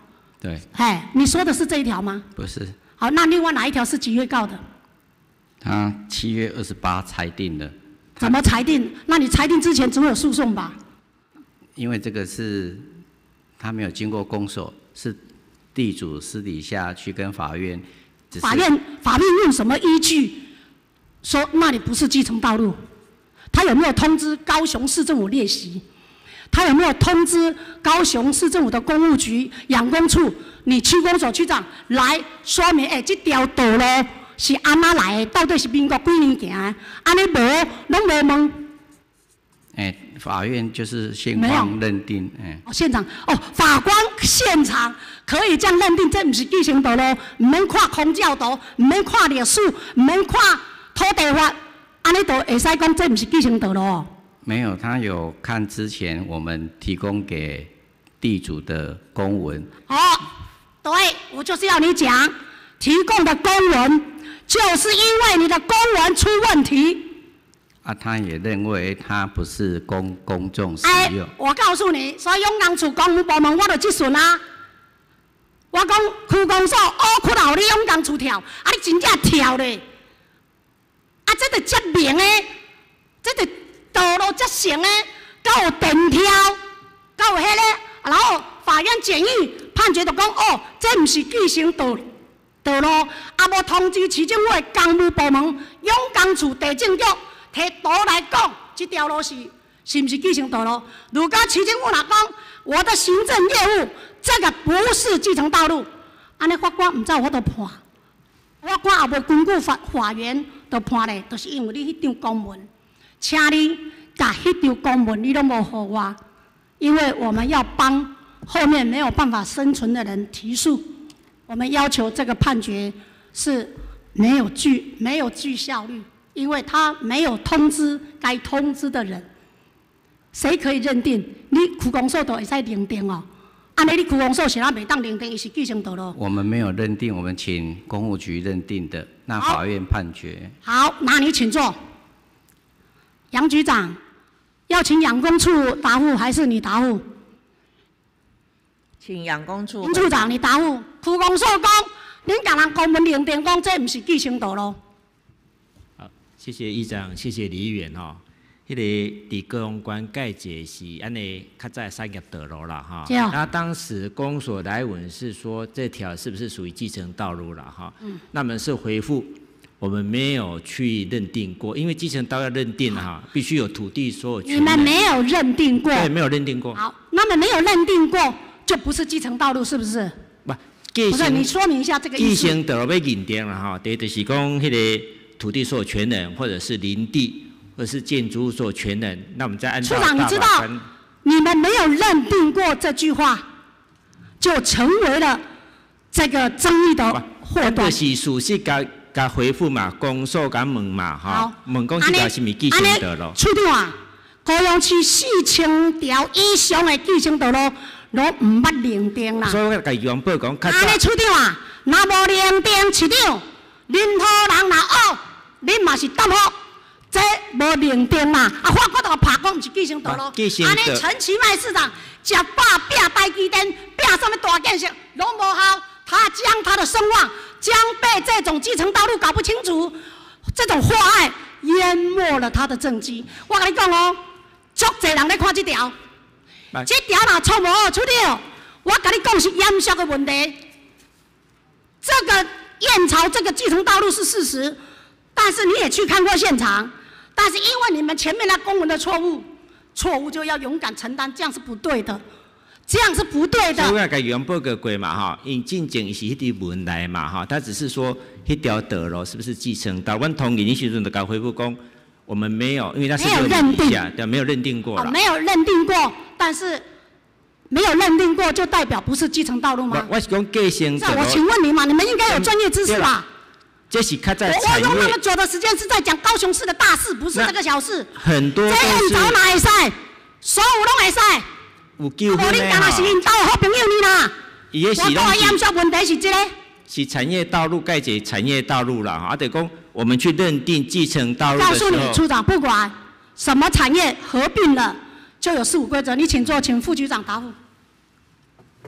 对。 哎，你说的是这一条吗？ 不是。 好，那另外哪一条是几月告的？ 他7月28裁定的。 怎么裁定？那你裁定之前总有诉讼吧？ 因为这个是他没有经过公所，是地主私底下去跟法院。 法院用什么依据说那里不是基层道路？他有没有通知高雄市政府列席？他有没有通知高雄市政府的公务局、养工处、你区公所区长来说明？这条道路是安怎来的？到底是民国几年行的？安尼无，拢无问。 法院就是现况认定。 现场法官现场可以这样认定，这不是基层道路，唔免看空教图，唔免看历史，唔免看土地法，安尼就会使讲这不是基层道路。 没有，他有看之前我们提供给地主的公文。 对，我就是要你讲，提供的公文就是因为你的公文出问题。 他也认为他不是公众使用。 我告诉你，所以永安处公务部门我就这顺啊。我讲区公所乌窟佬你永安处跳，你真正跳咧。这就证明的，这就道路则成的，才有电条，才有迄个，然后法院检议判决就讲这不是继承道路，无通知市政府的公务部门永安处地政局。摕图来讲，这条路是不是继承道路？如果市政府若讲我的行政业务这个不是继承道路，安尼法官唔知有法度判，法官也无根据法院就判咧，就是因为你迄张公文，请你把迄张公文你都无给我，因为我们要帮后面没有办法生存的人提诉，我们要求这个判决是没有具效率。因为他没有通知该通知的人，谁可以认定？你区公所都会使认定哦。安尼你区公所是哪袂当认定伊是继承道路？ 我们没有认定，我们请公务局认定的，那法院判决。 好，那你请坐。杨局长，要请养工处答复还是你答复？ 请养工处。 杨处长，你答复。区公所讲，恁甲人公文认定讲这不是继承道路。 谢谢议长，谢谢李议员吼。迄个伫高雄关盖界是安尼较早产业道路啦哈。那当时公所来文是说这条是不是属于继承道路啦哈？那么是回复我们没有去认定过，因为继承道要认定哈，必须有土地所有权。 你们没有认定过？ 对，没有认定过。 好，那么没有认定过就不是继承道路，是不是？不是，你说明一下这个意思。 继承道路要认定啦哈，第一就是讲迄个。土地所有权人，或者是林地，或者是建筑物所有权人，那我们再按照处长，你知道你们没有认定过这句话，就成为了这个争议的祸端。 就是属实甲回复嘛，公所甲问嘛，哈，问讲这条是咪继承道路？ 处长啊，高雄市4000条以上的继承道路，都唔捌认定啦。 所以我甲杨报讲， 安尼处长啊，若无认定市长，恁土人若恶。恁嘛是答复，这无认定嘛？法官就拍讲，唔是继承道路。安尼陈其迈市长吃饱拼台积电，拼什么大建设，拢无效。他将他的声望，将被这种继承道路搞不清楚，这种祸害淹没了他的政绩。我跟你讲哦，足侪人咧看这条，这条若错无好处理，我跟你讲是严肃的问题。这个燕巢这个继承道路是事实。但是你也去看过现场，但是因为你们前面那公文的错误就要勇敢承担，这样是不对的，这样是不对的。 所以我甲杨报告过嘛哈，因进前是迄条文来嘛哈，他只是说迄条道路是不是继承道？阮同意你时阵就甲回复讲，我们没有，因为那是没有认定，对，没有认定过。 没有认定过，但是没有认定过就代表不是继承道路吗？ 我是讲继承道路。 我请问你嘛，你们应该有专业知识吧？ 这是较在产业。 我用那么久的时间是在讲高雄市的大事，不是这个小事。 很多都是。 这找哪会使？所有拢会使。 有纠纷的你干是因兜好朋友你啦。我讲的严肃问题是这个。 是产业道路盖解产业道路啦，啊，得讲我们去认定继承道路的时候。 告诉你，处长，不管什么产业合并了，就有事务规则。你请坐，请副局长答复。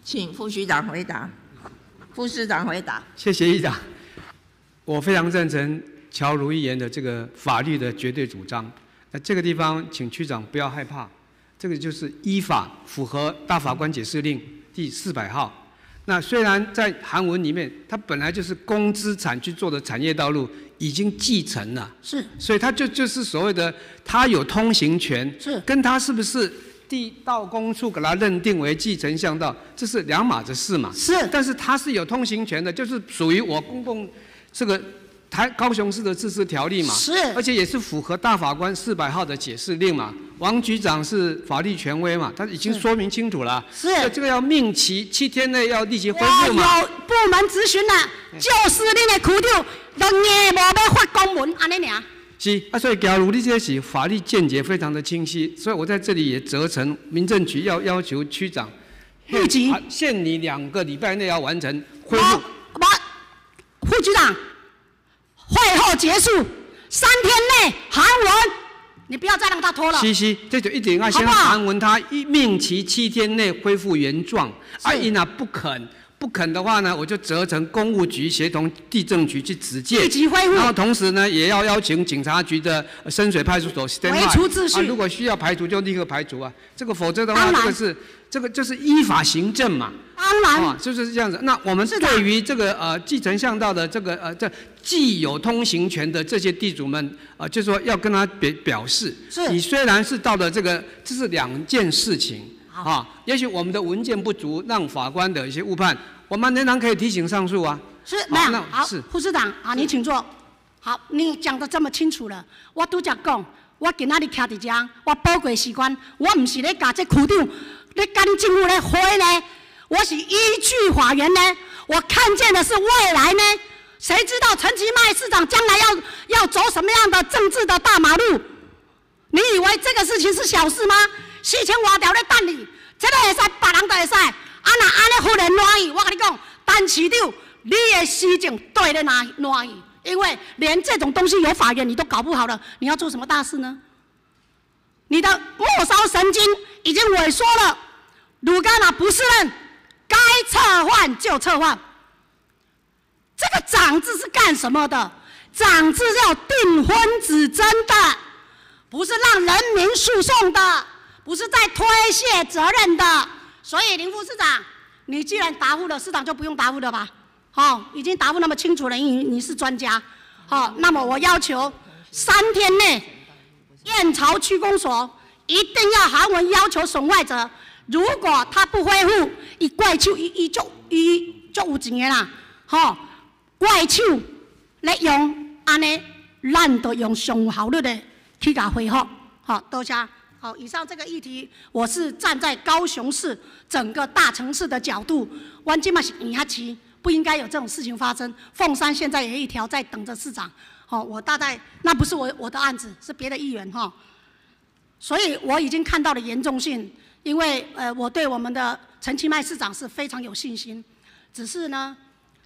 请副局长回答。副市长回答。 谢谢议长，我非常赞成乔如议员的这个法律的绝对主张。那这个地方，请区长不要害怕，这个就是依法符合大法官解释令第400号。那虽然在韩文里面，它本来就是公资产去做的产业道路，已经继承了， 是， 所以它就是所谓的它有通行权， 是， 跟它是不是地道公处给它认定为继承巷道，这是两码子事嘛。 是， 但是它是有通行权的，就是属于我公共这个高雄市的自治条例嘛。 是， 而且也是符合大法官400号的解释令嘛。王局长是法律权威嘛，他已经说明清楚了。 是， 这个要命期7天内要立即恢复嘛。 有部门咨询了，就是恁的区长，都硬无要发公文，安尼尔。 是啊，所以假如你这是法律见解非常的清晰，所以我在这里也责成民政局要求区长立即限你2个礼拜内要完成恢复。 副局长，会后结束3天内韩文，你不要再让他拖了。 是，这就一定要先韩文他命期7天内恢复原状。因啊不肯的话呢，我就责成公务局协同地政局去直接立即恢复。 然后同时呢，也要邀请警察局的深水派出所 stand by 维持秩序。 如果需要排除就立刻排除啊。这个否则的话，这个就是依法行政嘛。 当然， 就是这样子。那我们对于这个继承巷道的这个这既有通行权的这些地主们就是说要跟他表示，你虽然是到了这是2件事情。也许我们的文件不足，让法官的一些误判，我们仍然可以提醒上诉啊。 是，没有。好，副市长啊，你请坐。好，你讲得这么清楚了，我拄则讲，我今仔日徛伫遮，我宝贵时间，我唔是咧甲这区长咧跟政府咧会呢，我是依据法源呢，我看见的是未来呢。谁知道陈其迈市长将来要走什么样的政治的大马路？你以为这个事情是小事吗？4000外条咧等你，这个会使，别人都会使。若安尼忽然乱意，我跟你讲，陈市长，你的施政对咧乱意，因为连这种东西有法源你都搞不好了，你要做什么大事呢？你的末梢神经已经萎缩了。如果不是任，该撤换就撤换。这个长字是干什么的？长字要定婚指针的，不是让人民诉讼的，不是在推卸责任的。所以林副市长，你既然答复了，市长就不用答复了吧？已经答复那么清楚了，你是专家。那么我要求3天内，燕巢区公所一定要韩文要求损坏者，如果他不恢复，伊怪手伊就有钱的啦，怪手咧用安尼，咱就用上有效率的去甲恢复。多谢。好，以上这个议题，我是站在高雄市整个大城市的角度，我今嘛是园仔市，不应该有这种事情发生。凤山现在也一条在等着市长，我大概那不是我的案子，是别的议员所以我已经看到了严重性，因为我对我们的陈其迈市长是非常有信心，只是呢，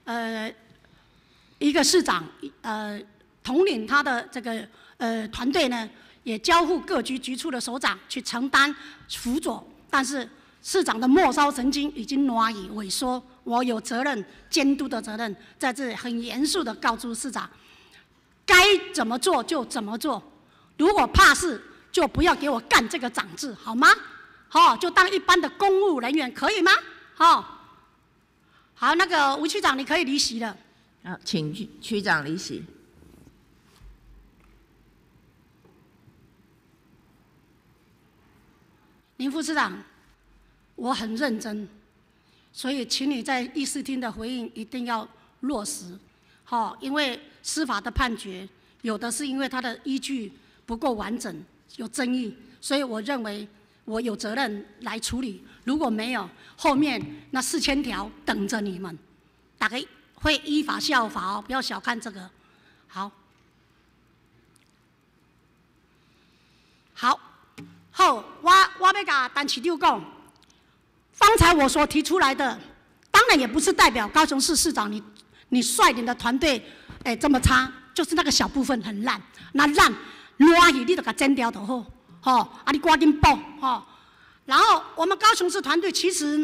一个市长统领他的这个团队呢。也交付各局局处的首长去承担辅佐，但是市长的末梢神经已经挪移萎缩，我有责任监督的责任，在这里很严肃的告诉市长，该怎么做就怎么做，如果怕事就不要给我干这个长字，好吗？就当一般的公务人员，可以吗？好，那个吴区长你可以离席了。 请区长离席。 林副市长，我很认真，所以请你在议事厅的回应一定要落实，因为司法的判决有的是因为它的依据不够完整，有争议，所以我认为我有责任来处理。如果没有，后面那4000条等着你们，大家会依法效法不要小看这个。好。我要甲陈市长讲，方才我所提出来的，当然也不是代表高雄市市长你率领的团队这么差，就是那个小部分很烂，那烂烂去你就给剪掉就好，你赶紧补然后我们高雄市团队其实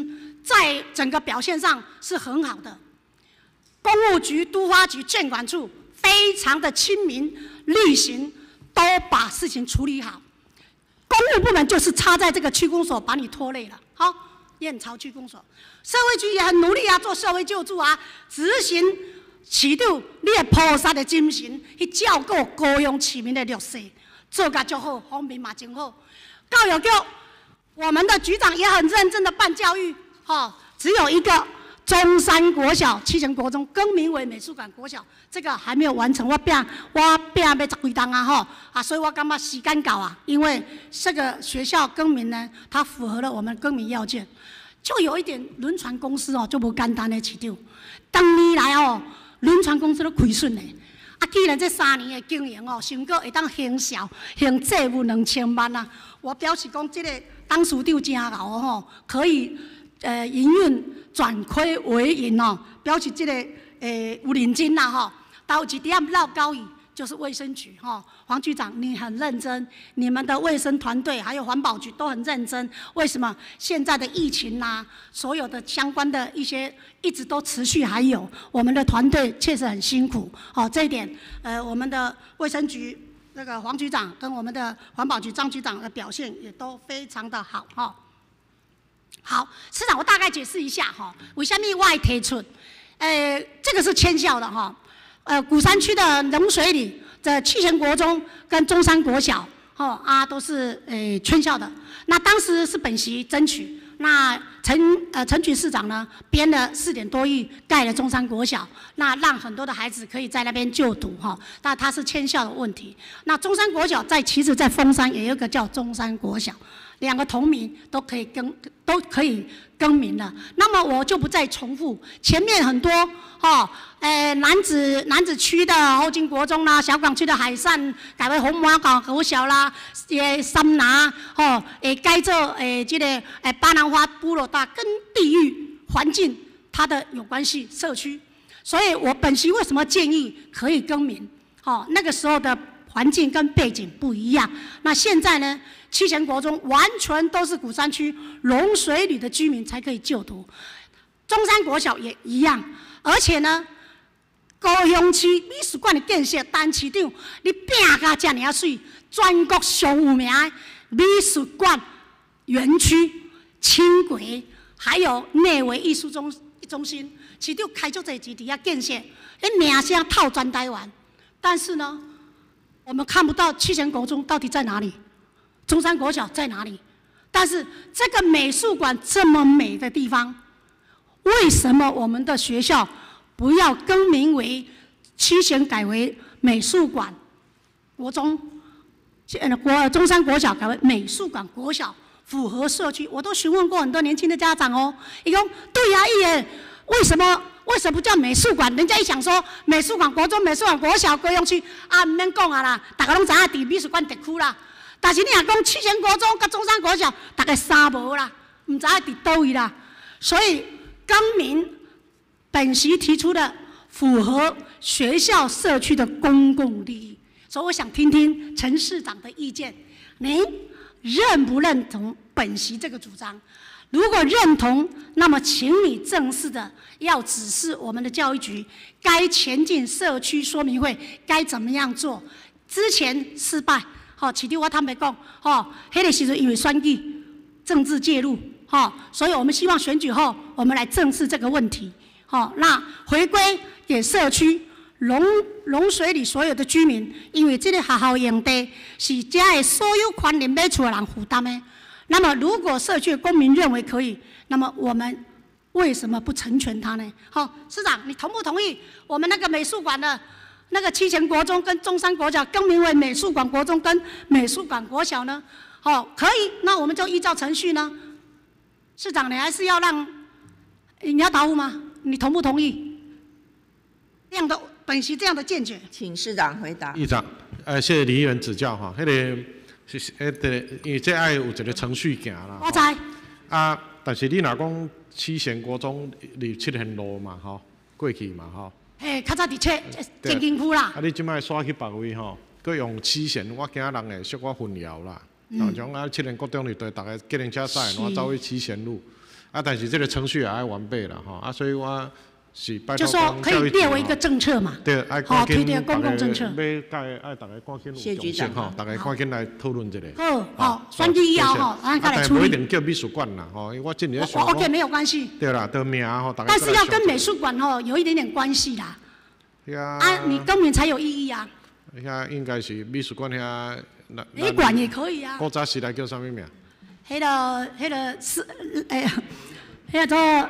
在整个表现上是很好的。公务局、都发局、建管处非常的亲民力行，都把事情处理好。公务部门就是插在这个区公所，把你拖累了。好，燕巢区公所，社会局也很努力啊，做社会救助啊，执行市长你的菩萨的精神，去照顾高雄市民的弱势，做甲足好，方面嘛真好。教育局，我们的局长也很认真的办教育，只有一个中山国小、七贤国中更名为美术馆国小，这个还没有完成，我拼要10几档啊，所以我感觉时间到啊，因为这个学校更名呢，它符合了我们更名要件，就有一点轮船公司就不简单的市场，当年来轮船公司都亏损的，既然这3年的经营成果会当行销行债务2000万啊，我表示讲这个董事长真牛可以营运转亏为盈表示这个有认真啦到一点落交易就是卫生局黄局长你很认真，你们的卫生团队还有环保局都很认真。为什么现在的疫情所有的相关的一些一直都持续，还有我们的团队确实很辛苦这一点我们的卫生局那个黄局长跟我们的环保局张局长的表现也都非常的好好，市长，我大概解释一下为什么我会提出，这个是签校的鼓山区的龙水里的七贤国中跟中山国小都是签校的。那当时是本席争取，那陈局市长呢编了4点多亿盖了中山国小，那让很多的孩子可以在那边就读那它是签校的问题。那中山国小其实在丰山也有一个叫中山国小。2个同名都可以更名了，那么我就不再重复前面很多南子区的后金国中啦，小港区的海善改为红毛港国小啦，三拿也改做这个巴南花部落大，跟地域环境它的有关系社区，所以我本席为什么建议可以更名？那个时候的环境跟背景不一样，那现在呢？七贤国中完全都是鼓山区龙水里的居民才可以就读，中山国小也一样，而且呢，高雄市美术馆的建设，陈市长你拼甲这么水，全国上有名的美术馆园区、轻轨，还有内围艺术中心，市长开足侪钱伫遐建设，名声套全台湾，但是呢，我们看不到七贤国中到底在哪里。中山国小在哪里？但是这个美术馆这么美的地方，为什么我们的学校不要更名为七贤改为美术馆国中？中山国小改为美术馆国小，符合社区。我都询问过很多年轻的家长伊讲对啊，为什么不叫美术馆？人家一想说美术馆国中、美术馆国小、高雄区唔免讲啊啦，大家拢知影伫美术馆特区啦。但是你若讲七贤国中跟中山国小，大概三无啦，唔知喺伫倒位啦。所以更名本席提出的符合学校社区的公共利益，所以我想听听陈市长的意见，您认不认同本席这个主张？如果认同，那么请你正式的要指示我们的教育局，该前进社区说明会该怎么样做。之前失败。市长我坦白讲，迄个时阵因为选举政治介入，所以我们希望选举后，我们来正视这个问题，那回归给社区龙水里所有的居民，因为这个学校用地是这的所有权利买厝的人负担的。那么，如果社区的公民认为可以，那么我们为什么不成全它呢？市长，你同不同意我们那个美术馆的？那个七贤国中跟中山国小更名为美术馆国中跟美术馆国小呢？可以，那我们就依照程序呢。市长，你还是要让你要答复吗？你同不同意这样的本席这样的见解？ 请市长回答。 议长，谢谢李议员指教因为这爱有一个程序行啦。 我知。 但是你若讲七贤国中离7贤路嘛过去嘛较早伫正经区啦。 你即摆刷去别位佮用七贤，我惊人会小可混淆啦。像7贤国中里对大家计程车驶，我走去七贤路， 但是这个程序也要完备了哈，所以我是拜托就说可以列为一个政策嘛， 对，爱好推的公共政策。 要大家赶紧有重视哈，大家赶紧来讨论一下。 好，选举以后吼，咱再来处理。 不一定叫美术馆啦，吼，因为我今年想。 OK， 没有关系。 对啦，得名吼，大家。 但是要跟美术馆吼有一点点关系啦。你公民才有意义啊。 应该是美术馆遐。 美馆也可以啊。 古早时代叫啥物名？ 迄个是迄个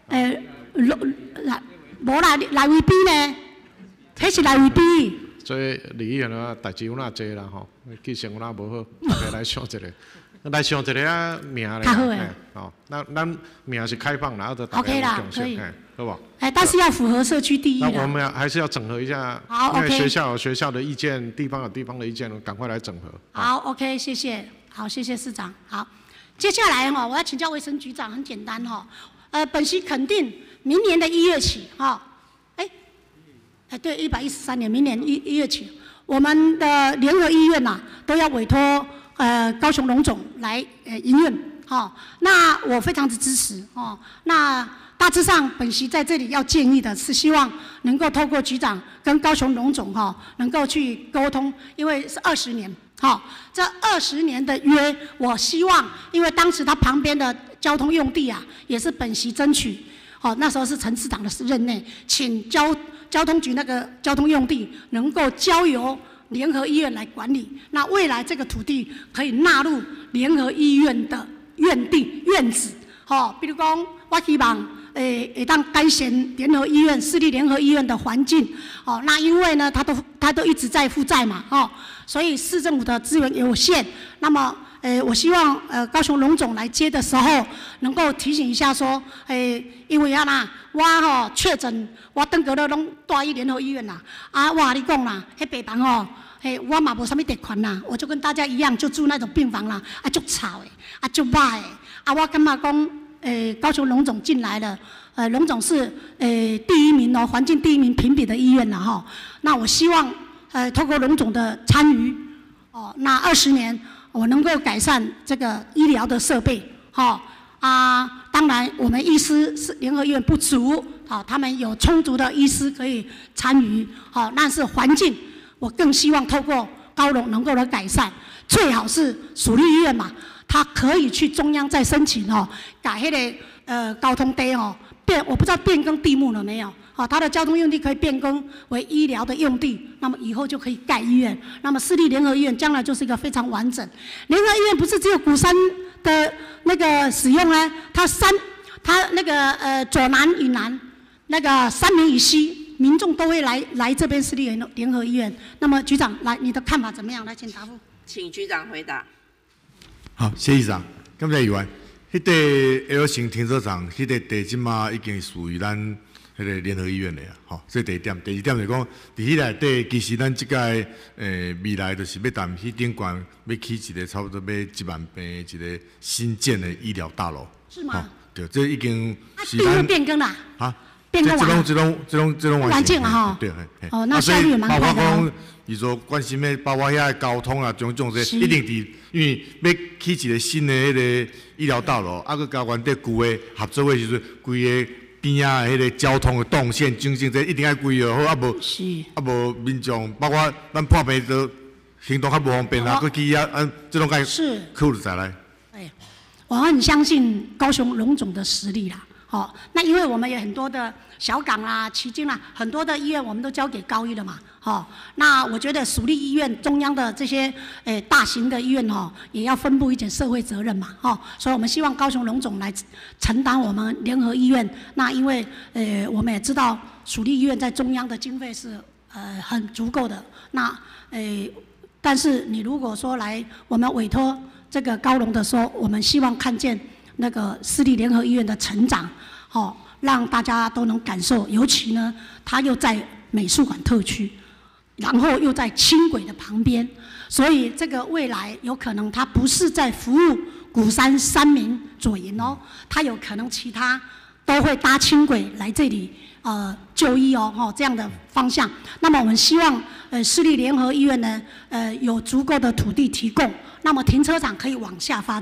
无啦，来位比呢？迄是来位比。 所以李议员啊，代志有哪济啦吼，记性有哪无好，大家来想一个，来想一个啊名咧。较好诶。哦，咱名是开放啦，就大家有共识，好不好？ 但是要符合社区第一。 那我们还是要整合一下，因为学校有学校的意见，地方有地方的意见，赶快来整合。 好 ，OK， 谢谢。好，谢谢市长。好，接下来哈，我要请教卫生局长，很简单哈。本席肯定明年的1月起，哈，对，113年，明年1月起，我们的联合医院呐，都要委托高雄荣总来营运，哈。那我非常的支持，哦。那大致上，本席在这里要建议的是，希望能够透过局长跟高雄荣总哈，能够去沟通，因为是20年。好，这20年的约，我希望，因为当时他旁边的交通用地啊，也是本席争取，好，那时候是陈市长的任内，请交通局那个交通用地能够交由联合医院来管理。那未来这个土地可以纳入联合医院的院子，好，比如讲，我希望。会当改善联合医院、私立联合医院的环境，哦，那因为呢，他都一直在负债嘛，哦，所以市政府的资源有限。那么，我希望高雄荣总来接的时候，能够提醒一下说，因为我吼确诊，我登过了拢大医联合医院啦，我跟你讲啦，迄病房吼，我嘛无啥物特权啦，我就跟大家一样，就住那种病房啦，足吵的，足歹的，我感觉讲。高雄荣总进来了，荣总是第一名哦，环境第一名评比的医院了哈。那我希望透过荣总的参与，哦，那20年我能够改善这个医疗的设备，哈当然我们医师是联合医院不足，好，他们有充足的医师可以参与，好，但是环境我更希望透过高荣能够来改善，最好是属立医院嘛。他可以去中央再申请哦，改那个交通地哦，我不知道变更地目了没有？哦，他的交通用地可以变更为医疗的用地，那么以后就可以盖医院。那么私立联合医院将来就是一个非常完整。联合医院不是只有鼓山的那个使用呢？它那个左南以南，那个三民以西，民众都会来这边私立联合医院。那么局长，来你的看法怎么样？来，请答复。 请局长回答。 好，谢谢议长。感谢议员。迄个 L 型停车场，迄个地即马已经属于咱迄个联合医院的啊。吼，这第一点。第二点就是讲，伫迄内底，其实咱即届未来就是要谈迄顶悬要起一个差不多要1万平一个新建的医疗大楼。 是吗？ 对，这已经是咱变更啦。 啊？ 变更完。 这种完成了哈。 对。 哦，那效率也蛮快的。 包括讲，伊说关心的，包括遐交通啊，种这一定伫。因为要起一个新的迄个医疗大楼，佮甲原地旧的合作的时阵，规个边仔的迄个交通的动线、整这一定要规划好，无民众，包括咱破病都行动较无方便啊，佮去这种该考虑再来。 我很相信高雄荣总的实力啦。好，那因为我们有很多的小港啦、旗津啦，很多的医院我们都交给高医了嘛。好，那我觉得属立医院、中央的这些大型的医院哦，也要分布一点社会责任嘛。哦，所以我们希望高雄荣总来承担我们联合医院。那因为我们也知道属立医院在中央的经费是很足够的。那但是你如果说来我们委托这个高荣的时候，我们希望看见那个私立联合医院的成长，哦，让大家都能感受。尤其呢，它又在美术馆特区，然后又在轻轨的旁边，所以这个未来有可能它不是在服务鼓山三民左营哦，它有可能其他都会搭轻轨来这里就医哦，这样的方向。那么我们希望私立联合医院呢有足够的土地提供，那么停车场可以往下发展。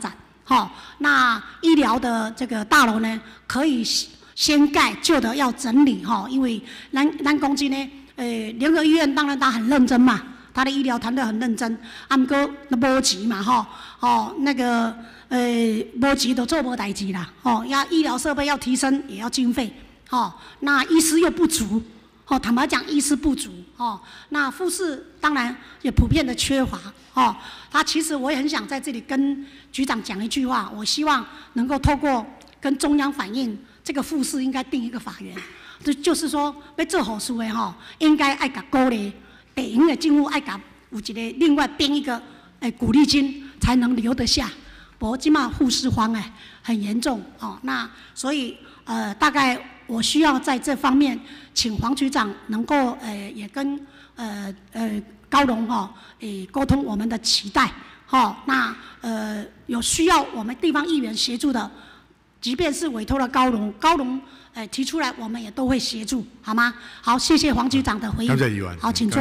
那医疗的这个大楼呢，可以先盖，旧的要整理因为咱公司呢，联合医院当然他很认真嘛，他的医疗团队很认真，不过那没钱嘛那个没钱都做不代志啦要医疗设备要提升，也要经费那医师又不足坦白讲，医师不足那护士当然也普遍的缺乏其实我也很想在这里跟局长讲一句话，我希望能够透过跟中央反映，这个护士应该定一个法源，就是说要做护士的应该爱给鼓励，地方的政府爱给有一个另外编一个鼓励金，才能留得下。不过现在护士荒很严重那所以大概我需要在这方面，请黄局长能够也跟高荣沟通我们的期待那有需要我们地方议员协助的，即便是委托了高荣提出来，我们也都会协助，好吗？好，谢谢黄局长的回应。好，请坐。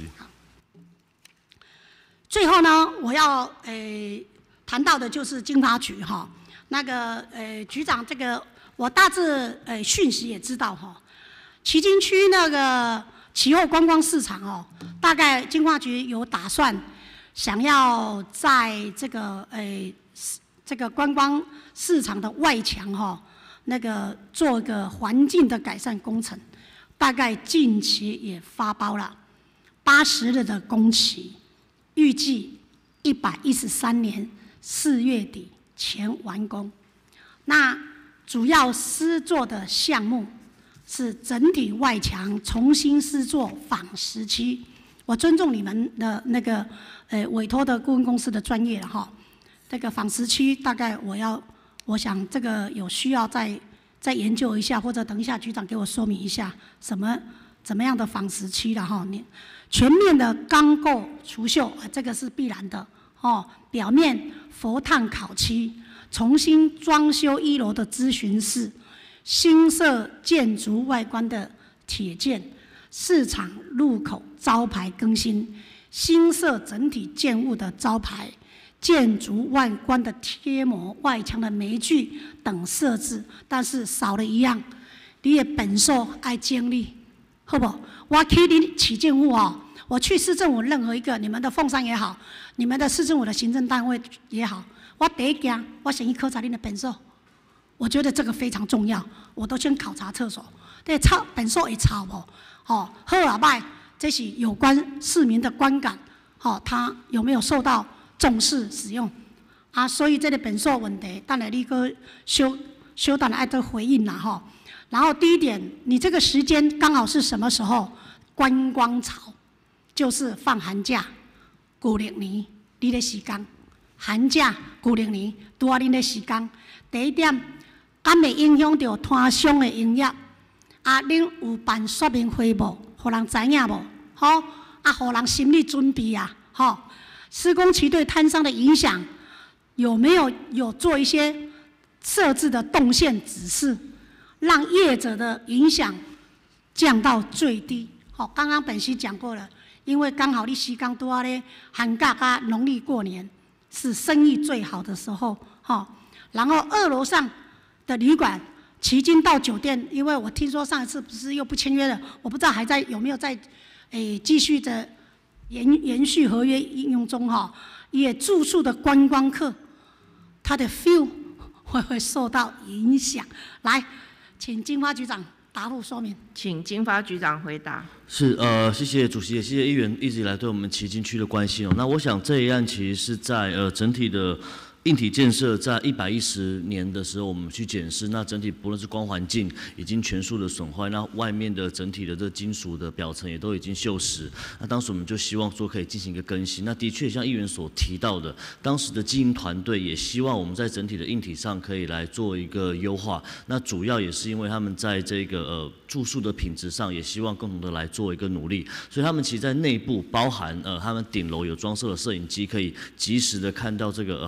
最后呢，我要谈到的就是经发局那个局长这个我大致讯息也知道旗津区那个其后观光市场大概经发局有打算想要在这个观光市场的外墙那个做一个环境的改善工程，大概近期也发包了80日的工期，预计113年4月底前完工。那主要施作的项目是整体外墙重新施作仿石漆。我尊重你们的那个委托的顾问公司的专业这个仿石漆大概我想这个有需要再研究一下，或者等一下局长给我说明一下怎么样的仿石漆了全面的钢构除锈这个是必然的表面佛烫烤漆，重新装修1楼的咨询室，新设建筑外观的铁件，市场入口招牌更新，新设整体建物的招牌，建筑外观的贴膜、外墙的媒具等设置，但是少了一样，你的本数爱经历，好不好？我去你起建物我去市政府任何一个，你们的凤山也好，你们的市政府的行政单位也好，我第一件我先去考察你的本数，我觉得这个非常重要，我都先考察厕所，对，本数会抄不？好啊歹，这是有关市民的观感，他有没有受到重视使用所以这个本数问题，等下你个稍等爱做回应啦然后第一点，你这个时间刚好是什么时候？观光潮，就是放寒假，旧历年你的时间，寒假旧历年拄啊你的时间。第一点，敢会影响到摊商的营业？恁有办说明会无？互人知影无？互人心理准备施工期对摊商的影响有没有做一些设置的动线指示，让业者的影响降到最低？刚刚本席讲过了，因为刚好你时间拄啊咧寒假加农历过年是生意最好的时候然后2楼上的旅馆旗津到酒店，因为我听说上一次不是又不签约了，我不知道还在有没有在继续的延续合约应用中也住宿的观光客他的 feel 会受到影响。来，请经发局长答复说明。 请经发局长回答。 是谢谢主席，也谢谢议员一直以来对我们旗津区的关心那我想这一案其实是在整体的硬体建设在110年的时候，我们去检视，那整体不论是光环境已经全数的损坏，那外面的整体的这金属的表层也都已经锈蚀。那当时我们就希望说可以进行一个更新。那的确像议员所提到的，当时的经营团队也希望我们在整体的硬体上可以来做一个优化。那主要也是因为他们在这个住宿的品质上，也希望共同的来做一个努力。所以他们其实在内部包含他们顶楼有装设了摄影机，可以及时的看到这个海浪的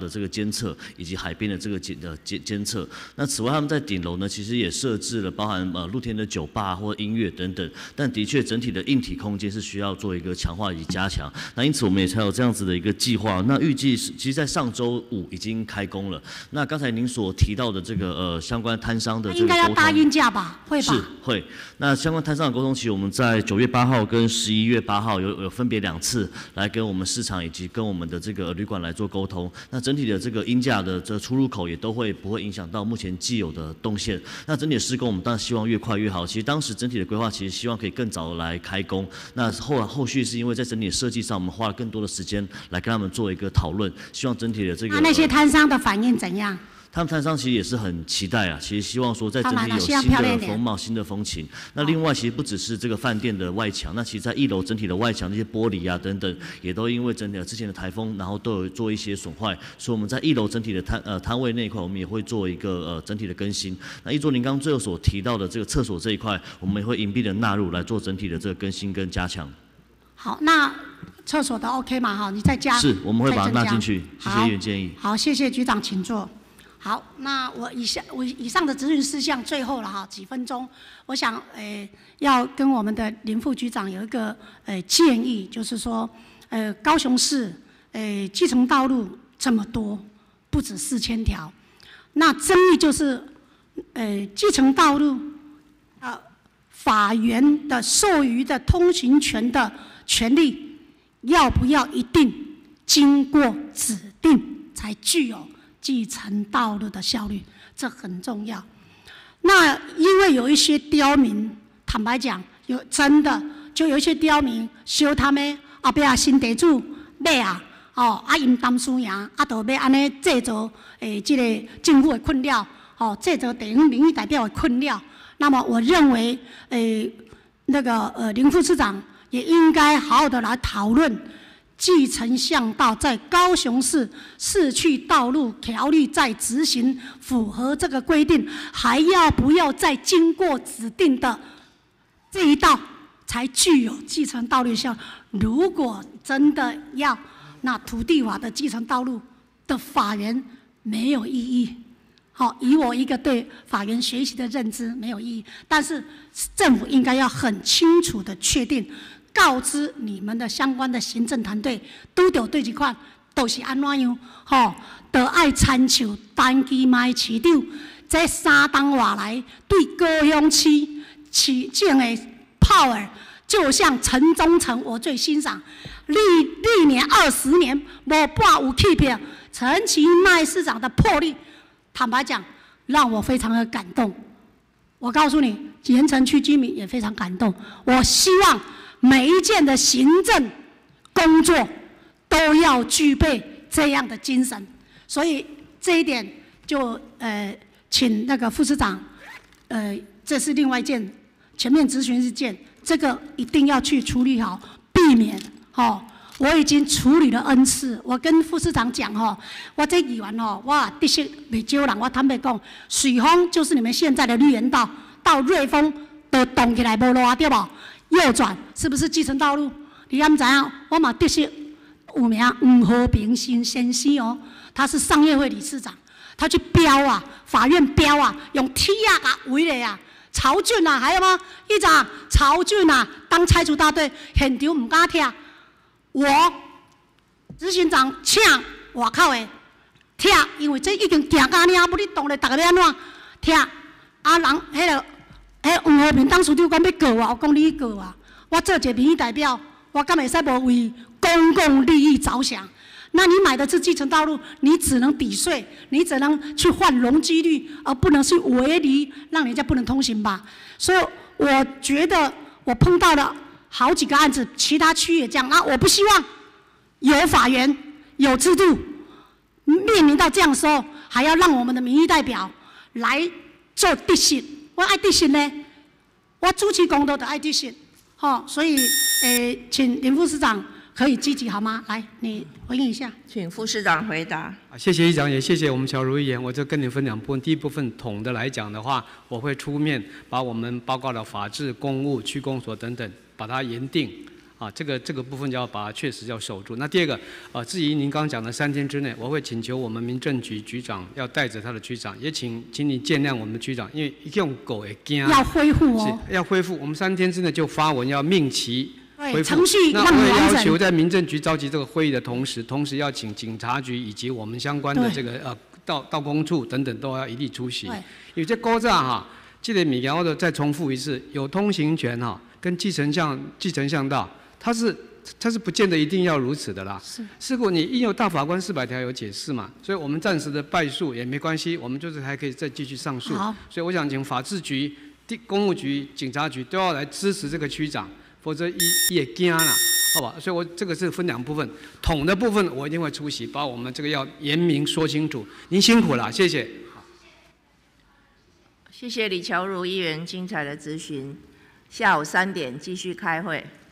的这个监测，以及海边的这个监测。那此外，他们在顶楼呢，其实也设置了包含露天的酒吧或音乐等等。但的确，整体的硬体空间是需要做一个强化以及加强。那因此，我们也才有这样子的一个计划。那预计其实在上周5已经开工了。那刚才您所提到的这个相关摊商的这个沟通， 应该要答应价吧？会吧？ 是会。那相关摊商的沟通，其实我们在9月8号跟11月8号有分别2次来跟我们市场以及跟我们的这个旅馆来做沟通。那整体的这个鹰架的这出入口也都不会影响到目前既有的动线。那整体的施工，我们当然希望越快越好。其实当时整体的规划，其实希望可以更早的来开工。那后续是因为在整体的设计上，我们花了更多的时间来跟他们做一个讨论，希望整体的这个。 那些摊商的反应怎样？ 他们摊商其实也是很期待啊，其实希望说在整体有新的风貌、新的风情。那另外，其实不只是这个饭店的外墙，那其实在1楼整体的外墙那些玻璃啊等等，也都因为整体之前的台风，然后都有做一些损坏，所以我们在1楼整体的摊位那一块，我们也会做一个整体的更新。那一桌您刚刚最后所提到的这个厕所这一块，我们也会隐蔽的纳入来做整体的这个更新跟加强。 好，那厕所的 OK 嘛？哈，你再加。 是，我们会把它纳进去。谢谢议员建议。 好，谢谢局长，请坐。好，那我以上的质询事项最后了哈，几分钟，我想要跟我们的林副局长有一个建议，就是说高雄市基层道路这么多，不止4000条，那争议就是基层道路法源的授予的通行权的权利，要不要一定经过指定才具有基层道路的效率，这很重要。那因为有一些刁民，坦白讲，真的就有一些刁民收他们后壁新地主买因担输赢，就要安尼制造这个政府的困扰，制造地方民意代表的困扰。那么我认为林副市长也应该好好的来讨论。继承巷道在高雄市市区道路条例在执行，符合这个规定，还要不要再经过指定的这一道才具有继承道路效？如果真的要，那土地法的继承道路的法源没有意义。好，以我一个对法源学习的认知没有意义，但是政府应该要很清楚的确定。告知你们的相关的行政团队，拄到对一款都是安怎样，都爱参照单机卖市长这3档话来对高雄市政的 power， 就像陈忠诚，我最欣赏，历年20年无半有欺骗，陈其迈市长的魄力，坦白讲，让我非常的感动。我告诉你，盐埕区居民也非常感动。我希望。每一件的行政工作都要具备这样的精神，所以这一点就请那个副市长，这是另外一件，前面咨询是件，这个一定要去处理好，避免我已经处理了 N 次，我跟副市长讲我这议员我的确袂少人，我坦白讲，水丰就是你们现在的绿园道，到瑞丰都动起来无路啊，对不？右转是不是基层道路？你敢知影？我嘛的确有名黄和平先生他是商业会理事长，他去标啊，法院标啊，用铁啊围嘞啊，曹俊啊，还有吗？议长，曹俊啊，当拆除大队现场唔敢听，我执行长请外口的听，因为这已经行到呢，不你动咧，大家要安怎听？啊，人迄个。黄和平当处长讲要告我，我讲你告我，我做一个民意代表，我敢会使无为公共利益着想？那你买的是基层道路，你只能抵税，你只能去换容积率，而不能去围篱，让人家不能通行吧？所以我觉得我碰到了好几个案子，其他区也这样。那我不希望有法源、有制度，面临到这样的时候，还要让我们的民意代表来做执行。我爱执行呢，我主持公道就爱执行，所以请林副市长可以积极好吗？来，你回应一下。 请副市长回答。 谢谢议长，也谢谢我们乔如议员。我就跟你分2部分。第一部分统的来讲的话，我会出面把我们包括了法制、公务、区公所等等，把它研定。 啊，这个部分就要把它确实要守住。那第二个，至于您刚刚讲的3天之内，我会请求我们民政局局长要带着他的区长，也请你见谅我们的区长，因为一用狗也惊。 要恢复哦。 是要恢复，我们3天之内就发文要命期恢复。 程序那我也要求在民政局召集这个会议的同时要请警察局以及我们相关的这个道公处等等都要一律出席。因为这古早哈，这个物件我再重复一次，有通行权哈，跟继承向道，它是不见得一定要如此的啦。是故你应有大法官400条有解释嘛，所以我们暂时的败诉也没关系，我们就是还可以再继续上诉。所以我想请法制局、公务局、警察局都要来支持这个区长，否则也惊啦。好吧，所以我这个是分2部分，统的部分我一定会出席，把我们这个要严明说清楚。您辛苦了，谢谢。 谢谢李乔如议员精彩的咨询。下午3点继续开会。